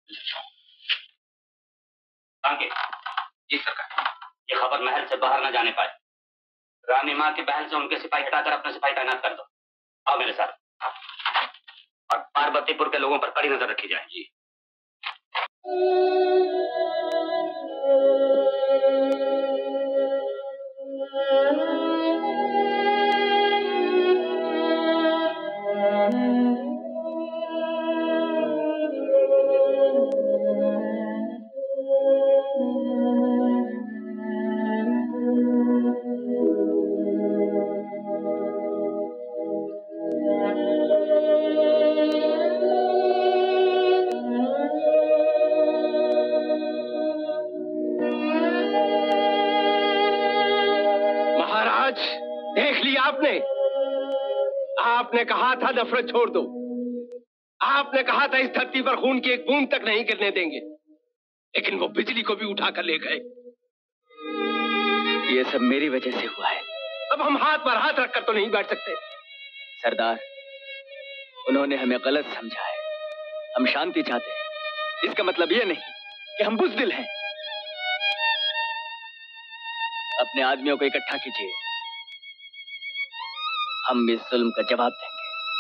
जी सरकार, ये खबर महल से बाहर न जाने पाए। रानी माँ के महल से उनके सिपाही हटाकर अपने सिपाही तैनात कर दो। आओ मेरे साथ। और पार्वतीपुर के लोगों पर कड़ी नजर रखी जाए। जी। देख लिया आपने? आपने कहा था नफरत छोड़ दो। आपने कहा था इस धरती पर खून की एक बूंद तक नहीं गिरने देंगे, लेकिन वो बिजली को भी उठाकर ले गए। ये सब मेरी वजह से हुआ है। अब हम हाथ पर हाथ रखकर तो नहीं बैठ सकते। सरदार, उन्होंने हमें गलत समझा है। हम शांति चाहते हैं, इसका मतलब ये नहीं कि हम बुज़दिल हैं। अपने आदमियों को इकट्ठा कीजिए, हम इस जुल्म का जवाब देंगे।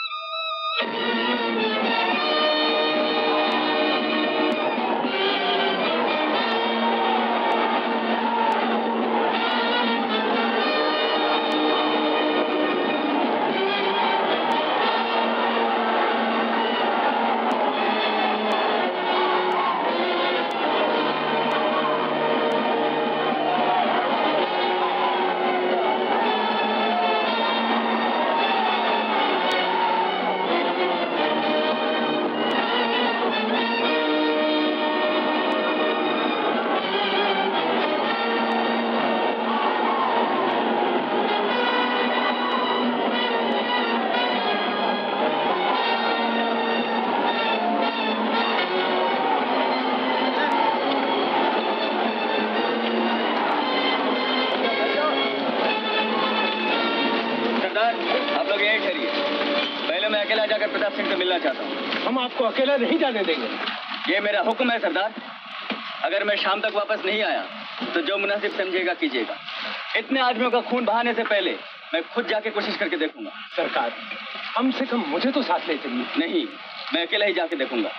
आपको अकेला नहीं जाने देंगे। ये मेरा हुक्म है सरदार। अगर मैं शाम तक वापस नहीं आया तो जो मुनासिब समझेगा कीजिएगा। इतने आदमियों का खून बहाने से पहले मैं खुद जाके कोशिश करके देखूंगा। सरकार, कम से कम मुझे तो साथ ले चलिए। नहीं, मैं अकेला ही जाके देखूंगा।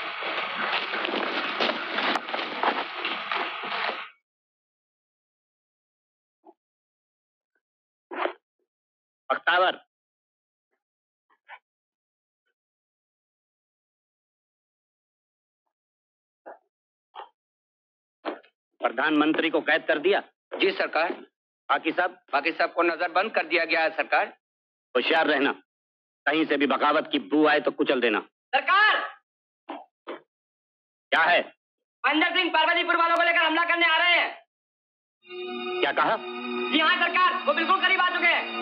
बख्तावर, प्रधानमंत्री को कैद कर दिया? जी सरकार। बाकी सब? बाकी सब को नजरबंद कर दिया गया है सरकार। होशियार रहना, कहीं से भी बगावत की बू आए तो कुचल देना। सरकार! क्या है? महेंद्र सिंह पार्वतीपुर वालों को लेकर हमला करने आ रहे हैं। क्या कहा? जी हाँ सरकार, वो बिल्कुल करीब आ चुके हैं।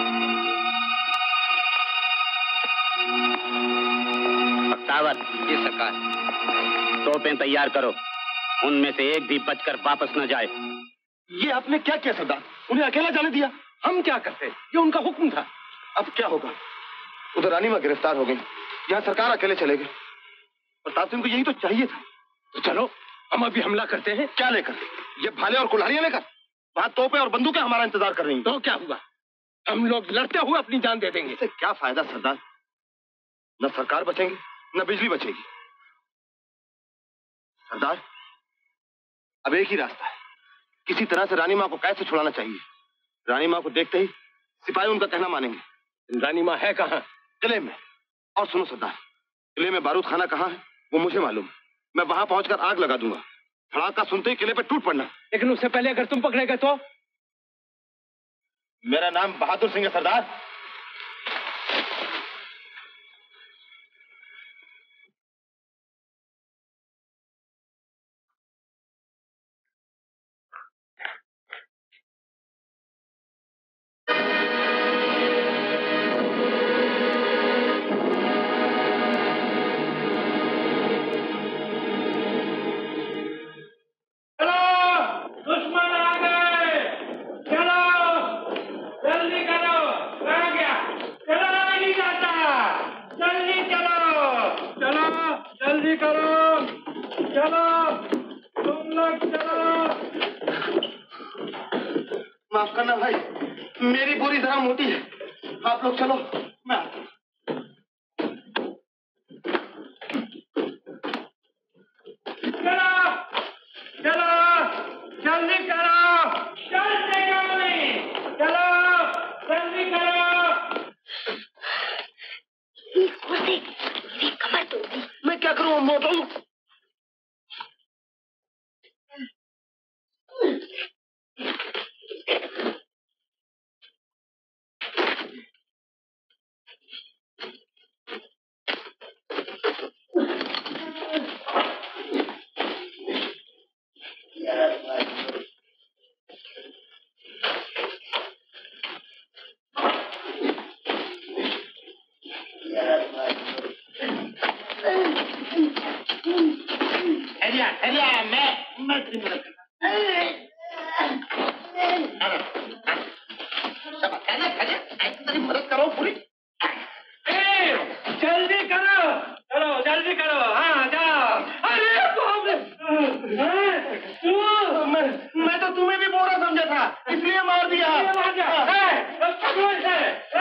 बख्तावर। जी सरकार। तोपें तैयार करो, उनमें से एक भी बचकर वापस न जाए। ये आपने क्या किया सरदार? उन्हें अकेला जाने दिया। हम क्या करते? ये उनका हुक्म था। अब क्या होगा? उधर रानी माँ गिरफ्तार हो गई, यहाँ सरकार अकेले चले गए। प्रताप सिंह को यही तो चाहिए था। तो चलो हम अभी हमला करते हैं। क्या लेकर? ये भाले और कुल्हाड़ियां लेकर? वहां तोपें और बंदूकें हमारा इंतजार कर रही हैं। तो क्या हुआ? हम लोग लड़ते हुए अपनी जान दे देंगे। इससे क्या फायदा सरदार? न सरकार बचेंगी न बिजली बचेगी। सरदार, अब एक ही रास्ता है, किसी तरह से रानी माँ को कैद से छुड़ाना चाहिए। रानी माँ को देखते ही सिपाही उनका कहना मानेंगे। रानी माँ है कहाँ? किले में। और सुनो सरदार, किले में बारूद खाना कहाँ है वो मुझे मालूम है। मैं वहां पहुंचकर आग लगा दूंगा। धड़ाका सुनते ही किले पे टूट पड़ना। लेकिन उससे पहले अगर तुम पकड़े गए तो? मेरा नाम बहादुर सिंह है सरदार। दुश्मन आ गए। चलो जल्दी करो, चलो तुम लोग चलो। माफ करना भाई, मेरी बोरी जरा मोटी है, आप लोग चलो, मैं आता हूं। चलो चलो जल्दी करो, जल्दी करो, चलो जल्दी करो। उसे मेरी कमर तोड़ दी। मैं क्या करूं, मोटा हूं। मदद करो पूरी। जल्दी करो, चलो जल्दी करो, हाँ जाओ। अरे बाप रे, मैं, मैं तो तुम्हें भी बोरा समझा था, इसलिए मार दिया। मार दिया। पकड़ो इसे,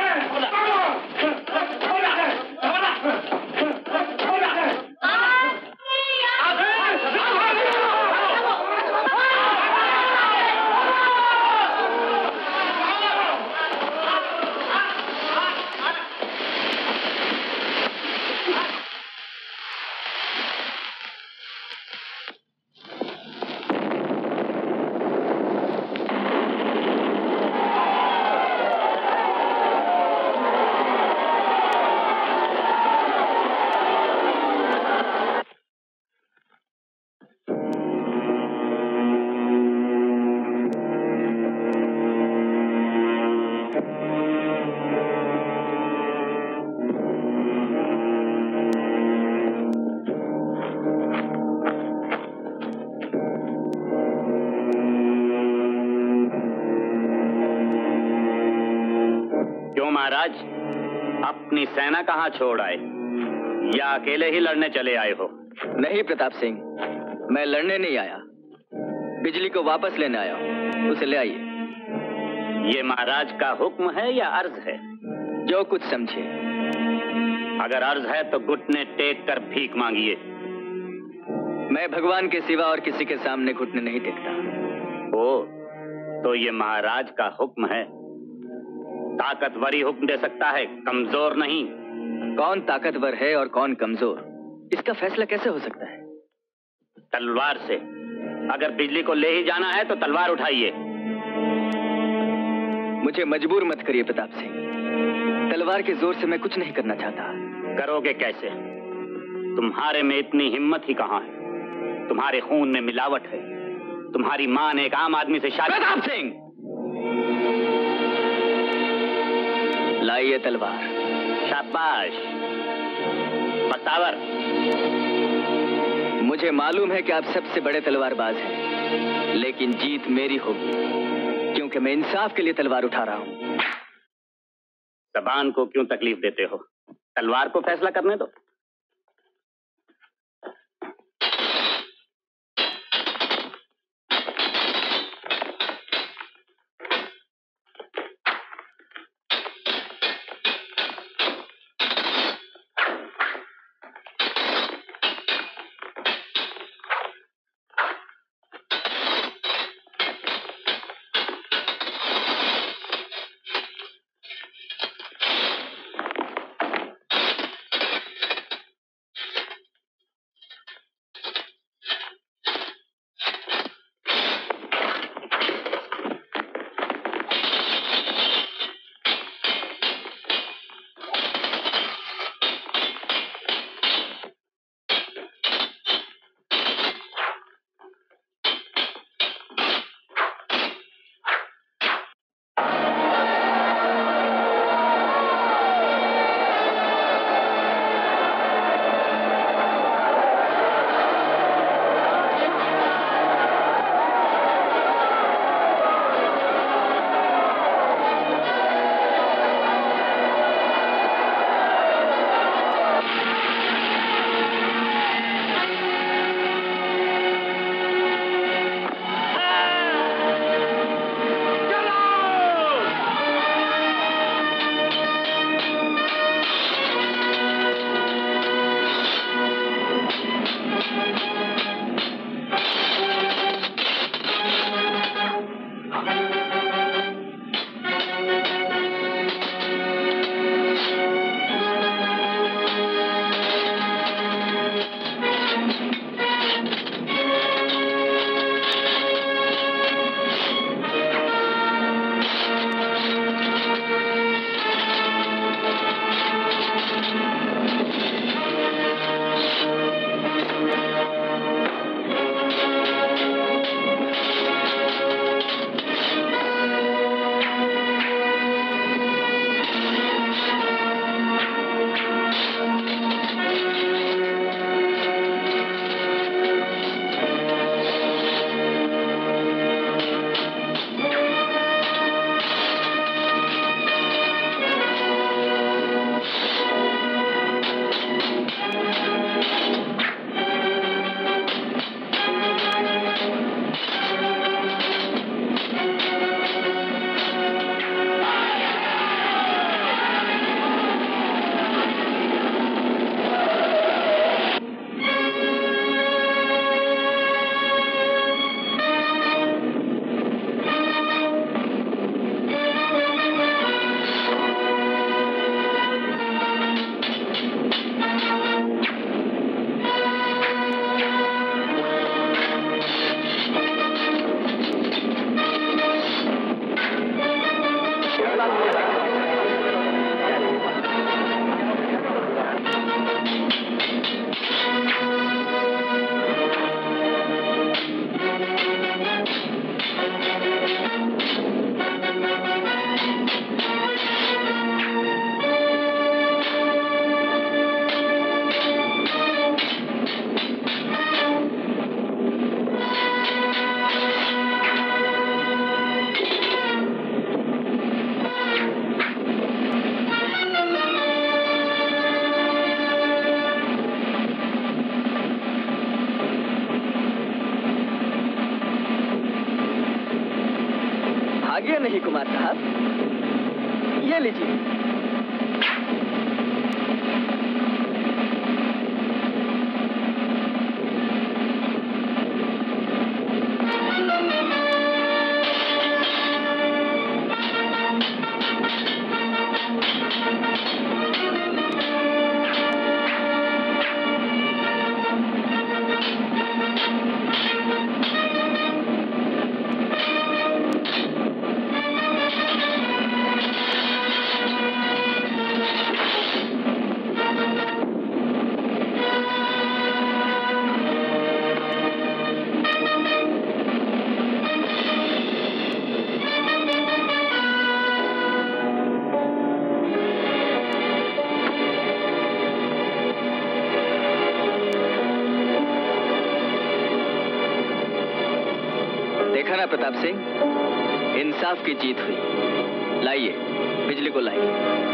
महाराज, अपनी सेना कहाँ छोड़ आए, या अकेले ही लड़ने चले आए हो? नहीं प्रताप सिंह, मैं लड़ने नहीं आया, बिजली को वापस लेने आया हूँ। उसे ले आइए। ये महाराज का हुक्म है या अर्ज है? जो कुछ समझे। अगर अर्ज है तो घुटने टेक कर भीख मांगिए। मैं भगवान के सिवा और किसी के सामने घुटने नहीं टेकता। ओ, तो ये महाराज का हुक्म है। ताकतवरी हुक्म दे सकता है, कमजोर नहीं। कौन ताकतवर है और कौन कमजोर, इसका फैसला कैसे हो सकता है? तलवार से। अगर बिजली को ले ही जाना है तो तलवार उठाइए। मुझे मजबूर मत करिए प्रताप सिंह, तलवार के जोर से मैं कुछ नहीं करना चाहता। करोगे कैसे? तुम्हारे में इतनी हिम्मत ही कहाँ है? तुम्हारे खून में मिलावट है। तुम्हारी मां ने एक आम आदमी से शादी। प्रताप सिंह, लाइए तलवार। शाबाश पतावर। मुझे मालूम है कि आप सबसे बड़े तलवारबाज हैं, लेकिन जीत मेरी होगी, क्योंकि मैं इंसाफ के लिए तलवार उठा रहा हूं। जबान को क्यों तकलीफ देते हो? तलवार को फैसला करने दो। ये नहीं कुमार साहब, ये लीजिए। देखा ना प्रताप सिंह, इंसाफ की जीत हुई। लाइए, बिजली को लाइए।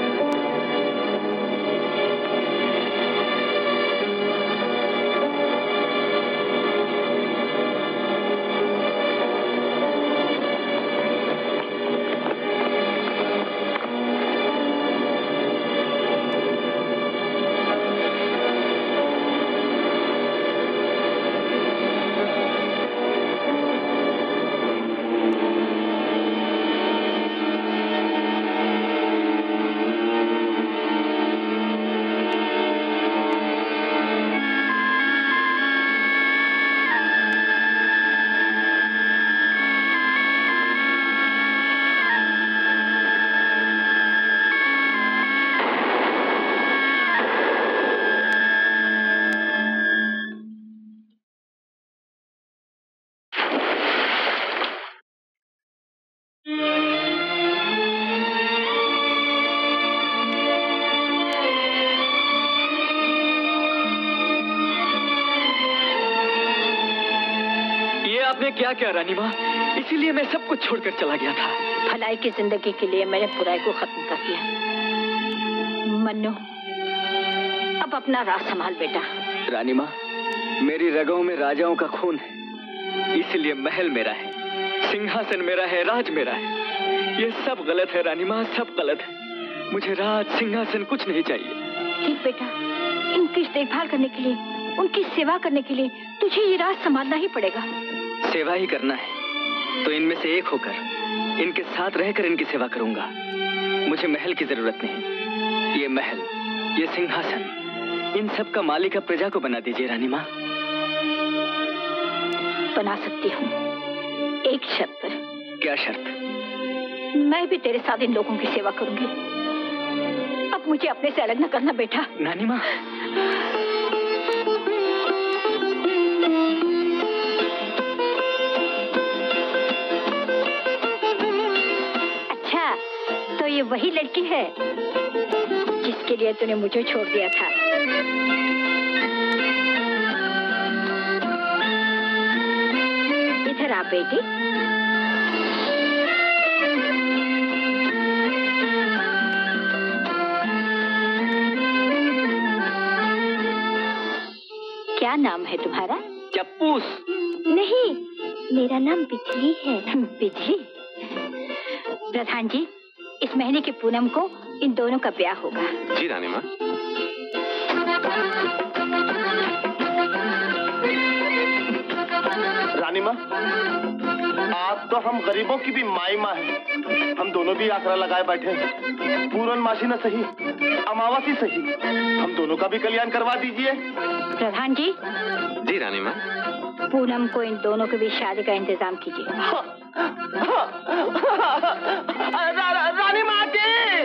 क्या क्या रानी माँ, इसीलिए मैं सब कुछ छोड़कर चला गया था। भलाई की जिंदगी के लिए मैंने बुराई को खत्म कर दिया। मन्नू, अब अपना राज संभाल बेटा। रानी माँ, मेरी रगों में राजाओं का खून है, इसलिए महल मेरा है, सिंहासन मेरा है, राज मेरा है। ये सब गलत है रानी माँ, सब गलत है। मुझे राज सिंहासन कुछ नहीं चाहिए। ठीक बेटा, इनकी देखभाल करने के लिए, उनकी सेवा करने के लिए तुझे ये राज संभालना ही पड़ेगा। सेवा ही करना है तो इनमें से एक होकर, इनके साथ रहकर इनकी सेवा करूंगा। मुझे महल की जरूरत नहीं। ये महल, ये सिंहासन, इन सब का मालिक अब प्रजा को बना दीजिए रानी माँ। बना सकती हूँ, एक शर्त पर। क्या शर्त? मैं भी तेरे साथ इन लोगों की सेवा करूंगी। अब मुझे अपने से अलग न करना बेटा। नानी माँ, ये वही लड़की है जिसके लिए तूने मुझे छोड़ दिया था। इधर आ बेटी। क्या नाम है तुम्हारा? चप्पूस। नहीं, मेरा नाम बिजली है। बिजली? प्रधान जी, इस महीने की पूनम को इन दोनों का ब्याह होगा। जी रानी माँ। रानी माँ, आज तो हम गरीबों की भी माई माँ है। हम दोनों भी आसरा लगाए बैठे हैं। पूर्णमासी न सही, अमावस्या सही, हम दोनों का भी कल्याण करवा दीजिए। प्रधान जी। जी रानी माँ। पूनम को इन दोनों के बीच शादी का इंतजाम कीजिए। रा, रा, रानी माँ जी।